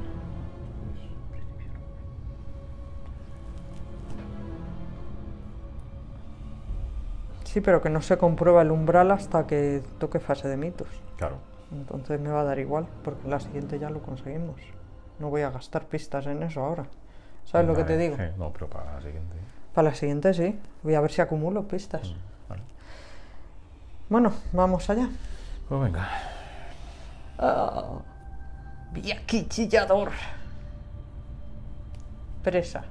S2: Sí, pero que no se comprueba el umbral hasta que toque fase de mitos.
S1: Claro.
S2: Entonces me va a dar igual, porque en la siguiente ya lo conseguimos. No voy a gastar pistas en eso ahora. ¿Sabes lo que te digo?
S1: Sí, no, pero para la siguiente.
S2: Para la siguiente sí. Voy a ver si acumulo pistas.
S1: Vale.
S2: Bueno, vamos allá.
S1: Pues venga.
S2: Viaki chillador. Presa.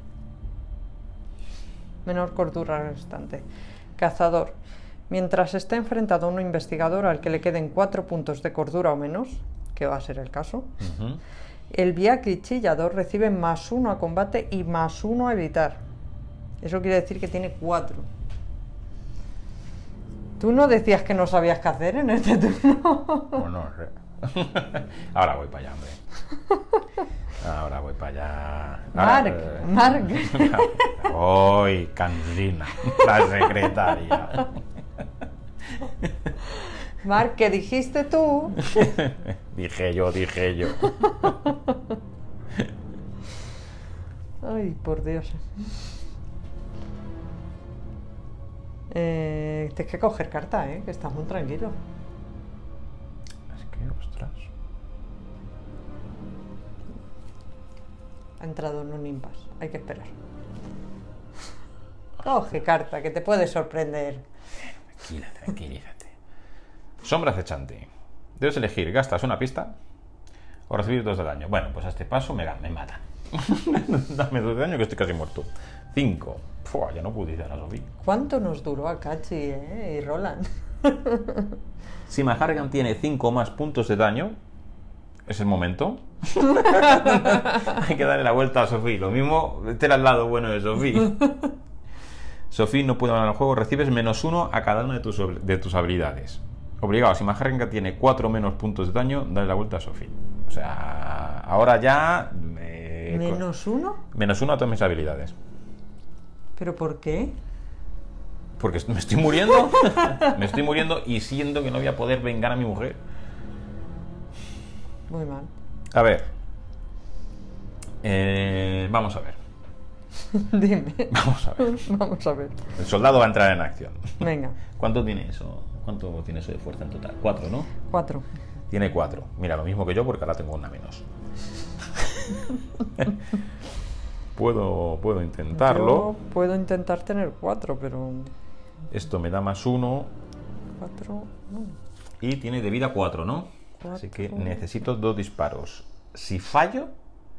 S2: Menor cordura restante. Cazador. Mientras esté enfrentado a un investigador al que le queden 4 puntos de cordura o menos, que va a ser el caso, el Viaki chillador recibe +1 a combate y +1 a evitar. Eso quiere decir que tiene 4. ¿Tú no decías que no sabías qué hacer en este turno?
S1: Bueno, ahora voy para allá, hombre. Ahora voy para allá.
S2: Marc.
S1: Hoy, Canslina, la secretaria.
S2: Marc, ¿qué dijiste tú?
S1: Dije yo.
S2: Ay, por Dios. Tienes que coger carta, que estás muy tranquilo.
S1: Es que, ostras.
S2: Ha entrado en un impasse. Hay que esperar. Coge carta, que te puede sorprender.
S1: Tranquilízate. Sombra acechante. Debes elegir, gastas una pista o recibir 2 de daño. Bueno, pues a este paso me matan. Dame 2 de daño que estoy casi muerto. 5. Ya no pude ir a la Sofía.
S2: ¿Cuánto nos duró Akachi y Roland?
S1: Si Mahargan tiene 5 más puntos de daño, es el momento. Hay que darle la vuelta a Sofía. Lo mismo, este era el lado bueno de Sofía. Sofía no puede ganar el juego, recibes -1 a cada una de tus habilidades. Obligado, si Majarrenga tiene 4 menos puntos de daño, dale la vuelta a Sofía. O sea, ahora ya...
S2: ¿-1?
S1: -1 a todas mis habilidades.
S2: ¿Pero por qué?
S1: Porque me estoy muriendo. Me estoy muriendo y siento que no voy a poder vengar a mi mujer.
S2: Muy mal.
S1: A ver. Vamos a ver.
S2: Dime.
S1: Vamos a ver.
S2: Vamos a ver.
S1: El soldado va a entrar en acción.
S2: Venga.
S1: ¿Cuánto tiene eso? ¿Cuánto tiene eso de fuerza en total? 4, ¿no?
S2: 4.
S1: Tiene 4. Mira, lo mismo que yo porque ahora tengo una menos. Puedo intentarlo.
S2: Yo puedo intentar tener 4, pero...
S1: Esto me da +1.
S2: 4... No.
S1: Y tiene de vida 4, ¿no?
S2: 4.
S1: Así que necesito 2 disparos. Si fallo...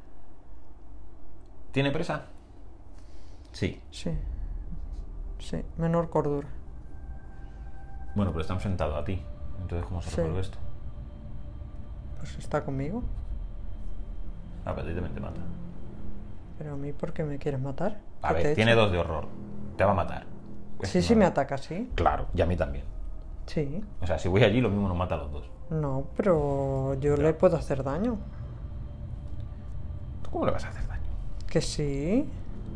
S1: ¿Tiene presa? Sí.
S2: Sí. Sí, menor cordura.
S1: Bueno, pero está enfrentado a ti. Entonces, ¿cómo se resuelve esto?
S2: Pues está conmigo.
S1: Ah, pero a ti también te mata.
S2: ¿Pero a mí por qué me quieres matar?
S1: A ver, tiene 2 de horror. Te va a matar.
S2: Sí, sí, me ataca, sí.
S1: Claro, y a mí también.
S2: Sí.
S1: O sea, si voy allí, lo mismo nos mata a los dos.
S2: No, pero yo
S1: Ya.
S2: le puedo hacer daño.
S1: ¿Tú cómo le vas a hacer daño?
S2: Que sí.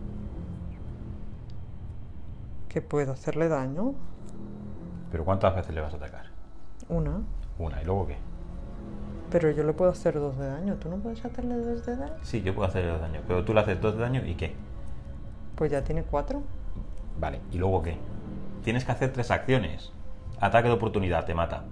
S2: Que puedo hacerle daño.
S1: ¿Pero cuántas veces le vas a atacar?
S2: Una.
S1: Una, ¿y luego qué?
S2: Pero yo le puedo hacer 2 de daño. ¿Tú no puedes hacerle 2 de daño?
S1: Sí, yo puedo hacerle 2 daño, pero tú le haces 2 de daño y ¿qué?
S2: Pues ya tiene 4.
S1: Vale, ¿y luego qué? Tienes que hacer 3 acciones. Ataque de oportunidad, te mata.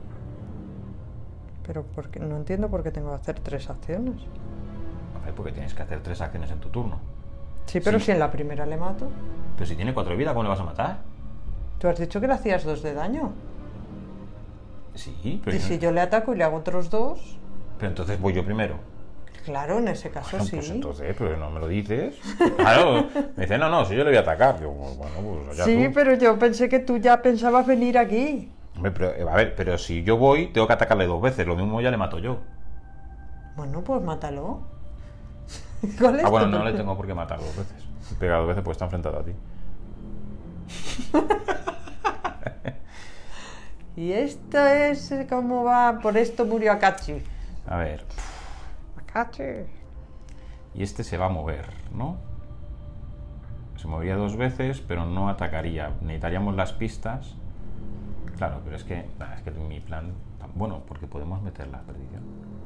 S2: Pero porque no entiendo por qué tengo que hacer 3 acciones.
S1: A ver, porque tienes que hacer 3 acciones en tu turno.
S2: Sí, pero
S1: Sí.
S2: si en la primera le mato.
S1: Pero si tiene 4 de vida, ¿cómo le vas a matar?
S2: Tú has dicho que le hacías 2 de daño.
S1: Sí, pero,
S2: Y si yo le ataco y le hago otros 2,
S1: pero entonces voy yo primero.
S2: claro, en ese caso
S1: Bueno,
S2: sí.
S1: pues entonces, pero no me lo dices. Claro, me dice, no, si yo le voy a atacar. Yo, bueno, pues allá
S2: Sí,
S1: tú.
S2: pero yo pensé que tú ya pensabas venir aquí.
S1: Hombre, pero, a ver, pero si yo voy, tengo que atacarle 2 veces. Lo mismo ya le mato yo.
S2: Bueno, pues mátalo. ¿Cuál es
S1: Ah, bueno,
S2: tu
S1: no le
S2: problema?
S1: tengo por qué matar 2 veces. He pegado 2 veces porque está enfrentado a ti.
S2: Y esto es cómo va. Por esto murió Akachi.
S1: A ver.
S2: Akachi.
S1: Y este se va a mover, ¿no? Se movería 2 veces, pero no atacaría. Necesitaríamos las pistas. Claro, pero es que mi plan... Bueno, porque podemos meter la perdición.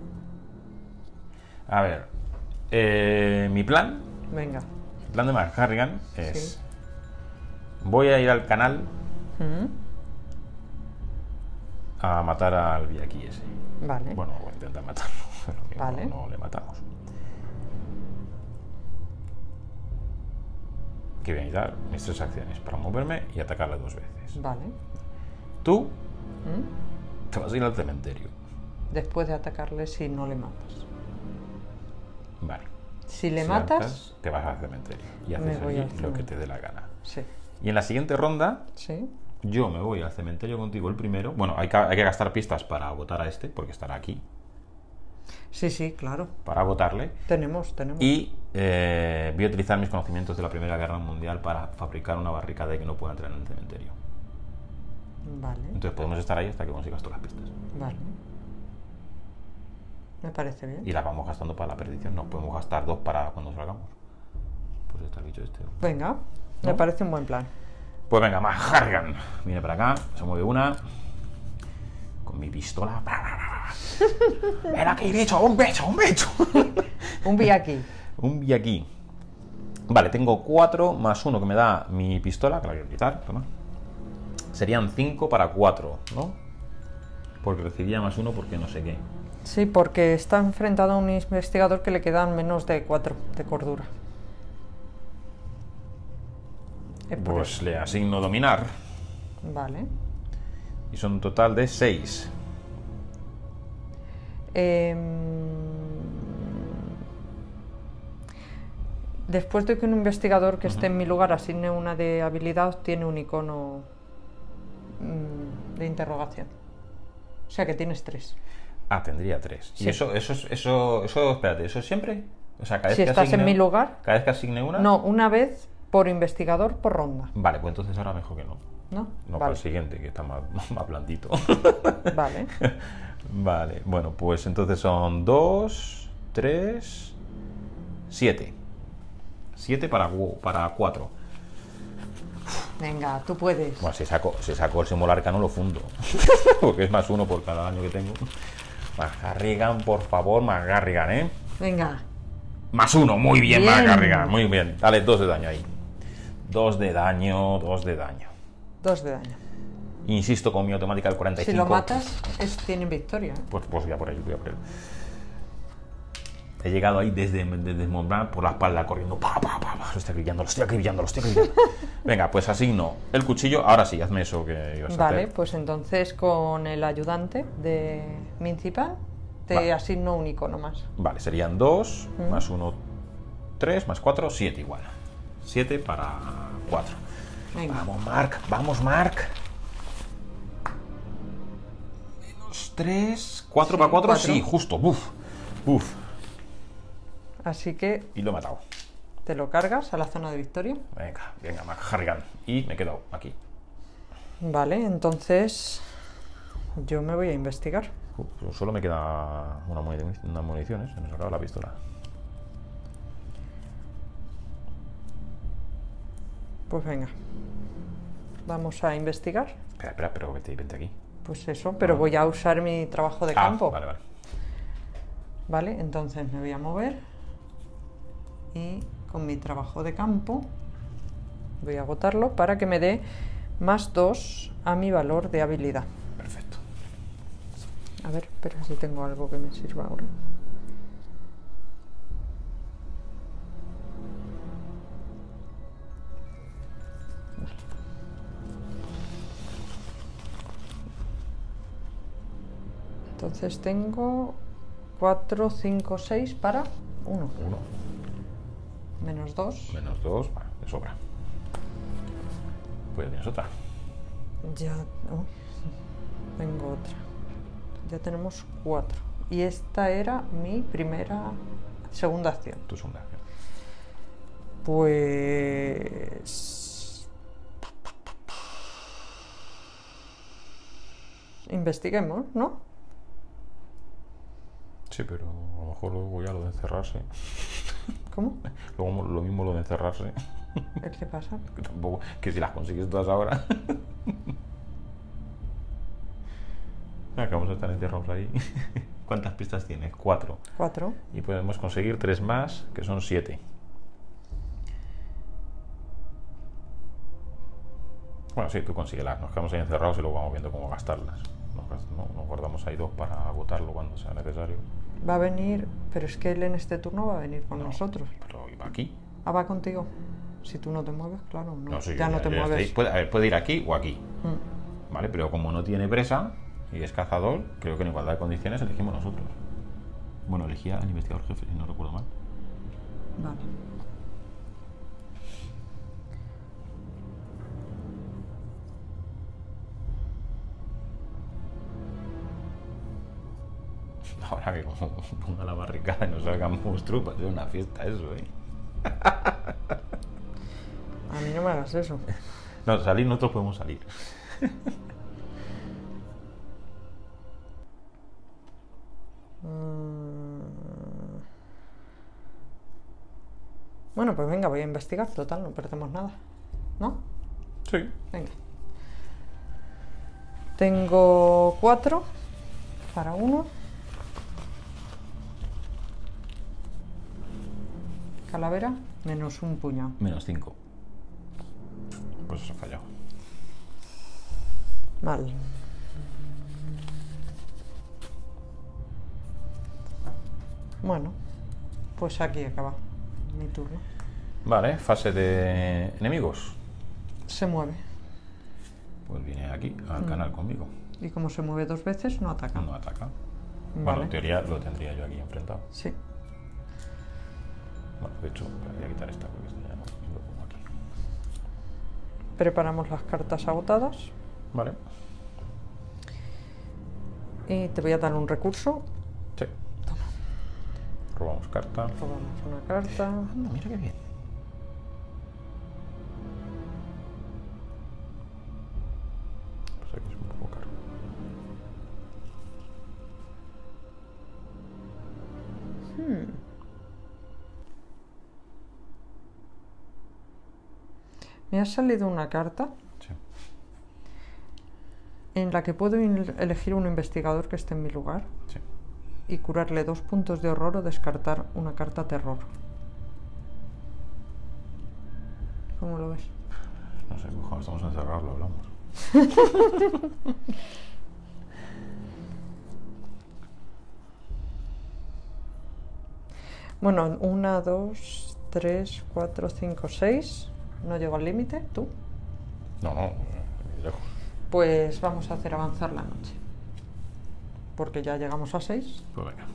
S1: A ver. Mi plan...
S2: Venga.
S1: El plan de McHarrigan es...
S2: Sí.
S1: Voy a ir al canal
S2: ¿Mm?
S1: a matar al Viaki ese.
S2: Vale.
S1: Bueno, voy a intentar matarlo, pero que
S2: Vale.
S1: no le matamos. Que voy a necesitar mis 3 acciones para moverme y atacarle 2 veces.
S2: Vale.
S1: Tú
S2: ¿Mm?
S1: te vas a ir al cementerio.
S2: Después de atacarle si no le matas.
S1: Vale.
S2: Si le
S1: Si
S2: matas,
S1: te vas al cementerio y
S2: me
S1: haces
S2: voy
S1: allí
S2: al
S1: lo que
S2: cementerio.
S1: te dé la gana.
S2: sí.
S1: Y en la siguiente ronda,
S2: Sí.
S1: yo me voy al cementerio contigo el primero. Bueno, hay que gastar pistas para agotar a este, porque estará aquí.
S2: Sí, sí, claro.
S1: Para agotarle.
S2: Tenemos.
S1: Y voy a utilizar mis conocimientos de la Primera Guerra Mundial para fabricar una barricada que no pueda entrar en el cementerio.
S2: Vale.
S1: Entonces podemos estar ahí hasta que consigas todas las pistas.
S2: Vale. Me parece bien.
S1: Y las vamos gastando para la perdición. No podemos gastar 2 para cuando salgamos. Pues está el bicho este.
S2: Venga, me
S1: ¿No?
S2: parece un buen plan.
S1: Pues venga, McHarrigan. Viene para acá, se mueve una. Con mi pistola. ¡Ven aquí, bicho! ¡Un bicho! ¡Un bicho!
S2: Un vi aquí.
S1: Un Viaki. Vale, tengo 4 más 1 que me da mi pistola, que la voy a utilizar. Toma. Serían 5 para 4, ¿no? Porque recibía más 1 porque no sé qué.
S2: Sí, porque está enfrentado a un investigador que le quedan menos de 4 de cordura. Es por
S1: Pues
S2: eso.
S1: le asigno dominar.
S2: Vale.
S1: Y son un total de 6.
S2: Después de que un investigador que esté en mi lugar asigne una de habilidad, tiene un icono de interrogación. O sea que tienes 3.
S1: Ah, tendría 3.
S2: Sí.
S1: ¿Y eso, espérate, eso es siempre? O sea, cada vez
S2: Si
S1: que
S2: estás en
S1: asigne-
S2: mi lugar,
S1: Cada vez que asigne una.
S2: no, una vez por investigador por ronda,
S1: Vale, pues entonces ahora mejor que no.
S2: ¿no?
S1: No para
S2: Vale,
S1: el siguiente, que está más, más blandito.
S2: vale.
S1: Vale, bueno, pues entonces son 2, 3, 7. 7 para 4.
S2: Venga, tú puedes.
S1: Bueno, si saco el símbolo arcano lo fundo. Porque es más 1 por cada daño que tengo. McGarrigan, por favor, McGarrigan, ¿eh?
S2: Venga,
S1: Más 1, muy bien,
S2: Bien.
S1: McGarrigan, muy bien. Dale, 2 de daño ahí. 2 de daño, 2 de daño.
S2: 2 de daño.
S1: Insisto con mi automática al 45.
S2: Si lo matas, tienen victoria. ¿eh?
S1: Pues voy a por él, voy a por él. He llegado ahí desde Montblanc por la espalda, corriendo. Pa, pa, pa, pa. Lo estoy acribillando, lo estoy acribillando, lo estoy acribillando. Venga, pues asigno el cuchillo. Ahora sí, hazme eso que ibas a
S2: Vale,
S1: hacer.
S2: pues entonces con el ayudante de principal te
S1: Vale.
S2: asigno un icono más.
S1: Vale, serían 2, más 1, 3, más 4, 7 igual. 7 para 4.
S2: Venga.
S1: Vamos, Marc, vamos, Marc. Menos 3, 4
S2: Sí,
S1: para 4,
S2: 4.
S1: sí, justo. Uf, uf.
S2: Así que
S1: Y lo he matado.
S2: te lo cargas a la zona de victoria.
S1: Venga, venga, McGarrigan. Y me he quedado aquí.
S2: Vale, entonces yo me voy a investigar.
S1: Pues solo me queda una munición, se me acaba la pistola.
S2: Pues venga, vamos a investigar.
S1: Espera, pero vente aquí.
S2: Pues eso, pero voy a usar mi trabajo de campo.
S1: Vale, vale.
S2: Vale, entonces me voy a mover y con mi trabajo de campo voy a agotarlo para que me dé más 2 a mi valor de habilidad.
S1: Perfecto.
S2: A ver, espera si tengo algo que me sirva ahora. Entonces tengo 4, 5, 6 para 1.
S1: 1,
S2: Menos 2.
S1: menos 2, vale, de sobra. Pues tienes otra.
S2: Ya. Tengo otra. Ya tenemos 4. Y esta era mi segunda acción.
S1: Tu segunda acción.
S2: Pues. Investiguemos, ¿no?
S1: Sí, pero a lo mejor luego ya lo de encerrarse.
S2: ¿Cómo?
S1: Luego lo mismo lo de encerrarse.
S2: ¿Qué pasa?
S1: Que tampoco, que si las consigues todas ahora. Acabamos de estar encerrados ahí. ¿Cuántas pistas tienes? 4.
S2: 4.
S1: Y podemos conseguir 3 más, que son 7. Bueno, sí, tú consíguelas. Nos quedamos ahí encerrados y luego vamos viendo cómo gastarlas. Nos guardamos ahí 2 para agotarlo cuando sea necesario.
S2: Va a venir, pero es que él en este turno va a venir con
S1: No,
S2: nosotros.
S1: Pero iba aquí.
S2: Ah, va contigo. Si tú no te mueves, claro, no.
S1: Sí,
S2: ya no te
S1: estoy.
S2: mueves.
S1: Puede ir aquí o aquí.
S2: Mm.
S1: ¿Vale? Pero como no tiene presa y es cazador, creo que en igualdad de condiciones elegimos nosotros. Bueno, elegía al investigador jefe, si no recuerdo mal.
S2: Vale.
S1: Ahora que como ponga la barricada y nos salgan monstruos, va a ser una fiesta eso, ¿eh?
S2: A mí no me hagas eso.
S1: No, salir nosotros podemos salir.
S2: Bueno, pues venga, voy a investigar. Total, no perdemos nada. ¿No?
S1: Sí.
S2: Venga. Tengo 4 para 1. Calavera, menos un puñado.
S1: Menos 5. Pues eso ha fallado.
S2: Mal. Bueno, pues aquí acaba mi turno.
S1: Vale, fase de enemigos.
S2: Se mueve.
S1: Pues viene aquí, al canal conmigo.
S2: Y como se mueve 2 veces, no ataca.
S1: No ataca.
S2: Vale.
S1: Bueno, en teoría lo tendría yo aquí enfrentado.
S2: Sí.
S1: Bueno, de hecho, voy a quitar esta porque esta ya no. Y lo pongo aquí.
S2: Preparamos las cartas agotadas.
S1: Vale.
S2: Y te voy a dar un recurso.
S1: Sí. Robamos carta.
S2: Robamos una carta.
S1: Anda, mira qué bien. Pues aquí es un poco caro.
S2: Me ha salido una carta
S1: Sí.
S2: en la que puedo elegir un investigador que esté en mi lugar
S1: Sí.
S2: y curarle 2 puntos de horror o descartar una carta terror. ¿Cómo lo ves?
S1: No sé, cuando estamos encerrados lo hablamos.
S2: Bueno, 1, 2, 3, 4, 5, 6. No llego al límite, ¿tú?
S1: No, ni lejos.
S2: Pues vamos a hacer avanzar la noche. Porque ya llegamos a 6.
S1: Pues venga.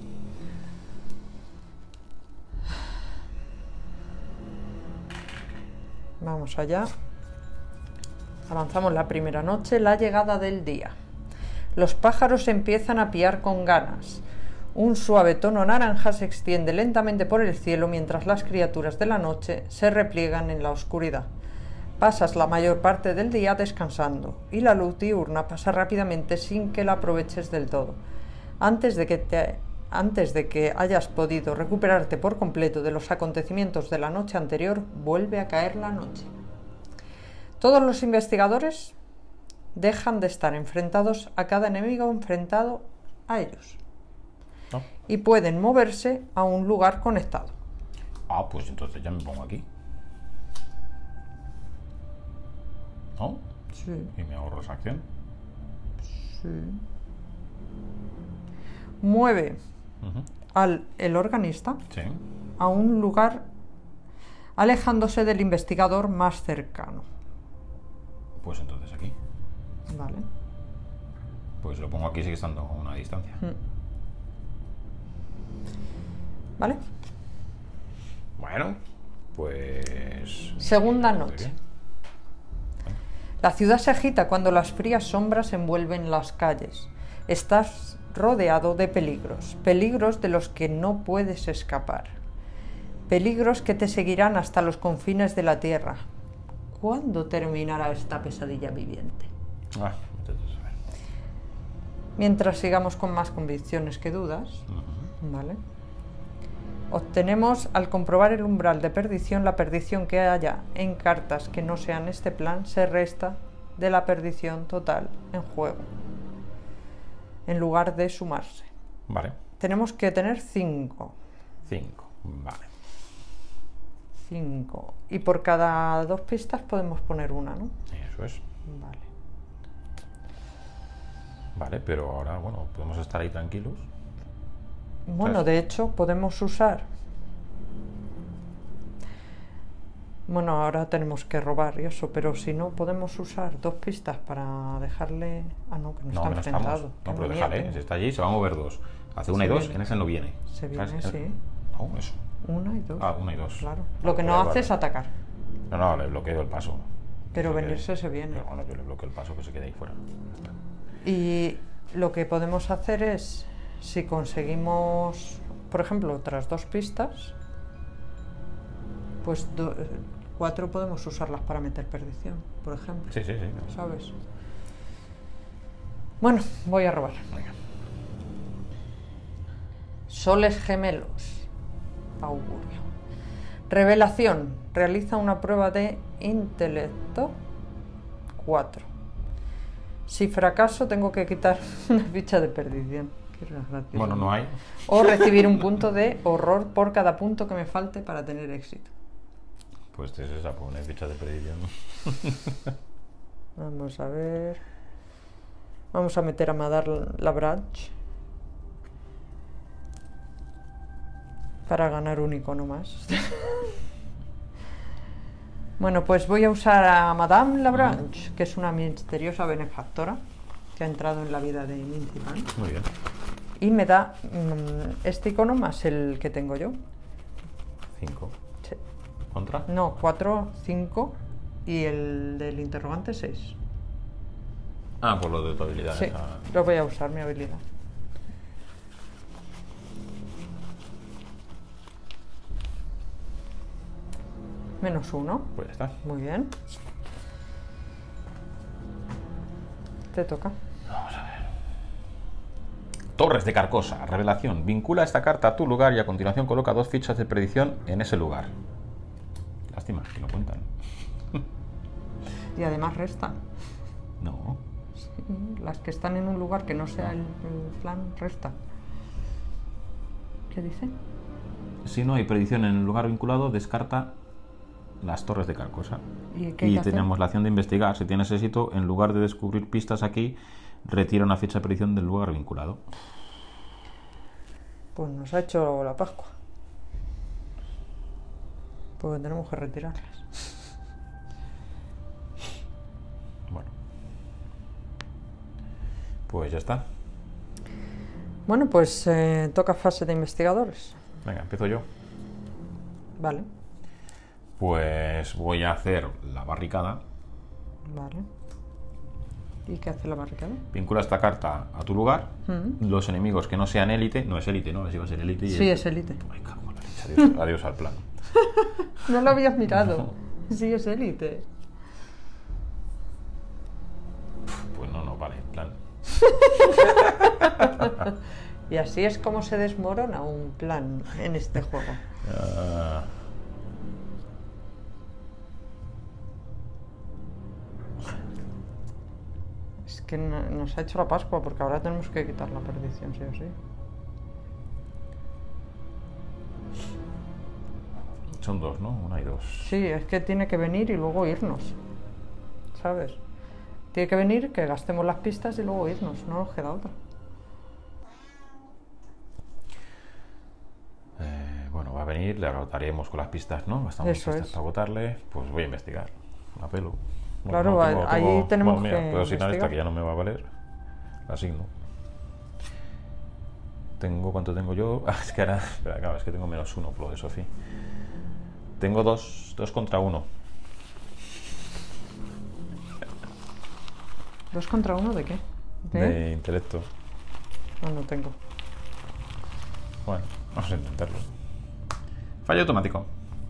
S2: Vamos allá. Avanzamos la primera noche, la llegada del día. Los pájaros empiezan a piar con ganas. Un suave tono naranja se extiende lentamente por el cielo mientras las criaturas de la noche se repliegan en la oscuridad. Pasas la mayor parte del día descansando y la luz diurna pasa rápidamente sin que la aproveches del todo. Antes de que hayas podido recuperarte por completo de los acontecimientos de la noche anterior, vuelve a caer la noche. Todos los investigadores dejan de estar enfrentados a cada enemigo enfrentado a ellos.
S1: ¿No?
S2: Y pueden moverse a un lugar conectado.
S1: Ah, pues entonces ya me pongo aquí. ¿No?
S2: Sí,
S1: Y me ahorro esa acción.
S2: sí. Mueve
S1: Ujú.
S2: el organista
S1: Sí.
S2: a un lugar alejándose del investigador más cercano.
S1: Pues entonces aquí.
S2: Vale.
S1: Pues lo pongo aquí, sigue estando a una distancia.
S2: ¿Vale?
S1: Bueno, pues...
S2: Segunda
S1: muy
S2: noche.
S1: bien.
S2: La ciudad se agita cuando las frías sombras envuelven las calles. Estás rodeado de peligros, peligros de los que no puedes escapar, peligros que te seguirán hasta los confines de la tierra. ¿Cuándo terminará esta pesadilla viviente?
S1: Ah, entonces, a ver.
S2: Mientras sigamos con más convicciones que dudas,
S1: Ujú.
S2: ¿vale? Obtenemos, al comprobar el umbral de perdición, la perdición que haya en cartas que no sean este plan se resta de la perdición total en juego, en lugar de sumarse.
S1: Vale.
S2: Tenemos que tener 5.
S1: 5. Vale.
S2: 5. Y por cada 2 pistas podemos poner una, ¿no?
S1: Eso es.
S2: Vale.
S1: Vale, pero ahora, bueno, podemos estar ahí tranquilos.
S2: Bueno,
S1: ¿Sabes?
S2: de hecho, podemos usar... Bueno, ahora tenemos que robar y eso, pero si no, podemos usar 2 pistas para dejarle... Ah, no, que no,
S1: No,
S2: está
S1: que no
S2: enfrentado.
S1: estamos.
S2: Qué
S1: No, pero
S2: manía
S1: déjale,
S2: tengo.
S1: si está allí, se va a mover 2. Hace 1 y
S2: Se
S1: 2,
S2: viene.
S1: en ese no viene.
S2: Se viene,
S1: ¿Sabes?
S2: sí.
S1: No, eso.
S2: 1 y 2.
S1: Ah, 1 y 2.
S2: Claro. Lo que no hace es atacar.
S1: No, le bloqueo el paso.
S2: Pero
S1: Se quede.
S2: venirse se viene.
S1: Pero bueno, yo le bloqueo el paso, que se quede ahí fuera.
S2: Y lo que podemos hacer es, si conseguimos, por ejemplo, otras 2 pistas, pues 4 podemos usarlas para meter perdición, por ejemplo.
S1: Sí, sí, sí.
S2: ¿Sabes? Bueno, voy a robar.
S1: Venga.
S2: Soles gemelos. Augurio. Revelación. Realiza una prueba de intelecto. 4. Si fracaso, tengo que quitar una ficha de perdición. Qué gracioso.
S1: Bueno, no hay.
S2: O recibir un punto de horror por cada punto que me falte para tener éxito.
S1: Pues es esa, pone ficha de predicción.
S2: Vamos a ver. Vamos a meter a Madar la Branch para ganar un icono más. Bueno, pues voy a usar a Madame Labranche, que es una misteriosa benefactora que ha entrado en la vida de Mincipan.
S1: Muy bien.
S2: Y me da este icono más el que tengo yo.
S1: 5.
S2: Sí.
S1: ¿Contra?
S2: No, 4, 5 y el del interrogante 6.
S1: Ah, por lo de tu habilidad.
S2: Sí,
S1: esa.
S2: lo voy a usar, mi habilidad. -1.
S1: Pues ya está.
S2: Muy bien. Te toca.
S1: Vamos a ver. Torres de Carcosa. Revelación. Vincula esta carta a tu lugar y a continuación coloca 2 fichas de predicción en ese lugar. Lástima, que no cuentan.
S2: Y además resta.
S1: No.
S2: Las que están en un lugar que no sea el plan, resta. ¿Qué dice?
S1: Si no hay predicción en el lugar vinculado, descarta las Torres de Carcosa.
S2: ¿Y qué hay que hacer?
S1: tenemos la acción de investigar. Si tienes éxito, en lugar de descubrir pistas aquí, retira una ficha de predicción del lugar vinculado.
S2: Pues nos ha hecho la Pascua. Pues tenemos que retirarlas.
S1: Bueno. Pues ya está.
S2: Bueno, pues toca fase de investigadores.
S1: Venga, empiezo yo.
S2: Vale,
S1: Pues voy a hacer la barricada.
S2: vale. ¿Y qué hace la barricada?
S1: Vincula esta carta a tu lugar. Los enemigos que no sean élite. No es élite, ¿no? A ver si va a ser élite.
S2: Sí, es élite.
S1: Ay, cago en la leche. Adiós, adiós al plan.
S2: No lo habías mirado. Sí, es élite.
S1: Pues no, vale, plan.
S2: Y así es como se desmorona un plan en este juego.
S1: Ah.
S2: Es que nos ha hecho la Pascua porque ahora tenemos que quitar la perdición, sí o sí.
S1: Son 2, ¿no? 1 y 2.
S2: Sí, es que tiene que venir y luego irnos. ¿Sabes? Tiene que venir, que gastemos las pistas y luego irnos. No nos queda otra.
S1: Bueno, va a venir, le agotaremos con las pistas, ¿no? Gastamos
S2: Eso
S1: pistas
S2: es.
S1: para agotarle. Pues voy a investigar. La pelo.
S2: Claro, ahí tenemos
S1: mira,
S2: que
S1: puedo asignar esta
S2: investigar.
S1: que ya no me va a valer. La asigno. ¿Cuánto tengo yo? Ah, es que ahora, espera, claro, es que tengo -1 por lo de Sofía. Tengo 2 contra 1.
S2: ¿2 contra 1 de qué?
S1: De intelecto.
S2: No tengo.
S1: Bueno, vamos a intentarlo. Fallo automático.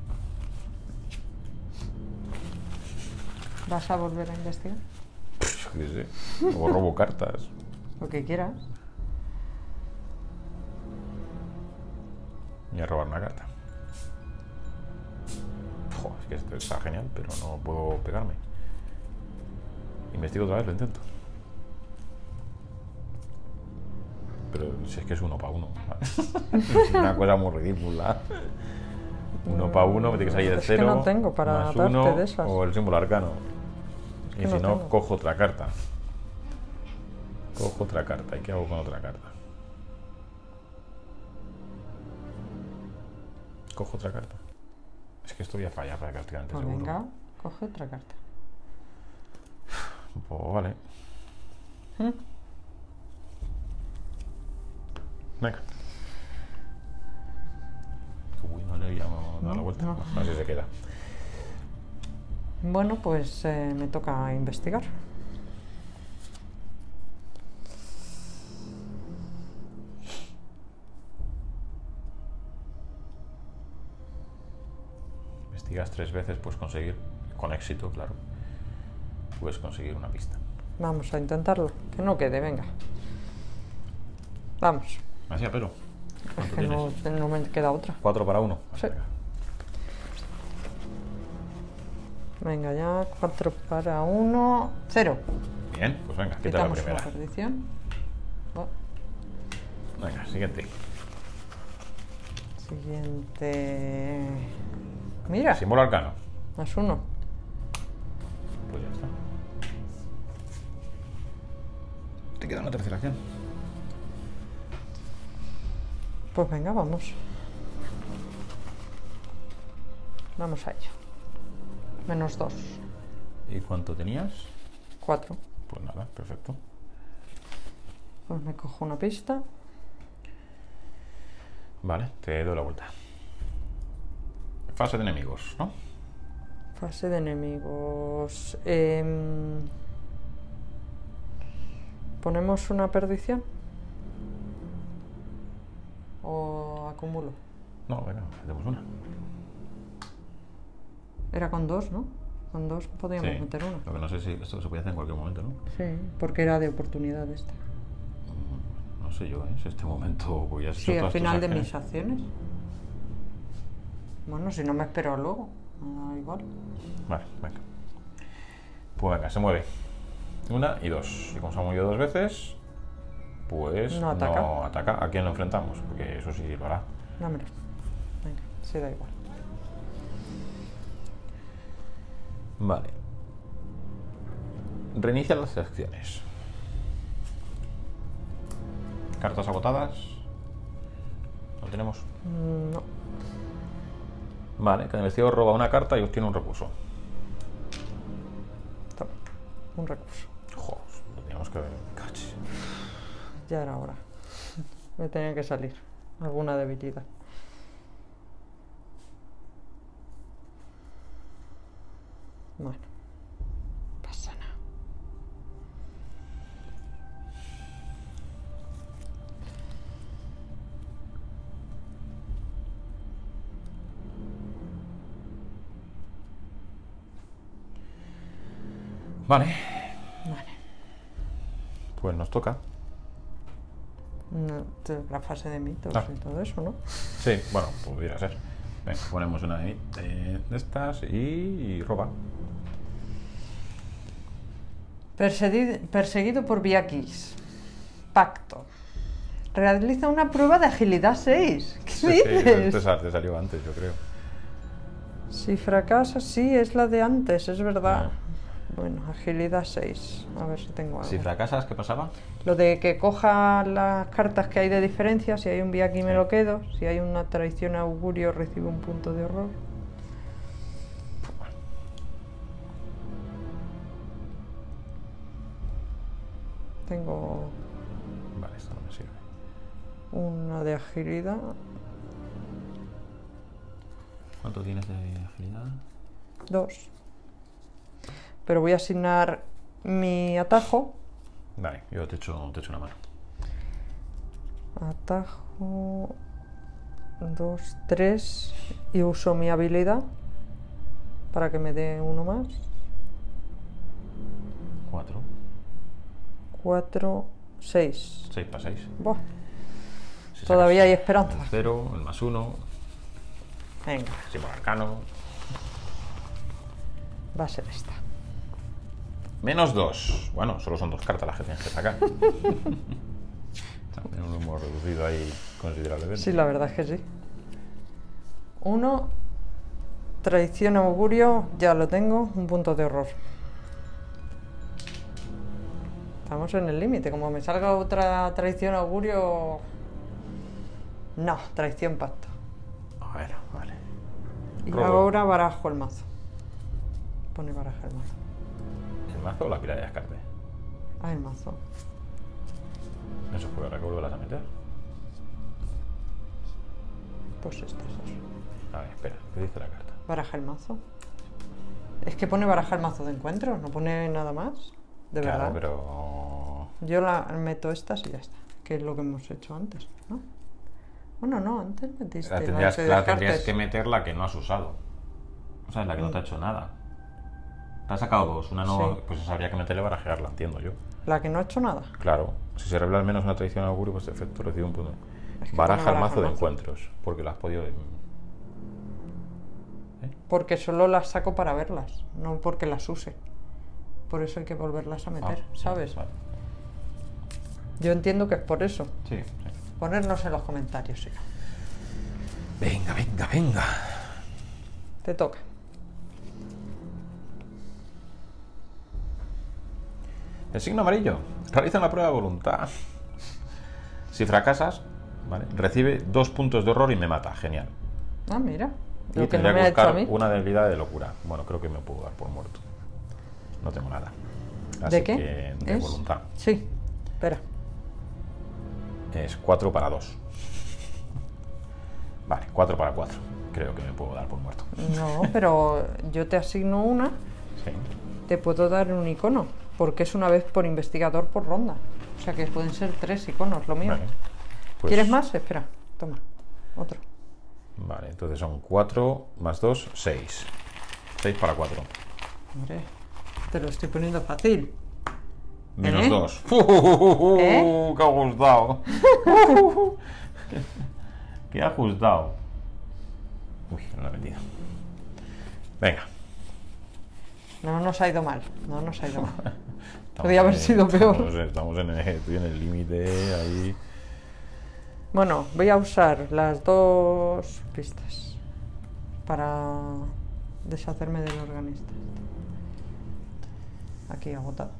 S2: ¿Vas a volver a investigar?
S1: Yo qué sé. O robo cartas.
S2: Lo que quieras.
S1: Y a robar una carta. Joder, es que esto está genial, pero no puedo pegarme. Investigo otra vez, lo intento. Pero si es que es 1 para 1. Es una cosa muy ridícula. 1 para 1, me tiene que salir el
S2: Es que
S1: 0.
S2: no tengo para
S1: más
S2: darte
S1: 1
S2: de esas.
S1: o el símbolo arcano.
S2: que
S1: Y si
S2: no
S1: no,
S2: tengo.
S1: cojo otra carta. Cojo otra carta. ¿Y qué hago con otra carta? Cojo otra carta. Es que esto voy a fallar prácticamente
S2: Pues
S1: seguro.
S2: venga, coge otra carta.
S1: Pues vale.
S2: ¿Mm?
S1: Venga. Uy, no le había dado la
S2: No,
S1: vuelta.
S2: no.
S1: A ver si se queda.
S2: Bueno, pues me toca investigar.
S1: Investigas 3 veces, puedes conseguir, con éxito, claro, puedes conseguir una pista.
S2: Vamos a intentarlo. Que no quede, venga. Vamos.
S1: Así a pelo.
S2: Es
S1: ¿Cuánto
S2: que
S1: tienes?
S2: no me queda otra.
S1: 4 para 1.
S2: Sí. Venga, ya. 4 para 1. 0.
S1: Bien, pues venga, quita la
S2: Quitamos una
S1: primera.
S2: perdición. Oh,
S1: Venga, siguiente.
S2: siguiente. Mira,
S1: Símbolo arcano.
S2: +1.
S1: Pues ya está. Te queda una tercera acción.
S2: Pues venga, vamos. Vamos a ello. -2.
S1: ¿Y cuánto tenías?
S2: 4.
S1: Pues nada, perfecto.
S2: Pues me cojo una pista.
S1: Vale, te doy la vuelta. Fase de enemigos, ¿no?
S2: Fase de enemigos. ¿Ponemos una perdición? ¿O acumulo?
S1: No, venga, hacemos una.
S2: Era con 2, ¿no? Con 2 podíamos
S1: Sí.
S2: meter una.
S1: Lo que no sé si esto se puede hacer en cualquier momento, ¿no?
S2: Sí, porque era de oportunidad esta.
S1: No sé yo, ¿eh? Si este momento voy a hacer
S2: Sí, al
S1: todas tus
S2: final de
S1: acciones.
S2: mis acciones. Bueno, si no me espero luego, me da igual.
S1: Vale, venga. Pues venga, se mueve. 1 y 2. Y como se ha movido 2 veces, pues
S2: No ataca.
S1: no ataca. ¿A quién lo enfrentamos? Porque eso sí lo hará.
S2: Dámelo. Venga, sí, da igual.
S1: Vale. Reinicia las acciones. Cartas agotadas. ¿No tenemos?
S2: No.
S1: Vale, cada investigador roba una carta y obtiene un recurso.
S2: Toma, un recurso.
S1: Joder, lo teníamos que... Cachis.
S2: Ya era hora. Me tenía que salir. Alguna debilidad. Bueno. Pasa nada.
S1: Vale,
S2: Vale.
S1: pues nos toca.
S2: No, la fase de mitos
S1: Ah.
S2: y todo eso, ¿no?
S1: Sí, bueno, pudiera ser. Venga, ponemos una de estas y roba.
S2: Perseguido por Viakis. Pacto. Realiza una prueba de agilidad 6. ¿Qué
S1: Sí,
S2: dices?
S1: te salió antes, yo creo.
S2: Si fracasa, sí, es la de antes, es verdad. Bueno, agilidad 6. A ver si tengo algo.
S1: Si fracasas, ¿qué pasaba?
S2: Lo de que coja las cartas que hay de diferencia, si hay un Viaki me
S1: Sí.
S2: lo quedo, si hay una traición a augurio recibe un punto de horror. Tengo
S1: Vale, esto no me sirve.
S2: una de agilidad.
S1: ¿Cuánto tienes de agilidad?
S2: 2. Pero voy a asignar mi atajo.
S1: Vale, yo te echo una mano.
S2: Atajo 2, 3 y uso mi habilidad para que me dé uno más.
S1: 4.
S2: 4, 6.
S1: 6 para 6.
S2: Buah, todavía hay esperanza.
S1: 0, el más 1,
S2: Venga,
S1: símbolo arcano.
S2: va a ser esta.
S1: Menos 2. Bueno, solo son 2 cartas las que tienes que sacar. También lo hemos reducido ahí considerablemente.
S2: Sí, la verdad es que sí. 1, traición a augurio, ya lo tengo, un punto de horror. Estamos en el límite, como me salga otra traición a augurio... No, traición pacto.
S1: Bueno, vale.
S2: Y
S1: Robo.
S2: ahora barajo el mazo. Pone baraja el mazo.
S1: ¿El mazo o la pila de descarte?
S2: Ah, el mazo.
S1: Eso fue ahora que vuelvas a meter.
S2: Pues estas dos.
S1: A ver, espera, ¿qué dice la carta?
S2: Baraja el mazo. Es que pone baraja el mazo de encuentro, no pone nada más. De
S1: Claro,
S2: verdad.
S1: pero...
S2: Yo la meto estas y ya está. Que es lo que hemos hecho antes, ¿no? Bueno, no, antes metiste
S1: La
S2: la
S1: tendrías,
S2: de
S1: la tendrías
S2: descartes.
S1: que meter la que no has usado. O sea, la que no te ha hecho nada. Te has sacado 2, una no,
S2: Sí.
S1: pues esa habría que meterle barajearla, entiendo yo.
S2: La que no ha hecho nada.
S1: Claro, si se revela al menos una traición al augurio, pues de efecto recibe un punto.
S2: Es que
S1: Baraja
S2: pone
S1: el mazo de
S2: mazo.
S1: encuentros, porque lo has podido...
S2: Porque solo las saco para verlas, no porque las use. Por eso hay que volverlas a meter,
S1: Ah,
S2: ¿sabes?
S1: Vale.
S2: Yo entiendo que es por eso.
S1: Sí, sí.
S2: Ponernos en los comentarios, sí.
S1: Venga, venga, venga.
S2: Te toca.
S1: El signo amarillo. Realiza una prueba de voluntad. Si fracasas, ¿vale? Recibe 2 puntos de horror y me mata. Genial.
S2: Ah, mira.
S1: Y
S2: Lo que no
S1: tendría
S2: me
S1: que
S2: ha hecho a
S1: buscar
S2: mí.
S1: una debilidad de locura. Bueno, creo que me puedo dar por muerto. No tengo nada. Así
S2: ¿De qué?
S1: que de
S2: ¿Es?
S1: voluntad.
S2: Sí. Espera.
S1: Es 4 para 2. Vale, 4 para 4. Creo que me puedo dar por muerto.
S2: No, pero yo te asigno una,
S1: Sí.
S2: te puedo dar un icono, porque es una vez por investigador por ronda. O sea que pueden ser 3 iconos, lo mío.
S1: Vale. Pues-
S2: ¿Quieres más? Espera, toma. Otro.
S1: Vale, entonces son 4 más 2, 6. 6 para 4.
S2: Hombre, te lo estoy poniendo fácil.
S1: Menos
S2: ¿Eh?
S1: 2.
S2: ¿Eh?
S1: ¡Qué ajustado! ¡Qué ajustado! Uy, no lo he metido. Venga.
S2: No nos ha ido mal. No nos ha ido mal.
S1: Estamos
S2: Podría haber sido peor.
S1: Estamos estoy en el límite ahí.
S2: Bueno, voy a usar las 2 pistas para deshacerme del organista. Aquí agotado.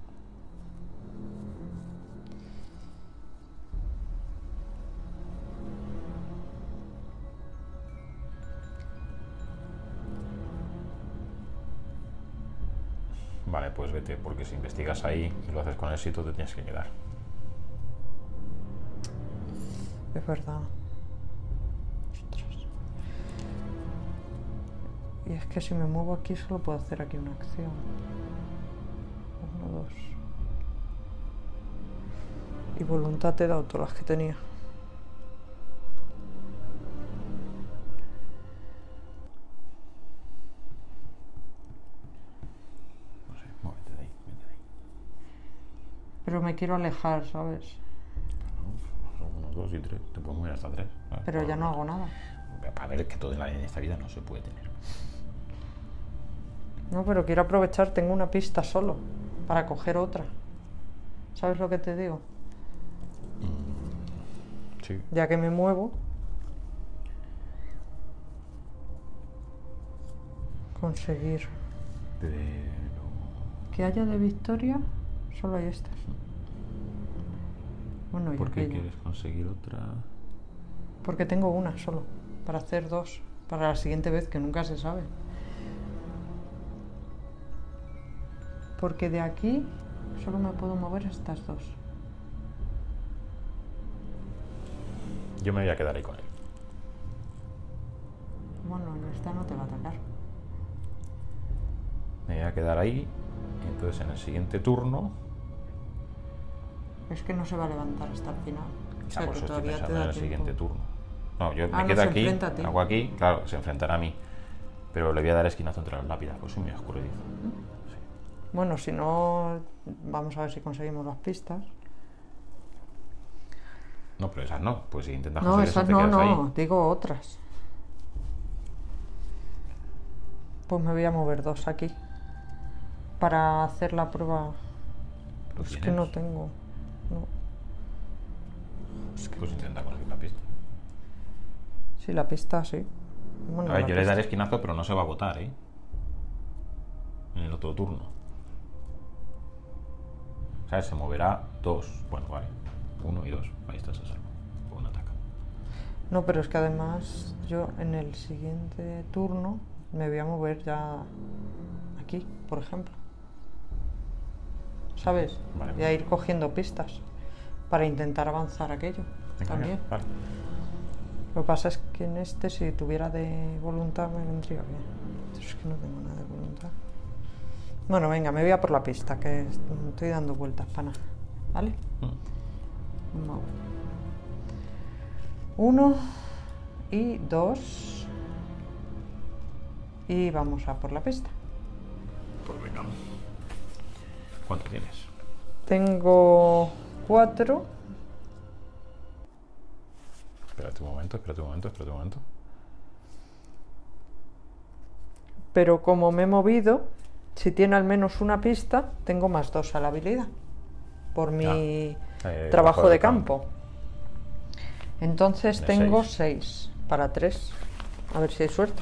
S1: Vale, pues vete, porque si investigas ahí y lo haces con éxito te tienes que quedar.
S2: Es verdad. Ostras. Y es que si me muevo aquí solo puedo hacer aquí una acción. 1, 2. Y voluntad te he dado todas las que tenía.
S1: No sé, muévete de ahí, vete de ahí.
S2: Pero me quiero alejar, ¿sabes?
S1: 1, 2 y 3. Te puedes mover hasta 3.
S2: Pero ya no hago nada.
S1: Para ver que todo en esta vida no se puede tener.
S2: No, pero quiero aprovechar, tengo una pista solo para coger otra. ¿Sabes lo que te digo?
S1: Sí.
S2: Ya que me muevo, conseguir
S1: Pero...
S2: que haya de victoria, solo hay esta. Bueno, y
S1: ¿Por qué
S2: aquella.
S1: quieres conseguir otra?
S2: Porque tengo una solo, para hacer 2, para la siguiente vez, que nunca se sabe. Porque de aquí solo me puedo mover estas 2.
S1: Yo me voy a quedar ahí con él.
S2: Bueno, en esta no te va a atacar.
S1: Me voy a quedar ahí. Y entonces en el siguiente turno...
S2: Es que no se va a levantar hasta el final. O sea,
S1: por
S2: que
S1: eso estoy
S2: todavía te
S1: pensando en
S2: da
S1: el
S2: tiempo.
S1: siguiente turno. No, yo
S2: Ah,
S1: me
S2: no,
S1: quedo
S2: se
S1: aquí,
S2: enfrenta a ti.
S1: hago aquí, claro, se enfrentará a mí. Pero le voy a dar esquinazo entre las lápidas, pues soy muy escurridizo. Sí.
S2: Bueno, si no, vamos a ver si conseguimos las pistas.
S1: No, pero esas no, pues si intentas
S2: No,
S1: conseguir
S2: esas
S1: te
S2: no,
S1: quedas
S2: no,
S1: ahí.
S2: digo otras. Pues me voy a mover 2 aquí. Para hacer la prueba.
S1: ¿Lo
S2: Es que
S1: tienes?
S2: no tengo. No.
S1: Pues intenta conseguir la pista.
S2: Sí, la pista sí. Bueno,
S1: A ver,
S2: la
S1: yo le
S2: pista.
S1: daré esquinazo, pero no se va a votar, ¿eh? En el otro turno. ¿Sabes? Se moverá 2. Bueno, vale. 1 y 2. Ahí estás a salvo. Por un ataque.
S2: No, pero es que además yo en el siguiente turno me voy a mover ya aquí, por ejemplo. ¿Sabes?
S1: Vale.
S2: Voy a ir cogiendo pistas para intentar avanzar aquello.
S1: Venga,
S2: También.
S1: Vale.
S2: Lo que pasa es que en este, si tuviera de voluntad, me vendría bien. Pero es que no tengo nada de voluntad. Bueno, venga, me voy a por la pista, que estoy dando vueltas para nada. ¿Vale? Vamos. 1 y 2. Y vamos a por la pista.
S1: Pues venga. ¿Cuánto tienes?
S2: Tengo 4.
S1: Espérate un momento, espérate un momento, espérate un momento.
S2: Pero como me he movido, si tiene al menos una pista, tengo más 2 a la habilidad. Por mi trabajo de campo. Entonces
S1: Tiene
S2: tengo
S1: 6.
S2: 6 para 3. A ver si hay suerte.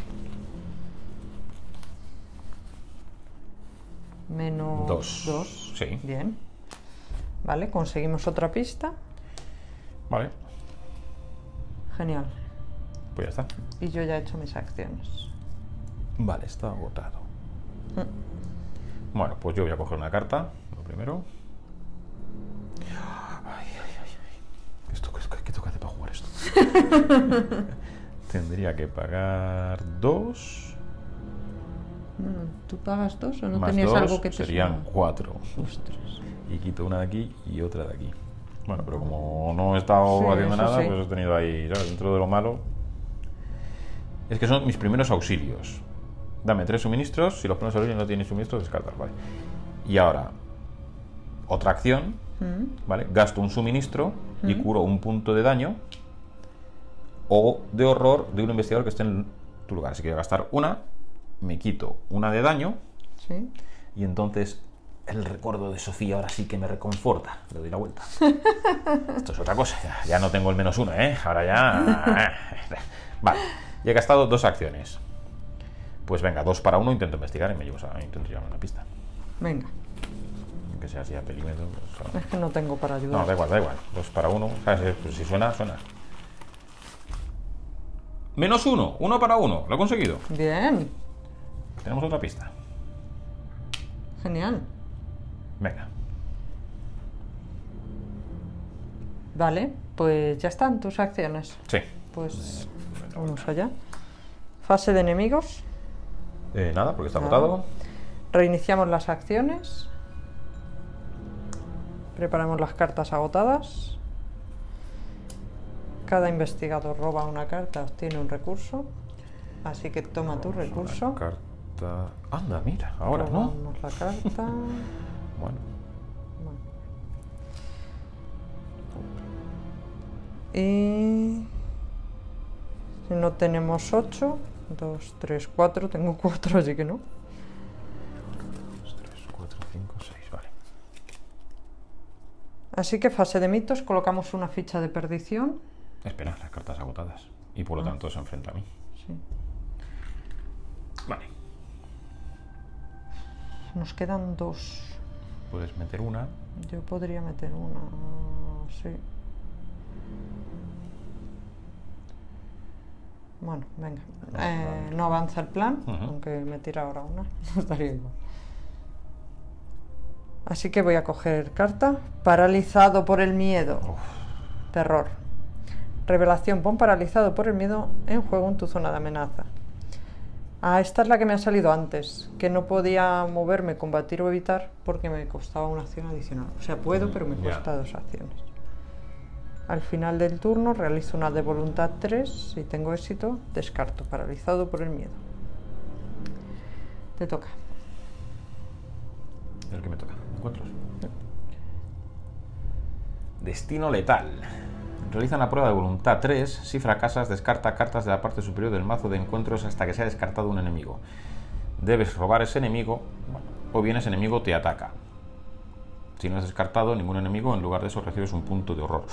S2: Menos 2.
S1: Sí.
S2: Bien. Vale, conseguimos otra pista.
S1: Vale,
S2: Genial.
S1: pues ya está.
S2: Y yo ya he hecho mis acciones.
S1: Vale, está agotado. Bueno, pues yo voy a coger una carta, lo primero. Ay, ay, ay, ay. ¿Qué toca hacer para jugar esto? Tendría que pagar 2.
S2: ¿Tú pagas 2 o no
S1: Más
S2: tenías
S1: 2
S2: algo que te
S1: serían
S2: sonaba?
S1: 4.
S2: Ostras.
S1: Y quito una de aquí y otra de aquí. Bueno, pero como no he estado
S2: Sí,
S1: haciendo
S2: eso
S1: nada,
S2: sí.
S1: pues he tenido ahí, ¿sabes? Dentro de lo malo. Es que son mis primeros auxilios. Dame 3 suministros. Si los pones sobre ellos no tienen suministros, descartas, vale. Y ahora, otra acción, ¿vale? Gasto un suministro y curo un punto de daño o de horror de un investigador que esté en tu lugar. Así que voy a gastar una, me quito una de daño,
S2: Sí.
S1: y entonces el recuerdo de Sofía ahora sí que me reconforta. Le doy la vuelta. Esto es otra cosa. Ya no tengo el -1, ¿eh? Ahora ya... Vale. Ya he gastado 2 acciones. Pues venga, 2 para 1. Intento investigar y intento llevarme una pista.
S2: Venga.
S1: Que sea así a perímetro. Pues,
S2: Es que no tengo para ayudar.
S1: no, da igual, da igual. 2 para 1. ¿Sabes? Pues si suena, suena. -1. 1 para 1. Lo he conseguido.
S2: Bien.
S1: Tenemos otra pista.
S2: Genial.
S1: Venga.
S2: Vale, pues ya están tus acciones.
S1: Sí.
S2: Pues vamos allá. Fase de enemigos.
S1: Nada, porque está
S2: Nada.
S1: agotado.
S2: Reiniciamos las acciones. Preparamos las cartas agotadas. Cada investigador roba una carta, obtiene un recurso. Así que toma tu recurso.
S1: Una carta... Anda, mira, ahora, ¿no?
S2: Robamos la carta.
S1: Bueno.
S2: Bueno. Y si no tenemos 8, 2, 3, 4, tengo 4, así que no.
S1: 2, 3, 4, 5, 6, vale.
S2: Así que fase de mitos, colocamos una ficha de perdición.
S1: Espera, las cartas agotadas. Y por lo tanto se enfrenta a mí.
S2: Sí.
S1: Vale.
S2: Nos quedan 2.
S1: Puedes meter una.
S2: Yo podría meter una, sí. Bueno, venga. No avanza el plan, aunque me tira ahora una. No estaría igual. Así que voy a coger carta. Paralizado por el miedo. Terror. Revelación. Pon paralizado por el miedo en juego en tu zona de amenaza. Ah, esta es la que me ha salido antes, que no podía moverme, combatir o evitar porque me costaba una acción adicional. O sea, puedo, pero me cuesta 2 acciones. Al final del turno realizo una de voluntad 3. Si tengo éxito, descarto. Paralizado por el miedo. Te toca.
S1: El que me toca. ¿Encuentros? Destino letal. Realiza una prueba de voluntad 3. Si fracasas, descarta cartas de la parte superior del mazo de encuentros hasta que sea descartado un enemigo. Debes robar ese enemigo, o bien ese enemigo te ataca. Si no es descartado ningún enemigo, en lugar de eso recibes un punto de horror.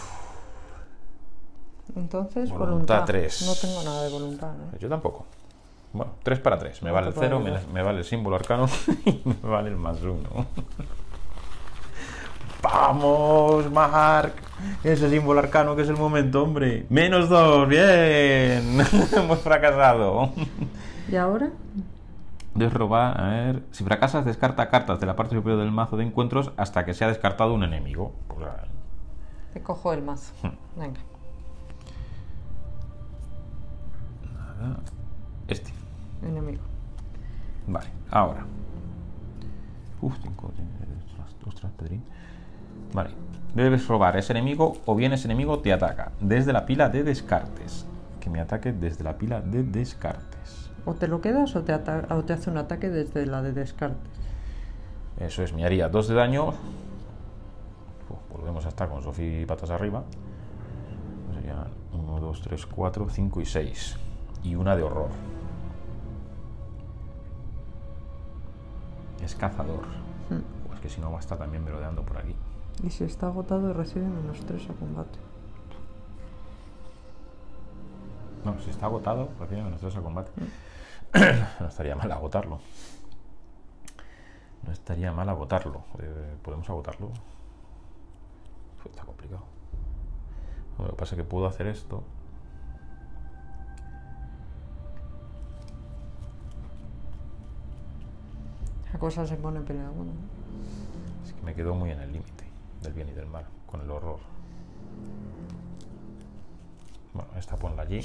S2: Entonces,
S1: Voluntad 3.
S2: No tengo nada de voluntad, ¿eh?
S1: Yo tampoco. Bueno, 3 para 3. Me
S2: No
S1: vale
S2: te
S1: el
S2: puedo
S1: 0,
S2: ayudar.
S1: me vale el símbolo arcano y me vale el +1. ¡Vamos, Marc! Ese símbolo arcano que es el momento, hombre. -2, bien. Hemos fracasado.
S2: ¿Y ahora?
S1: Debes robar, a ver. Si fracasas, descarta cartas de la parte superior del mazo de encuentros hasta que sea descartado un enemigo. Pues,
S2: Te cojo el mazo. Venga.
S1: nada. Este.
S2: Enemigo.
S1: Vale, ahora. 5. Ostras, Pedrín. Vale. Debes robar ese enemigo o bien ese enemigo te ataca desde la pila de descartes. Que me ataque desde la pila de descartes.
S2: O te lo quedas o te hace un ataque desde la de descartes.
S1: Eso es, me haría 2 de daño. Volvemos a estar con Sofía patas arriba. Serían 1, 2, 3, 4, 5 y 6. Y una de horror. Es cazador. Pues que si no va a estar también merodeando por aquí.
S2: Y si está agotado recibe -3 a combate.
S1: No, si está agotado, recibe -3 a combate. No estaría mal agotarlo. No estaría mal agotarlo. ¿Podemos agotarlo? Está complicado. Lo que pasa es que puedo hacer esto.
S2: La cosa se pone peleaguda.
S1: Es que me quedo muy en el límite del bien y del mal, con el horror. Bueno, esta ponla allí.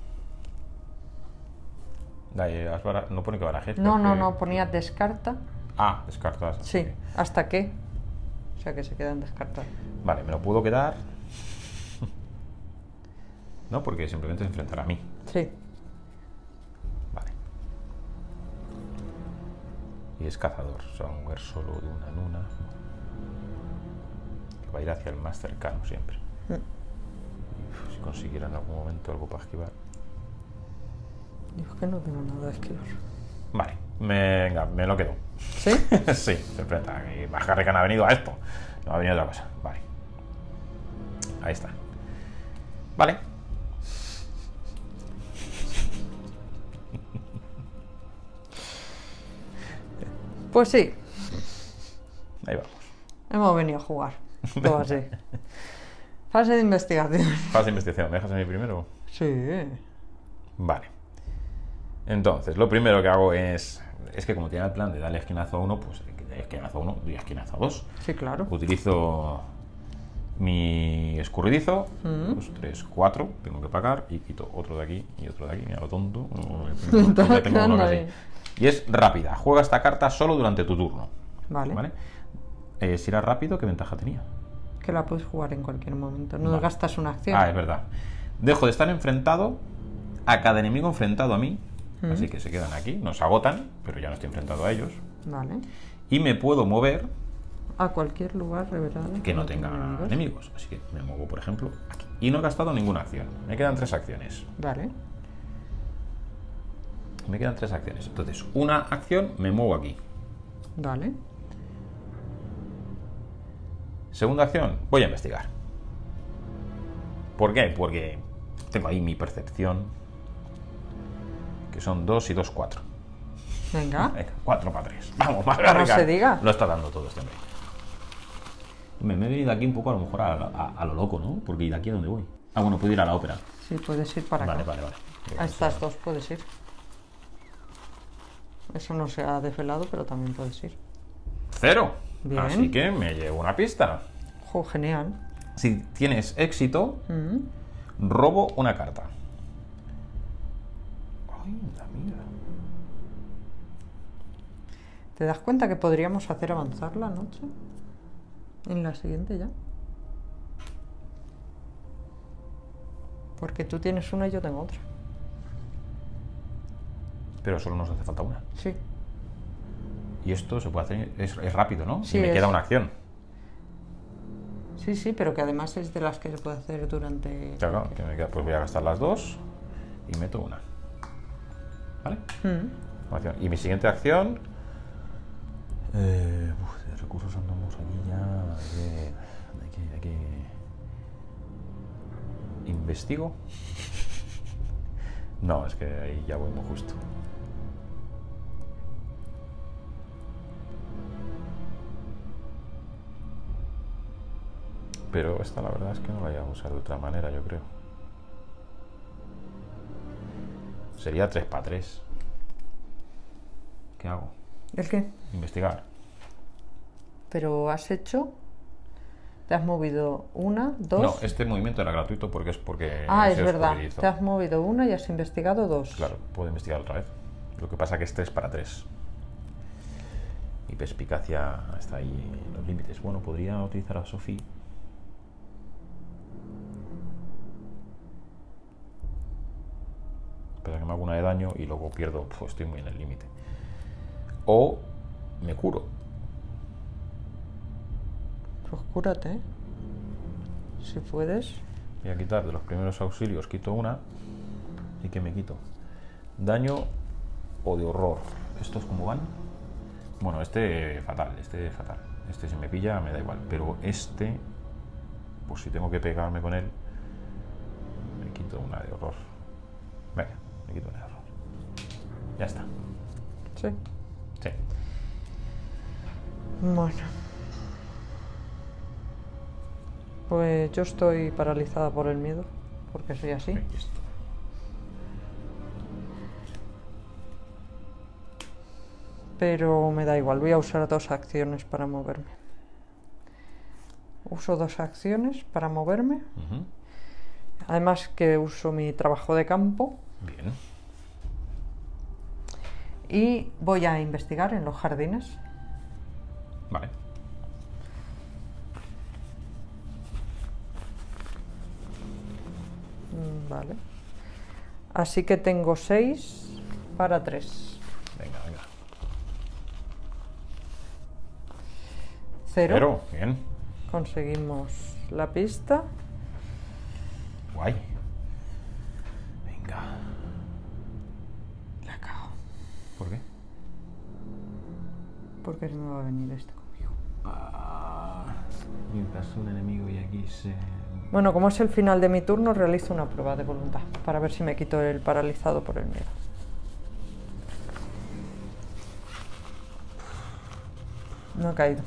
S1: No pone que barajes.
S2: No, ponía descarta.
S1: Ah, descartas.
S2: Sí,
S1: Ok.
S2: ¿hasta qué? O sea que se quedan descartados.
S1: Vale, me lo puedo quedar. No, porque simplemente se enfrentará a mí.
S2: Sí.
S1: Vale. Y es cazador, o sea, mover solo de una en una. Que va a ir hacia el más cercano siempre. Y, si consiguiera en algún momento algo para esquivar.
S2: Digo que no tengo nada de esquivar.
S1: Vale, venga, me lo quedo.
S2: ¿Sí?
S1: Sí, se enfrenta. Y Harrigan ha venido a esto. No ha venido a otra cosa. Vale. Ahí está. Vale.
S2: Pues sí,
S1: Ahí vamos.
S2: hemos venido a jugar. Todo así. Fase de investigación.
S1: Fase de investigación. ¿Me dejas a mí primero?
S2: Sí.
S1: Vale. Entonces, lo primero que hago es que como tiene el plan de darle esquinazo a uno, pues esquinazo a uno y esquinazo a dos.
S2: Sí, claro.
S1: Utilizo mi escurridizo, 2, 3, 4, tengo que pagar y quito otro de aquí y otro de aquí, mira lo tonto. Ya tengo uno casi. Y es rápida, juega esta carta solo durante tu turno.
S2: Vale.
S1: Si era rápido, ¿qué ventaja tenía?
S2: Que la puedes jugar en cualquier momento. No
S1: Vale.
S2: gastas una acción.
S1: Ah, es verdad. Dejo de estar enfrentado a cada enemigo enfrentado a mí. Así que se quedan aquí, nos agotan, pero ya no estoy enfrentado a ellos.
S2: Vale.
S1: Y me puedo mover
S2: A cualquier lugar revelado
S1: que no tenga enemigos. Así que me muevo, por ejemplo, aquí. Y no he gastado ninguna acción. Me quedan 3 acciones.
S2: Vale.
S1: Me quedan 3 acciones. Entonces, una acción me muevo aquí.
S2: Vale.
S1: Segunda acción, voy a investigar. ¿Por qué? Porque tengo ahí mi percepción, que son 2 y 2, 4.
S2: Venga.
S1: Venga, 4 para 3. Vamos, más
S2: No se diga.
S1: Lo está dando todo este hombre. Me he venido aquí un poco a lo mejor a lo loco, ¿no? Porque ¿y de aquí a dónde voy? Ah, bueno, puedo ir a la ópera.
S2: Sí, puedes ir para acá.
S1: Vale.
S2: A estas dos puedes ir. Eso no se ha desvelado, pero también puedes ir.
S1: 0.
S2: Bien.
S1: Así que me llevo una pista.
S2: Jo, genial.
S1: Si tienes éxito, robo una carta. Ay, la mira.
S2: ¿Te das cuenta que podríamos hacer avanzar la noche? En la siguiente ya. Porque tú tienes una y yo tengo otra.
S1: Pero solo nos hace falta una.
S2: Sí.
S1: Y esto se puede hacer, es rápido, ¿no?
S2: Sí,
S1: y me queda una acción.
S2: Sí, pero que además es de las que se puede hacer durante...
S1: Claro, que me queda, pues voy a gastar las 2 y meto una. ¿Vale? Acción. Y mi siguiente acción... de recursos andamos aquí ya... Hay que... ¿Investigo? No, es que ahí ya voy muy justo. Pero esta la verdad es que no la voy a usar de otra manera, yo creo. Sería 3 para 3. ¿Qué hago?
S2: ¿El qué?
S1: Investigar.
S2: Pero has hecho... Te has movido una, dos...
S1: No, este movimiento era gratuito porque es
S2: Ah, es
S1: se
S2: verdad.
S1: escurridizo.
S2: Te has movido una y has investigado dos.
S1: Claro, puedo investigar otra vez. Lo que pasa que es 3 para 3. Mi perspicacia está ahí en los límites. Bueno, podría utilizar a Sophie. Para que me haga una de daño y luego pierdo, pues estoy muy en el límite. O me curo.
S2: Pues cúrate, ¿eh? Si puedes.
S1: Voy a quitar de los primeros auxilios, quito una. ¿Y qué me quito? Daño o de horror. ¿Estos cómo van? Bueno, este fatal. Este si me pilla me da igual. Pero este, pues si tengo que pegarme con él, me quito una de horror. Venga, me quito una de horror. Ya está.
S2: Sí.
S1: Sí.
S2: Bueno. Pues yo estoy paralizada por el miedo, porque soy así.
S1: Ahí está.
S2: Pero me da igual, voy a usar 2 acciones para moverme. Uso 2 acciones para moverme. Además que uso mi trabajo de campo.
S1: Bien.
S2: Y voy a investigar en los jardines.
S1: Vale.
S2: Vale. Así que tengo 6 para 3.
S1: Venga.
S2: 0.
S1: Bien.
S2: Conseguimos la pista.
S1: Guay. Venga.
S2: La cago.
S1: ¿Por qué?
S2: Porque se me va a venir esto conmigo.
S1: Mientras un enemigo y aquí se...
S2: Bueno, como es el final de mi turno, realizo una prueba de voluntad para ver si me quito el paralizado por el miedo. No he caído.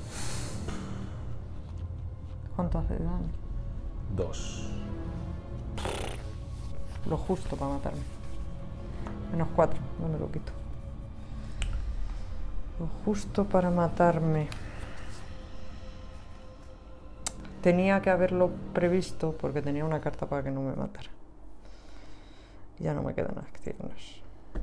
S2: ¿Cuánto hace de daño?
S1: 2.
S2: Lo justo para matarme. -4, no me lo quito. Lo justo para matarme. Tenía que haberlo previsto porque tenía una carta para que no me matara. Ya no me quedan acciones.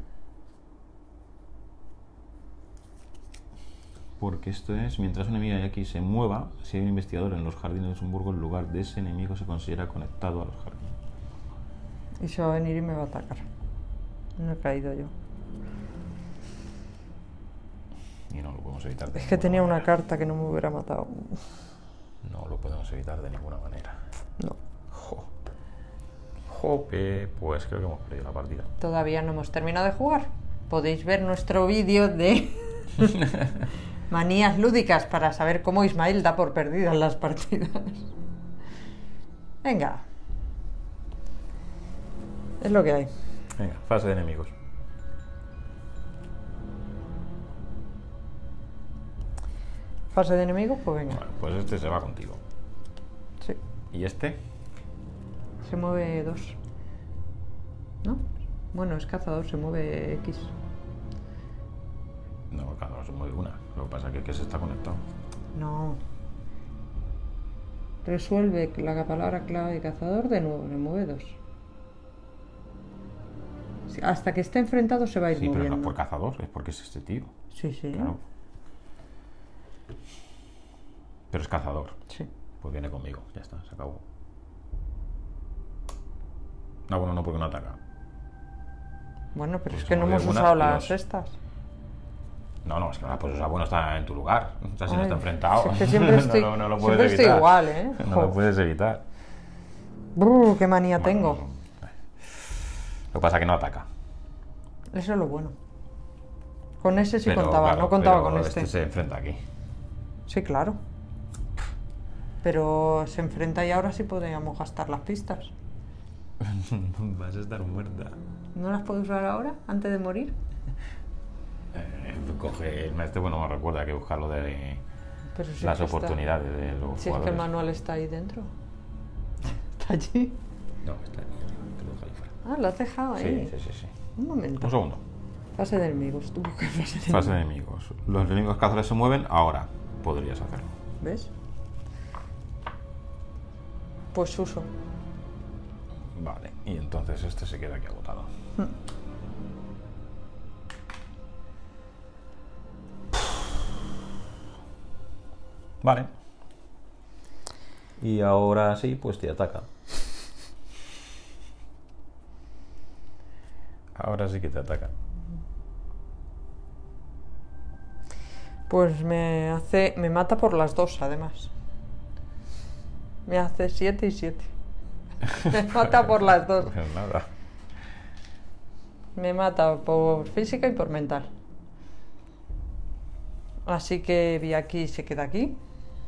S1: Porque esto es, mientras un enemigo de aquí se mueva, si hay un investigador en los jardines de Luxemburgo, el lugar de ese enemigo se considera conectado a los jardines.
S2: Y se va a venir y me va a atacar. No he caído yo.
S1: Y no lo podemos evitar de
S2: Es que
S1: ninguna
S2: tenía una
S1: manera.
S2: carta que no me hubiera matado.
S1: No lo podemos evitar de ninguna manera.
S2: No.
S1: Jope, pues creo que hemos perdido la partida.
S2: Todavía no hemos terminado de jugar. Podéis ver nuestro vídeo de manías lúdicas para saber cómo Ismael da por perdidas las partidas. Venga. Es lo que hay.
S1: Venga, fase de enemigos.
S2: Fase de enemigos, pues venga.
S1: Bueno, pues este se va contigo.
S2: Sí.
S1: ¿Y este?
S2: Se mueve 2. ¿No? Bueno, es cazador, se mueve X.
S1: No, cada uno se mueve una. Lo que pasa es que se está conectado.
S2: No. Resuelve la palabra clave cazador de nuevo, le mueve 2. Hasta que esté enfrentado se va a ir
S1: Sí, pero
S2: moviendo.
S1: no es por cazador, es porque es este tío.
S2: Sí, sí.
S1: Claro. Pero es cazador.
S2: Sí.
S1: Pues viene conmigo, ya está, se acabó. No, bueno, no, porque no ataca.
S2: Bueno, pero
S1: Pues
S2: es que
S1: se
S2: no
S1: mueve
S2: hemos
S1: una
S2: usado
S1: y
S2: las
S1: 2.
S2: estas.
S1: No, es que no la puedes usar, bueno, está en tu lugar. O sea, si no
S2: Ay,
S1: está enfrentado.
S2: si es que siempre estoy,
S1: no lo puedes
S2: siempre estoy
S1: evitar.
S2: igual, ¿eh?
S1: No lo puedes evitar.
S2: Brr, qué manía
S1: Bueno,
S2: tengo.
S1: Lo que pasa es que no ataca.
S2: Eso es lo bueno. Con ese sí
S1: Pero,
S2: contaba,
S1: claro,
S2: no contaba
S1: pero
S2: con este.
S1: se enfrenta aquí.
S2: Sí, claro. Pero se enfrenta y ahora sí podríamos gastar las pistas.
S1: Vas a estar muerta.
S2: ¿No las puedo usar ahora, antes de morir?
S1: Coge el maestro, bueno, me recuerda que buscar lo de
S2: Pero sí
S1: las
S2: que está.
S1: oportunidades de los
S2: Si es que
S1: jugadores.
S2: el manual está ahí dentro. Está allí.
S1: No, está ahí, te lo dejo ahí fuera.
S2: Ah, lo has dejado ahí.
S1: Sí.
S2: Un momento.
S1: Un segundo.
S2: Fase de enemigos. Tú buscas fase de
S1: Fase de
S2: enemigos.
S1: enemigos. Los enemigos cazadores se mueven, ahora podrías hacerlo.
S2: ¿Ves? Pues uso.
S1: Vale, y entonces este se queda aquí agotado. Vale. Y ahora sí, pues te ataca. Ahora sí que te ataca.
S2: Pues me mata por las dos, además. Me hace 7 y 7. Me mata por las dos.
S1: Pues nada.
S2: Me mata por física y por mental. Así que vi aquí se queda aquí.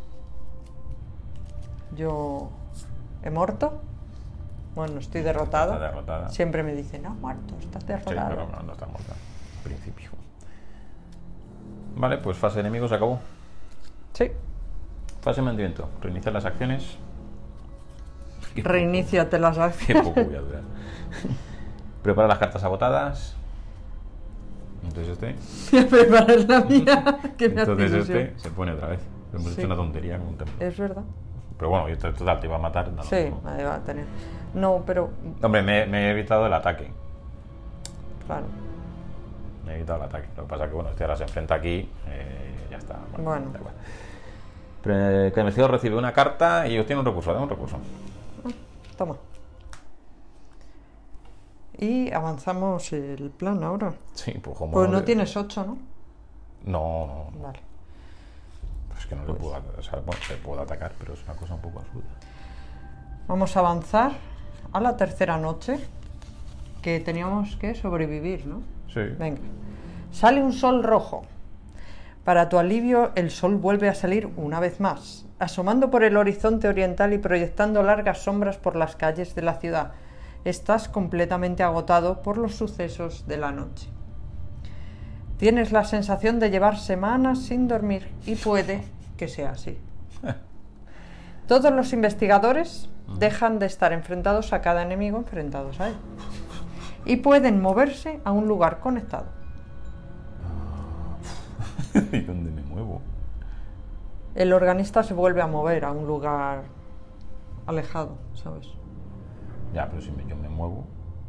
S2: Yo he muerto. Bueno, estoy derrotada.
S1: Está derrotada.
S2: Siempre me dicen, no, muerto, estás
S1: Sí,
S2: derrotada.
S1: pero no está muerta. En principio. Vale, pues fase de enemigos acabó.
S2: Sí.
S1: Fase de mantenimiento. Reiniciar las acciones. Qué poco-
S2: Reiníciate las
S1: Qué
S2: acciones.
S1: poco voy a durar. Prepara las cartas agotadas. Entonces este.
S2: Preparar la mía. Que me hace
S1: Entonces
S2: ilusión.
S1: este se pone otra vez. Hemos
S2: Sí.
S1: hecho una tontería con un templo.
S2: Es verdad.
S1: Pero bueno, esto total te iba a matar. No,
S2: Sí,
S1: no.
S2: ahí va a tener. No, pero
S1: Hombre, me he evitado el ataque.
S2: claro.
S1: Me he evitado el ataque. Lo que pasa es que bueno, este ahora se enfrenta aquí. Ya está.
S2: Bueno.
S1: Da igual. Pero el investigador recibe una carta y obtiene un recurso. Da un recurso.
S2: Toma. Y avanzamos el plan ahora.
S1: Sí, pues como.
S2: Pues no tienes 8, ¿no?
S1: No.
S2: Vale.
S1: Es que no le puedo, o sea, bueno, le puedo atacar, pero es una cosa un poco absurda.
S2: Vamos a avanzar a la tercera noche, que teníamos que sobrevivir, ¿no?
S1: Sí.
S2: Venga. Sale un sol rojo. Para tu alivio, el sol vuelve a salir una vez más, asomando por el horizonte oriental y proyectando largas sombras por las calles de la ciudad. Estás completamente agotado por los sucesos de la noche. Tienes la sensación de llevar semanas sin dormir y puede que sea así. Todos los investigadores dejan de estar enfrentados a cada enemigo enfrentados a él y pueden moverse a un lugar conectado.
S1: ¿Y dónde me muevo?
S2: El organista se vuelve a mover a un lugar alejado, ¿sabes?
S1: Ya, pero si yo me muevo...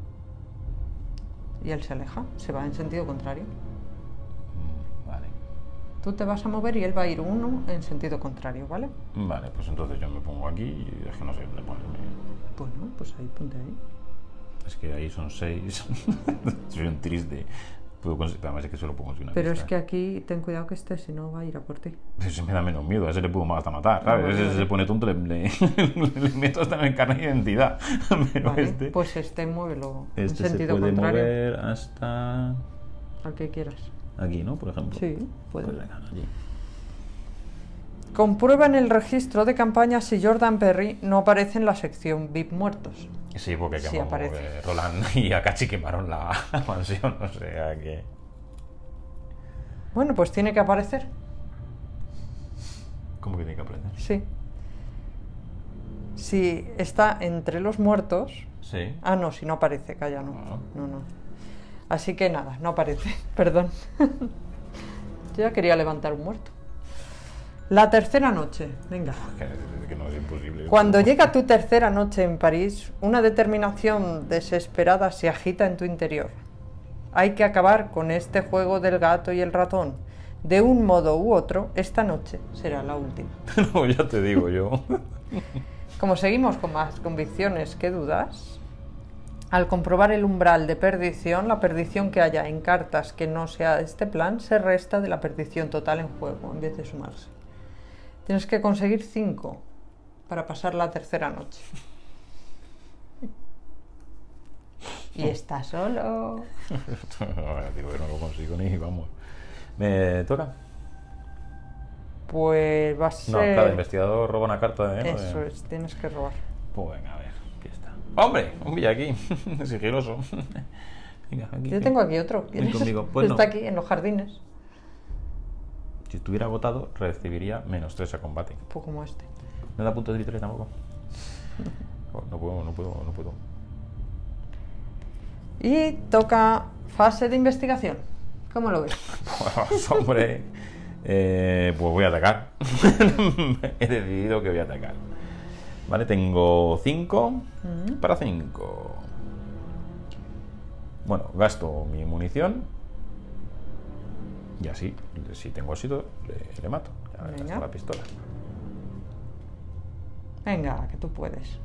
S2: Y él se aleja, se va en sentido contrario.
S1: Vale.
S2: Tú te vas a mover y él va a ir uno en sentido contrario, ¿vale?
S1: Vale, pues entonces yo me pongo aquí y es que no sé dónde ponerme.
S2: Bueno, pues ahí, ponte ahí.
S1: Es que ahí son 6. Soy un triste. Puedo conseguir, además es que solo puedo conseguir una
S2: Pero
S1: pista.
S2: es que aquí ten cuidado que este si no va a ir a por ti.
S1: Ese me da menos miedo, a ese le puedo hasta matar, ¿sabes?
S2: Vale,
S1: Ese
S2: vale.
S1: se pone tonto, le meto hasta en el carnet de identidad. Pero
S2: Vale,
S1: este...
S2: pues este muévelo en
S1: Este se
S2: sentido
S1: puede
S2: contrario
S1: mover hasta...
S2: al que quieras.
S1: Aquí, ¿no? Por ejemplo.
S2: Sí, puede.
S1: Pues venga, allí.
S2: Comprueba en el registro de campaña si Jordan Perry no aparece en la sección VIP muertos.
S1: Sí, porque
S2: Sí,
S1: quemó,
S2: aparece.
S1: Roland y Akachi quemaron la mansión, o sea que...
S2: Bueno, pues tiene que aparecer.
S1: ¿Cómo que tiene que aprender?
S2: Sí. Si está entre los muertos...
S1: Sí.
S2: Ah, no, si no aparece, calla, no.
S1: Ah.
S2: No. Así que nada, no aparece. Perdón. Yo ya quería levantar un muerto. La tercera noche. Venga.
S1: Que no es imposible.
S2: Cuando llega tu tercera noche en París, una determinación desesperada se agita en tu interior. Hay que acabar con este juego del gato y el ratón. De un modo u otro, esta noche será la última.
S1: No, ya te digo yo.
S2: Como seguimos con más convicciones que dudas, al comprobar el umbral de perdición, la perdición que haya en cartas que no sea este plan se resta de la perdición total en juego, en vez de sumarse. Tienes que conseguir 5 para pasar la tercera noche. Y está solo.
S1: Digo que no lo consigo ni vamos. ¿Me toca?
S2: Pues va a ser...
S1: No, cada investigador roba una carta de...
S2: Eso es, tienes que robar.
S1: Pues venga, a ver, aquí está. ¡Hombre! Un villa aquí, sigiloso. Venga, aquí.
S2: Yo tengo aquí otro.
S1: Ven conmigo. Pues
S2: Está
S1: no.
S2: aquí, en los jardines.
S1: Si estuviera agotado, recibiría -3 a combate.
S2: Pues como este.
S1: ¿No da punto de victoria tampoco? Oh, no puedo.
S2: Y toca fase de investigación. ¿Cómo lo ves?
S1: Pues, hombre, pues voy a atacar. He decidido que voy a atacar. Vale, tengo 5 para 5. Bueno, gasto mi munición. Y así, si tengo éxito, le mato. Ya
S2: Venga.
S1: gasto la pistola.
S2: Venga, que tú puedes.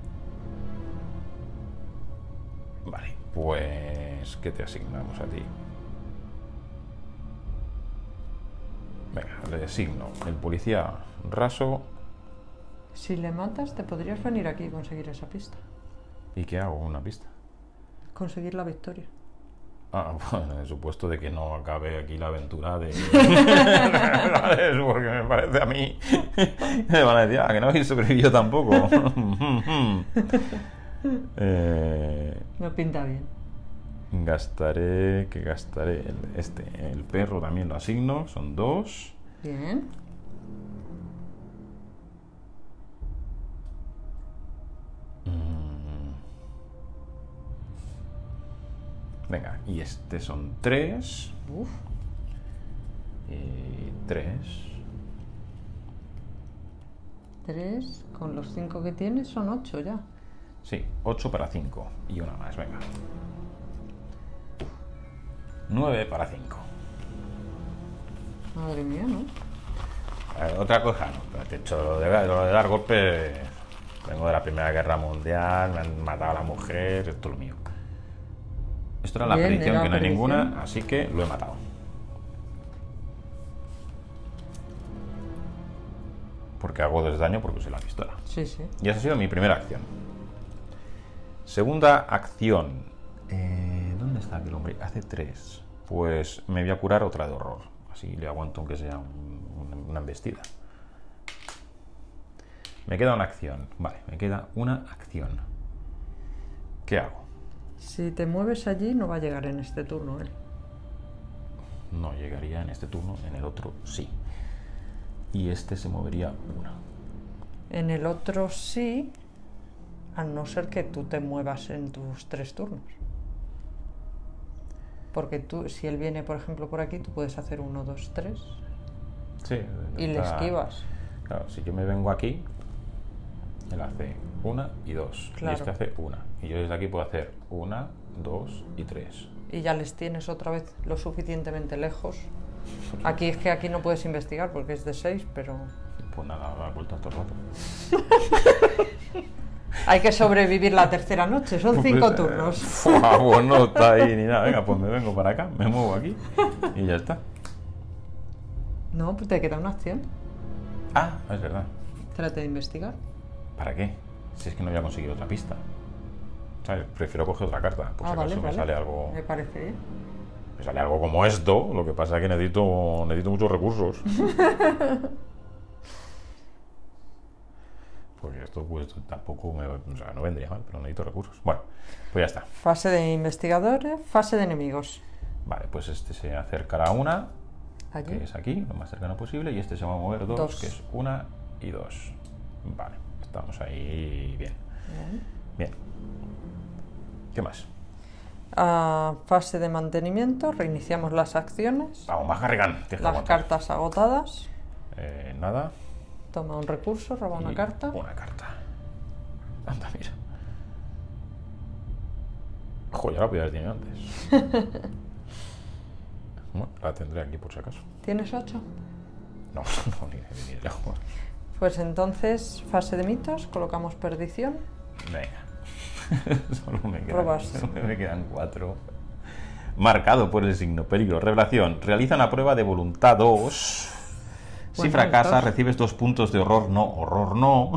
S1: Vale, pues ¿qué te asignamos a ti? Venga, le asigno el policía raso.
S2: Si le matas, te podrías venir aquí y conseguir esa pista.
S1: ¿Y qué hago? Una pista.
S2: Conseguir la victoria.
S1: Ah, bueno, en el supuesto de que no acabe aquí la aventura de... ¿Sabes? Porque me parece a mí... Me van a decir, que no habéis sobrevivido tampoco.
S2: No pinta bien.
S1: Gastaré el perro también lo asigno, son 2.
S2: Bien.
S1: Venga, y este son 3.
S2: Uf.
S1: Y 3.
S2: 3 con los 5 que tienes son 8 ya.
S1: Sí, 8 para 5. Y una más, venga. 9 para 5.
S2: Madre mía, ¿no?
S1: Otra cosa, no, te he hecho lo de dar golpes. Vengo de la Primera Guerra Mundial, me han matado a la mujer, esto es lo mío. Esto era la
S2: Bien,
S1: predicción,
S2: era
S1: que no hay
S2: predicción.
S1: ninguna, así que lo he matado. porque hago 2 de daño porque soy la pistola.
S2: Sí, sí.
S1: Y esa ha sido mi primera acción. Segunda acción. ¿Dónde está aquel hombre? Hace 3. Pues me voy a curar otra de horror. Así le aguanto aunque sea una embestida. Me queda una acción. Vale, me queda una acción. ¿Qué hago?
S2: Si te mueves allí, no va a llegar en este turno, ¿eh?
S1: No llegaría en este turno, en el otro sí. Y este se movería 1.
S2: En el otro sí, a no ser que tú te muevas en tus 3 turnos. Porque tú, si él viene, por ejemplo, por aquí, tú puedes hacer 1, 2, 3
S1: Sí.
S2: y le esquivas.
S1: Claro, si yo me vengo aquí, él hace 1 y 2.
S2: Claro.
S1: Y este hace 1. Y yo desde aquí puedo hacer 1, 2 y 3.
S2: Y ya les tienes otra vez lo suficientemente lejos. Aquí es que aquí no puedes investigar porque es de 6, pero...
S1: Pues nada, da vueltas todo el rato.
S2: Hay que sobrevivir la tercera noche, son 5 turnos.
S1: Pues no está ahí ni nada. Venga, pues me vengo para acá, me muevo aquí y ya está.
S2: No, pues te queda una acción.
S1: Ah, es verdad.
S2: Trate de investigar.
S1: ¿Para qué? Si es que no voy a conseguir otra pista. ¿Sabes? Prefiero coger otra carta. Por si
S2: Vale,
S1: acaso me sale algo.
S2: Me parece bien.
S1: Me sale algo como esto. Lo que pasa es que necesito muchos recursos. Porque esto pues tampoco no vendría mal, pero necesito recursos. Bueno, pues ya está.
S2: Fase de investigadores, fase de enemigos.
S1: Vale, pues este se acercará a una,
S2: Allí.
S1: que es aquí, lo más cercano posible, y este se va a mover 2,
S2: Dos.
S1: que es 1 y 2. Vale, estamos ahí bien. Bien. ¿Qué más?
S2: Fase de mantenimiento, reiniciamos las acciones.
S1: Vamos, más Garrigan.
S2: Las cartas agotadas.
S1: Nada.
S2: Toma un recurso, roba una
S1: Y
S2: carta.
S1: Una carta. Anda, mira. Joder, ya la podía haber tenido antes. Bueno, la tendré aquí por si acaso.
S2: ¿Tienes 8?
S1: No, ni de lejos.
S2: Pues entonces, fase de mitos, colocamos perdición.
S1: Venga.
S2: Robas.
S1: Solo me quedan 4. Marcado por el signo peligro. Revelación. Realiza una prueba de voluntad 2. Si
S2: Bueno,
S1: fracasa,
S2: estos.
S1: recibes 2 puntos de horror no. Horror no.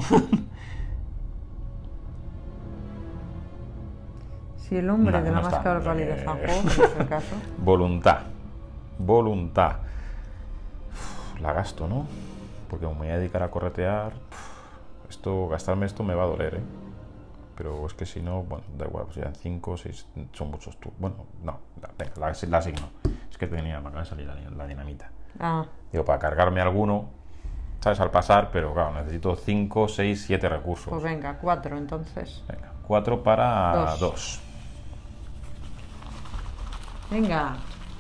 S2: Si el hombre
S1: No,
S2: de la
S1: no está.
S2: máscara pálida de San Juan, no es el caso.
S1: Voluntad. Voluntad. La gasto, ¿no? Porque como me voy a dedicar a corretear, gastarme esto me va a doler, ¿eh? Pero es que si no, bueno, da igual, pues ya 5 o 6 son muchos turnos. Bueno, no, venga, la asigno. Es que me acaba de salir la dinamita. Digo, para cargarme alguno, ¿sabes? Al pasar, pero claro, necesito 5, 6, 7 recursos.
S2: Pues venga, 4 entonces.
S1: Venga, 4 para
S2: Dos.
S1: 2.
S2: Venga.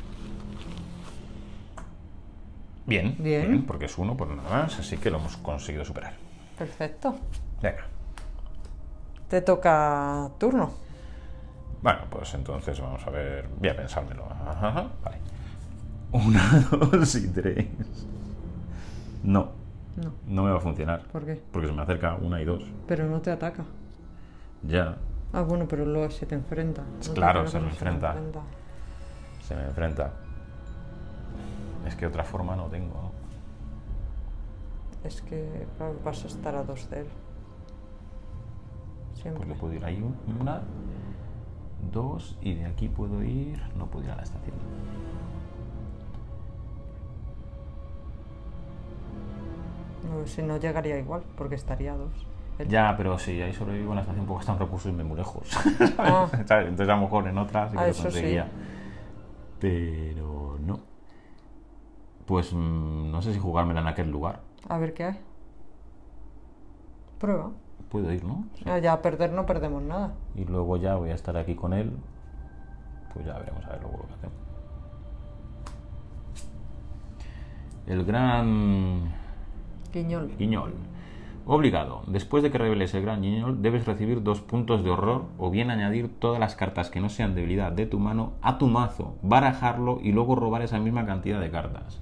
S1: Bien,
S2: Bien.
S1: bien, porque es 1 por nada más, así que lo hemos conseguido superar.
S2: Perfecto.
S1: Venga.
S2: Te toca turno.
S1: Bueno, pues entonces vamos a ver. Voy a pensármelo. Ajá, vale. 1, 2 y 3. No.
S2: No.
S1: No me va a funcionar.
S2: ¿Por qué?
S1: Porque se me acerca 1 y 2.
S2: Pero no te ataca.
S1: Ya.
S2: Ah, bueno, pero luego se te enfrenta. No te
S1: Claro,
S2: ataca,
S1: se me
S2: pero
S1: enfrenta. Se me enfrenta. Es que otra forma no tengo, ¿no?
S2: Es que claro, vas a estar a 2 de él. Siempre.
S1: Porque puedo ir ahí 1, 2 y de aquí puedo ir. No puedo ir a la estación.
S2: No, si no llegaría igual, porque estaría a 2.
S1: Ya, pero si ahí sobrevivo en la estación, porque están recursos y me muy lejos.
S2: Ah.
S1: ¿Sabes? Entonces a lo mejor en otras sí que lo
S2: Eso sí.
S1: conseguía. Pero no. Pues no sé si jugármela en aquel lugar.
S2: A ver qué hay. Prueba.
S1: Puedo ir, ¿no? Sí.
S2: Ya a perder no perdemos nada.
S1: Y luego ya voy a estar aquí con él. Pues ya veremos a ver luego lo que hacemos. El gran
S2: Guiñol.
S1: Guiñol. Obligado. Después de que reveles el gran Guiñol, debes recibir 2 puntos de horror o bien añadir todas las cartas que no sean debilidad de tu mano a tu mazo, barajarlo y luego robar esa misma cantidad de cartas.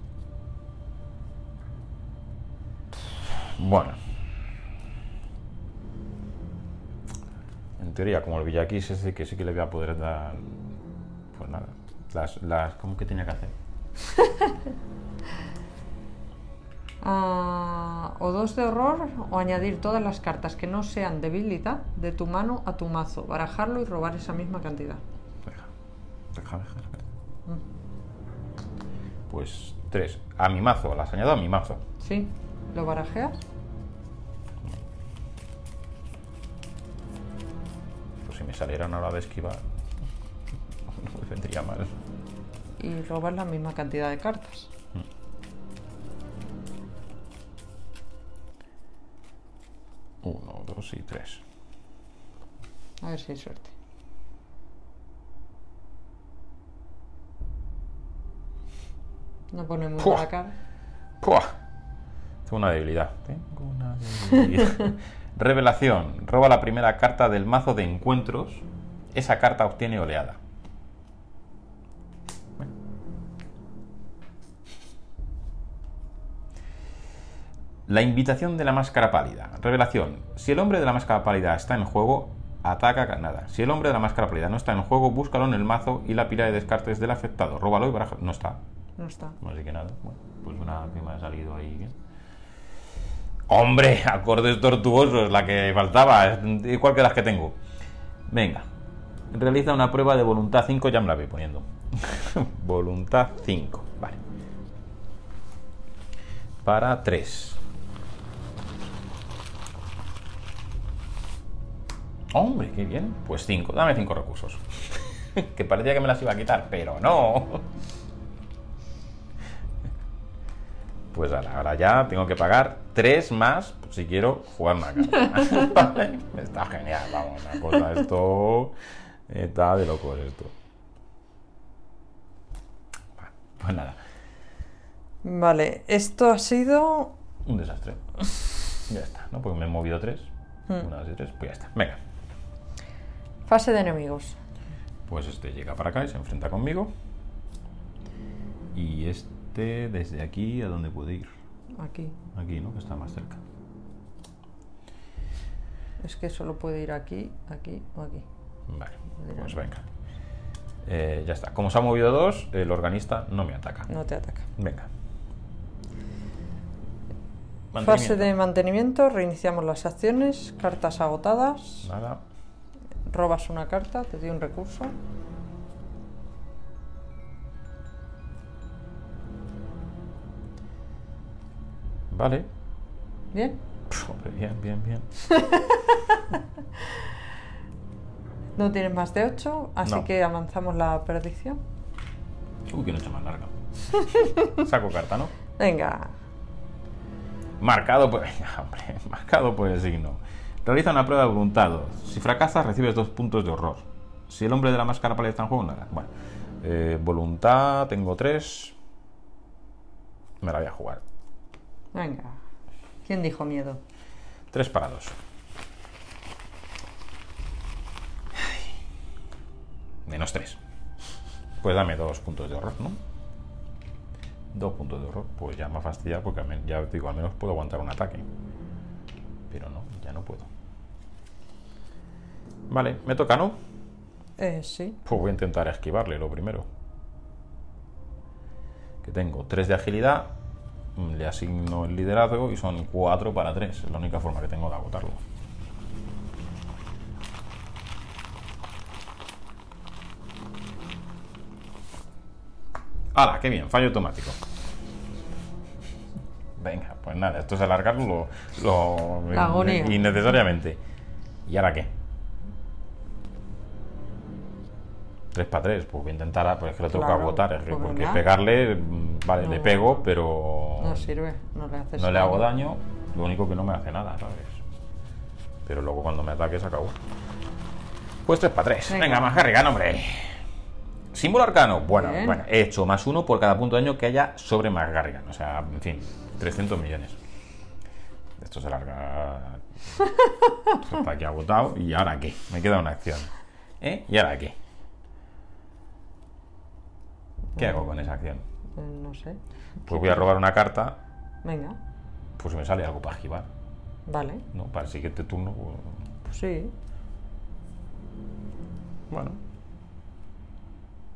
S1: Bueno. En teoría, como el Villaquis ese que sí que le voy a poder dar... Pues nada. ¿Cómo que tenía que hacer?
S2: O 2 de horror, o añadir todas las cartas que no sean debilidad de tu mano a tu mazo, barajarlo y robar esa misma cantidad.
S1: Deja. Pues 3. A mi mazo, las añado a mi mazo.
S2: Sí, lo barajeas.
S1: Pues si me salieran a la hora de esquivar, no me vendría mal.
S2: Y robas la misma cantidad de cartas.
S1: 1, 2 y 3.
S2: A ver si hay suerte. No pone muy
S1: ¡Pua!
S2: la cara.
S1: ¡Puah! Tengo una debilidad. Revelación. Roba la primera carta del mazo de encuentros. Esa carta obtiene oleada. La invitación de la máscara pálida. Revelación. Si el hombre de la máscara pálida está en juego, ataca nada. Si el hombre de la máscara pálida no está en juego, búscalo en el mazo y la pila de descartes del afectado. Róbalo y baraja. No está.
S2: No está.
S1: Así que nada. Bueno, pues una que me ha salido ahí bien. ¡Hombre! Acordes tortuosos, la que faltaba. Igual que las que tengo. Venga. Realiza una prueba de voluntad 5. Ya me la voy poniendo. Voluntad 5. Vale. Para 3. Hombre, qué bien. Pues 5. Dame 5 recursos. Que parecía que me las iba a quitar, pero no. Pues ahora ya tengo que pagar 3 más si quiero jugar una carta. Vale. Está genial, vamos, una cosa, esto está de locos esto. Pues nada.
S2: Vale, esto ha sido...
S1: Un desastre. Ya está, ¿no? Porque me he movido 3. 1, 2 y 3, pues ya está. Venga.
S2: Fase de enemigos.
S1: Pues este llega para acá y se enfrenta conmigo. Y este desde aquí, ¿a dónde puede ir?
S2: Aquí.
S1: Aquí, ¿no? Que está más cerca.
S2: Es que solo puede ir aquí, aquí o aquí.
S1: Vale, pues venga. Ya está. Como se ha movido 2, el organista no me ataca.
S2: No te ataca.
S1: Venga.
S2: Fase de mantenimiento. Reiniciamos las acciones. Cartas agotadas.
S1: Nada.
S2: Robas una carta, te doy un recurso.
S1: Vale.
S2: ¿Bien?
S1: Bien, bien, bien.
S2: No tienes más de 8, así
S1: No.
S2: que avanzamos la perdición.
S1: Uy, qué noche más larga. Saco carta, ¿no?
S2: Venga.
S1: Marcado por... Hombre, marcado por el signo. Realiza una prueba de voluntad. Si fracasas, recibes 2 puntos de horror. Si el hombre de la máscara pálida está en juego, nada. Bueno. Voluntad, tengo 3. Me la voy a jugar.
S2: Venga. ¿Quién dijo miedo?
S1: 3 para 2. Menos 3. Pues dame 2 puntos de horror, ¿no? 2 puntos de horror. Pues ya me ha fastidiado porque ya digo, al menos puedo aguantar un ataque. Pero no, ya no puedo. Vale, me toca, ¿no?
S2: Sí.
S1: Pues voy a intentar esquivarle lo primero. Que tengo 3 de agilidad. Le asigno el liderazgo y son 4 para 3. Es la única forma que tengo de agotarlo. ¡Hala! ¡Qué bien! Fallo automático. Venga, pues nada, esto es alargarlo
S2: La agonía.
S1: innecesariamente. ¿Y ahora qué? 3 para 3, pues voy a intentar, pues es que lo tengo que
S2: Claro,
S1: agotar, es que
S2: pues
S1: porque
S2: venga.
S1: pegarle, vale,
S2: No.
S1: le pego, pero
S2: No sirve, no le haces
S1: no le hago daño, lo único que no me hace nada, ¿sabes? Pero luego cuando me ataque se acabó. Pues 3 para 3. Venga, más Garrigan, hombre. Símbolo arcano. Bueno,
S2: Bien.
S1: bueno, he hecho +1 por cada punto de daño que haya sobre más Garrigan. O sea, en fin, 300 millones. Esto se larga. Esto está aquí agotado. ¿Y ahora qué? Me queda una acción. ¿Y ahora qué? ¿Qué hago con esa acción?
S2: No sé.
S1: Pues voy a robar una carta.
S2: Venga.
S1: Pues si me sale algo para esquivar.
S2: Vale.
S1: ¿No? Para el siguiente turno. Pues,
S2: Sí.
S1: bueno.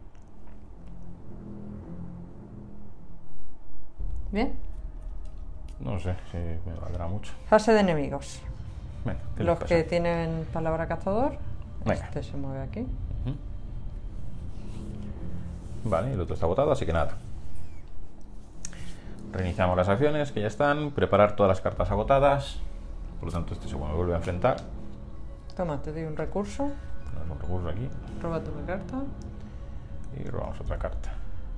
S2: Bien.
S1: No sé si me valdrá mucho.
S2: Fase de enemigos.
S1: Venga, ¿qué
S2: Los
S1: les
S2: que
S1: pasa?
S2: tienen palabra cazador.
S1: Venga.
S2: Este se mueve aquí.
S1: Vale, el otro está botado, así que nada. Reiniciamos las acciones que ya están. Preparar todas las cartas agotadas. Por lo tanto, este se vuelve a enfrentar.
S2: Toma, te doy un recurso.
S1: Tenemos un recurso aquí.
S2: Róbate una carta.
S1: Y robamos otra carta.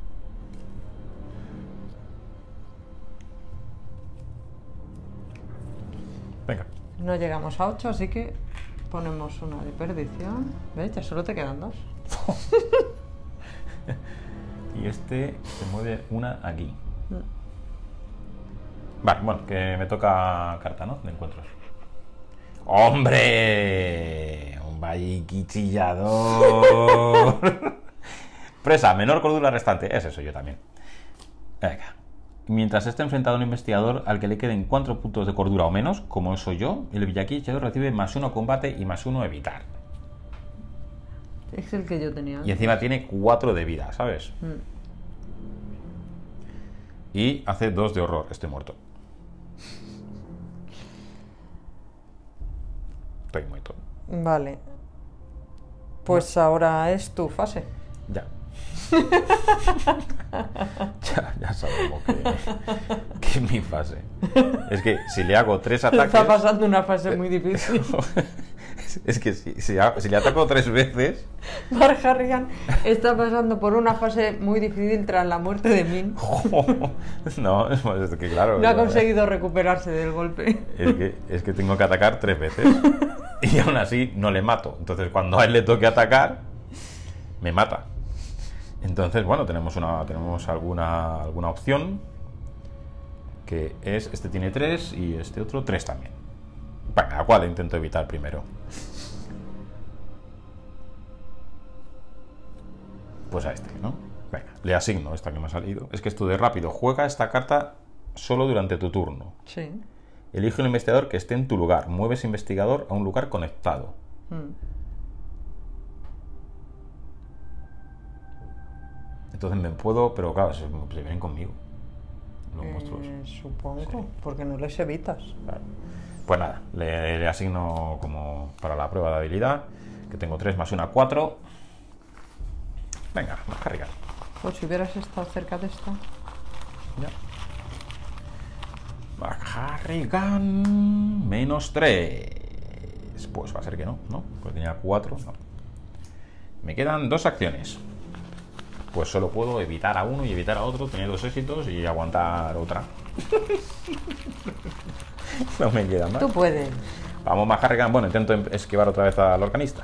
S1: Venga.
S2: No llegamos a 8, así que ponemos una de perdición. ¿Ves? Ya solo te quedan 2.
S1: Y este se mueve una aquí. Vale, bueno, que me toca carta, ¿no? De encuentros. ¡Hombre! Un valliqui chillador. Presa, menor cordura restante. Ese soy yo también. Venga. Mientras esté enfrentado a un investigador al que le queden 4 puntos de cordura o menos, como soy yo, el valliqui chillador recibe +1 a combate y +1 a evitar.
S2: Es el que yo tenía.
S1: Y encima tiene 4 de vida, ¿sabes? Y hace 2 de horror. Estoy muerto. Estoy muerto.
S2: Vale. Pues ahora es tu fase.
S1: Ya. ya sabemos que es mi fase. Es que si le hago 3 ataques...
S2: Está pasando una fase muy difícil.
S1: Es que si le ataco 3 veces...
S2: Mark Harrigan está pasando por una fase muy difícil tras la muerte de Min.
S1: No, es que claro...
S2: No ha conseguido recuperarse del golpe.
S1: Es que tengo que atacar 3 veces. Y aún así no le mato. Entonces cuando a él le toque atacar, me mata. Entonces, bueno, tenemos alguna opción. Que es, este tiene 3 y este otro 3 también. Bueno, la cual intento evitar primero. Pues a este, ¿no? Venga, le asigno esta que me ha salido. Es que esto de rápido. Juega esta carta solo durante tu turno.
S2: Sí.
S1: Elige un investigador que esté en tu lugar. Mueves investigador a un lugar conectado. Entonces me puedo... Pero claro, se vienen conmigo. Los monstruos.
S2: Supongo,
S1: Sí.
S2: porque no les evitas.
S1: Claro. Pues nada, le asigno como para la prueba de habilidad. Que tengo 3 +1 4. Venga, más cargar.
S2: Pues si hubieras estado cerca de esta.
S1: Ya. Harrigan -3. Pues va a ser que no, ¿no? Pues tenía 4. No. Me quedan 2 acciones. Pues solo puedo evitar a uno y evitar a otro, tener 2 éxitos y aguantar otra. No me queda más.
S2: Tú puedes.
S1: Vamos, más Harrigan. Bueno, intento esquivar otra vez al organista.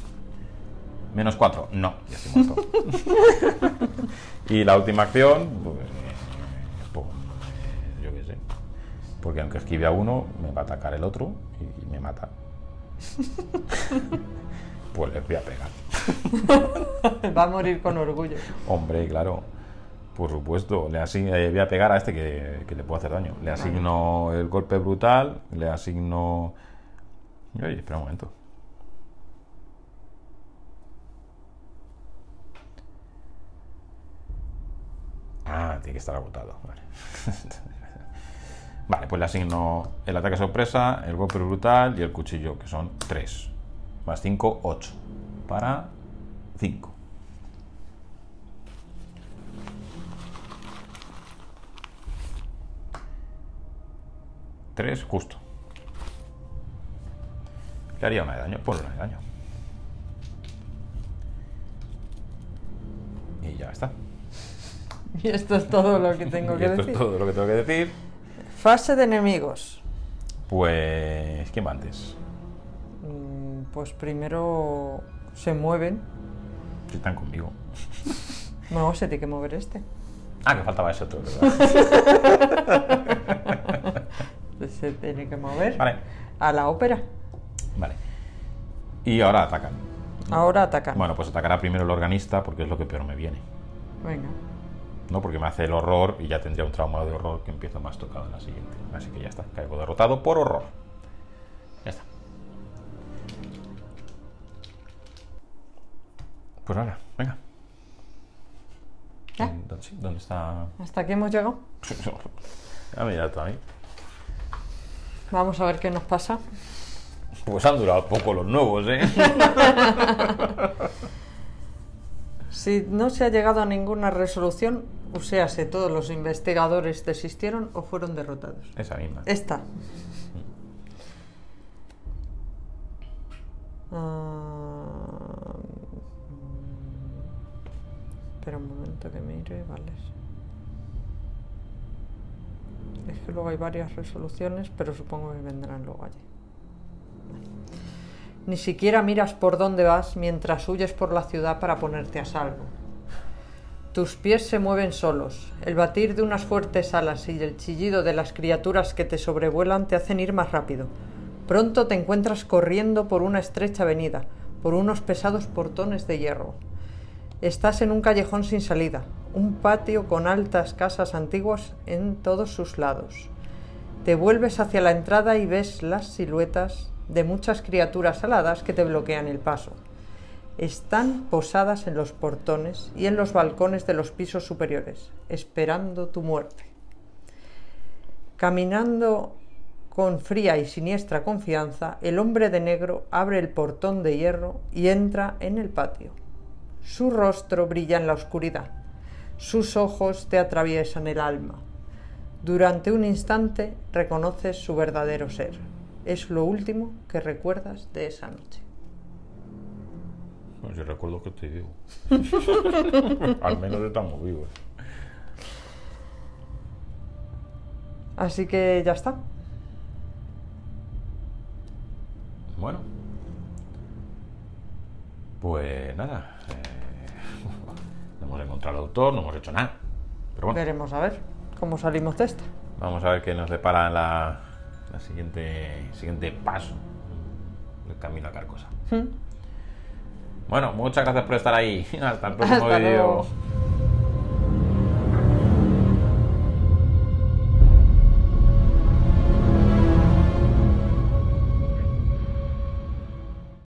S1: -4. No, ya estoy muerto. Y la última acción, pues, yo qué sé. Porque aunque esquive a uno, me va a atacar el otro y me mata. Pues les voy a pegar.
S2: Va a morir con orgullo.
S1: Hombre, claro. Por supuesto. Voy a pegar a este que le puedo hacer daño. Le asigno el golpe brutal. Le asigno... Oye, espera un momento. Ah, tiene que estar agotado. Vale. Vale, pues le asigno el ataque sorpresa, el golpe brutal y el cuchillo, que son 3. Más 5, 8. Para 5. Tres, justo. ¿Le haría una de daño? Pues una de daño. Y ya está.
S2: Y esto es todo lo que tengo
S1: Y
S2: que
S1: esto
S2: decir.
S1: es todo lo que tengo que decir.
S2: Fase de enemigos.
S1: Pues... ¿quién va antes?
S2: Pues primero se mueven.
S1: Si están conmigo.
S2: No, se tiene que mover este.
S1: Ah, que faltaba ese otro, ¿verdad?
S2: Se tiene que mover
S1: Vale.
S2: a la ópera.
S1: Vale. Y ahora atacan.
S2: Ahora ataca.
S1: Bueno, pues atacará primero el organista porque es lo que peor me viene.
S2: Venga.
S1: No, porque me hace el horror y ya tendría un trauma de horror que empiezo más tocado en la siguiente. Así que ya está, caigo derrotado por horror. Ya está. Pues ahora, venga.
S2: ¿Ya?
S1: ¿Dónde está?
S2: ¿Hasta aquí hemos llegado?
S1: Ya me dirás tú a mí.
S2: Vamos a ver qué nos pasa.
S1: Pues han durado poco los nuevos, ¿eh?
S2: Si no se ha llegado a ninguna resolución, o sea, si todos los investigadores desistieron o fueron derrotados.
S1: Esa misma.
S2: Esta. Espera un momento que mire, vale. Es que luego hay varias resoluciones, pero supongo que vendrán luego allí. Ni siquiera miras por dónde vas mientras huyes por la ciudad para ponerte a salvo. Tus pies se mueven solos. El batir de unas fuertes alas y el chillido de las criaturas que te sobrevuelan te hacen ir más rápido. Pronto te encuentras corriendo por una estrecha avenida, por unos pesados portones de hierro. Estás en un callejón sin salida, un patio con altas casas antiguas en todos sus lados. Te vuelves hacia la entrada y ves las siluetas de muchas criaturas aladas que te bloquean el paso. Están posadas en los portones y en los balcones de los pisos superiores, esperando tu muerte. Caminando con fría y siniestra confianza, el hombre de negro abre el portón de hierro y entra en el patio. Su rostro brilla en la oscuridad. Sus ojos te atraviesan el alma. Durante un instante reconoces su verdadero ser. Es lo último que recuerdas de esa noche.
S1: Pues yo recuerdo que estoy vivo. Al menos estamos vivos.
S2: Así que ya está.
S1: Bueno. Pues nada. No hemos encontrado al autor, no hemos hecho nada. Pero bueno.
S2: Veremos a ver cómo salimos de esta.
S1: Vamos a ver qué nos depara la siguiente paso del camino a Carcosa. Bueno, muchas gracias por estar ahí. Hasta el próximo
S2: Hasta
S1: vídeo.
S2: luego.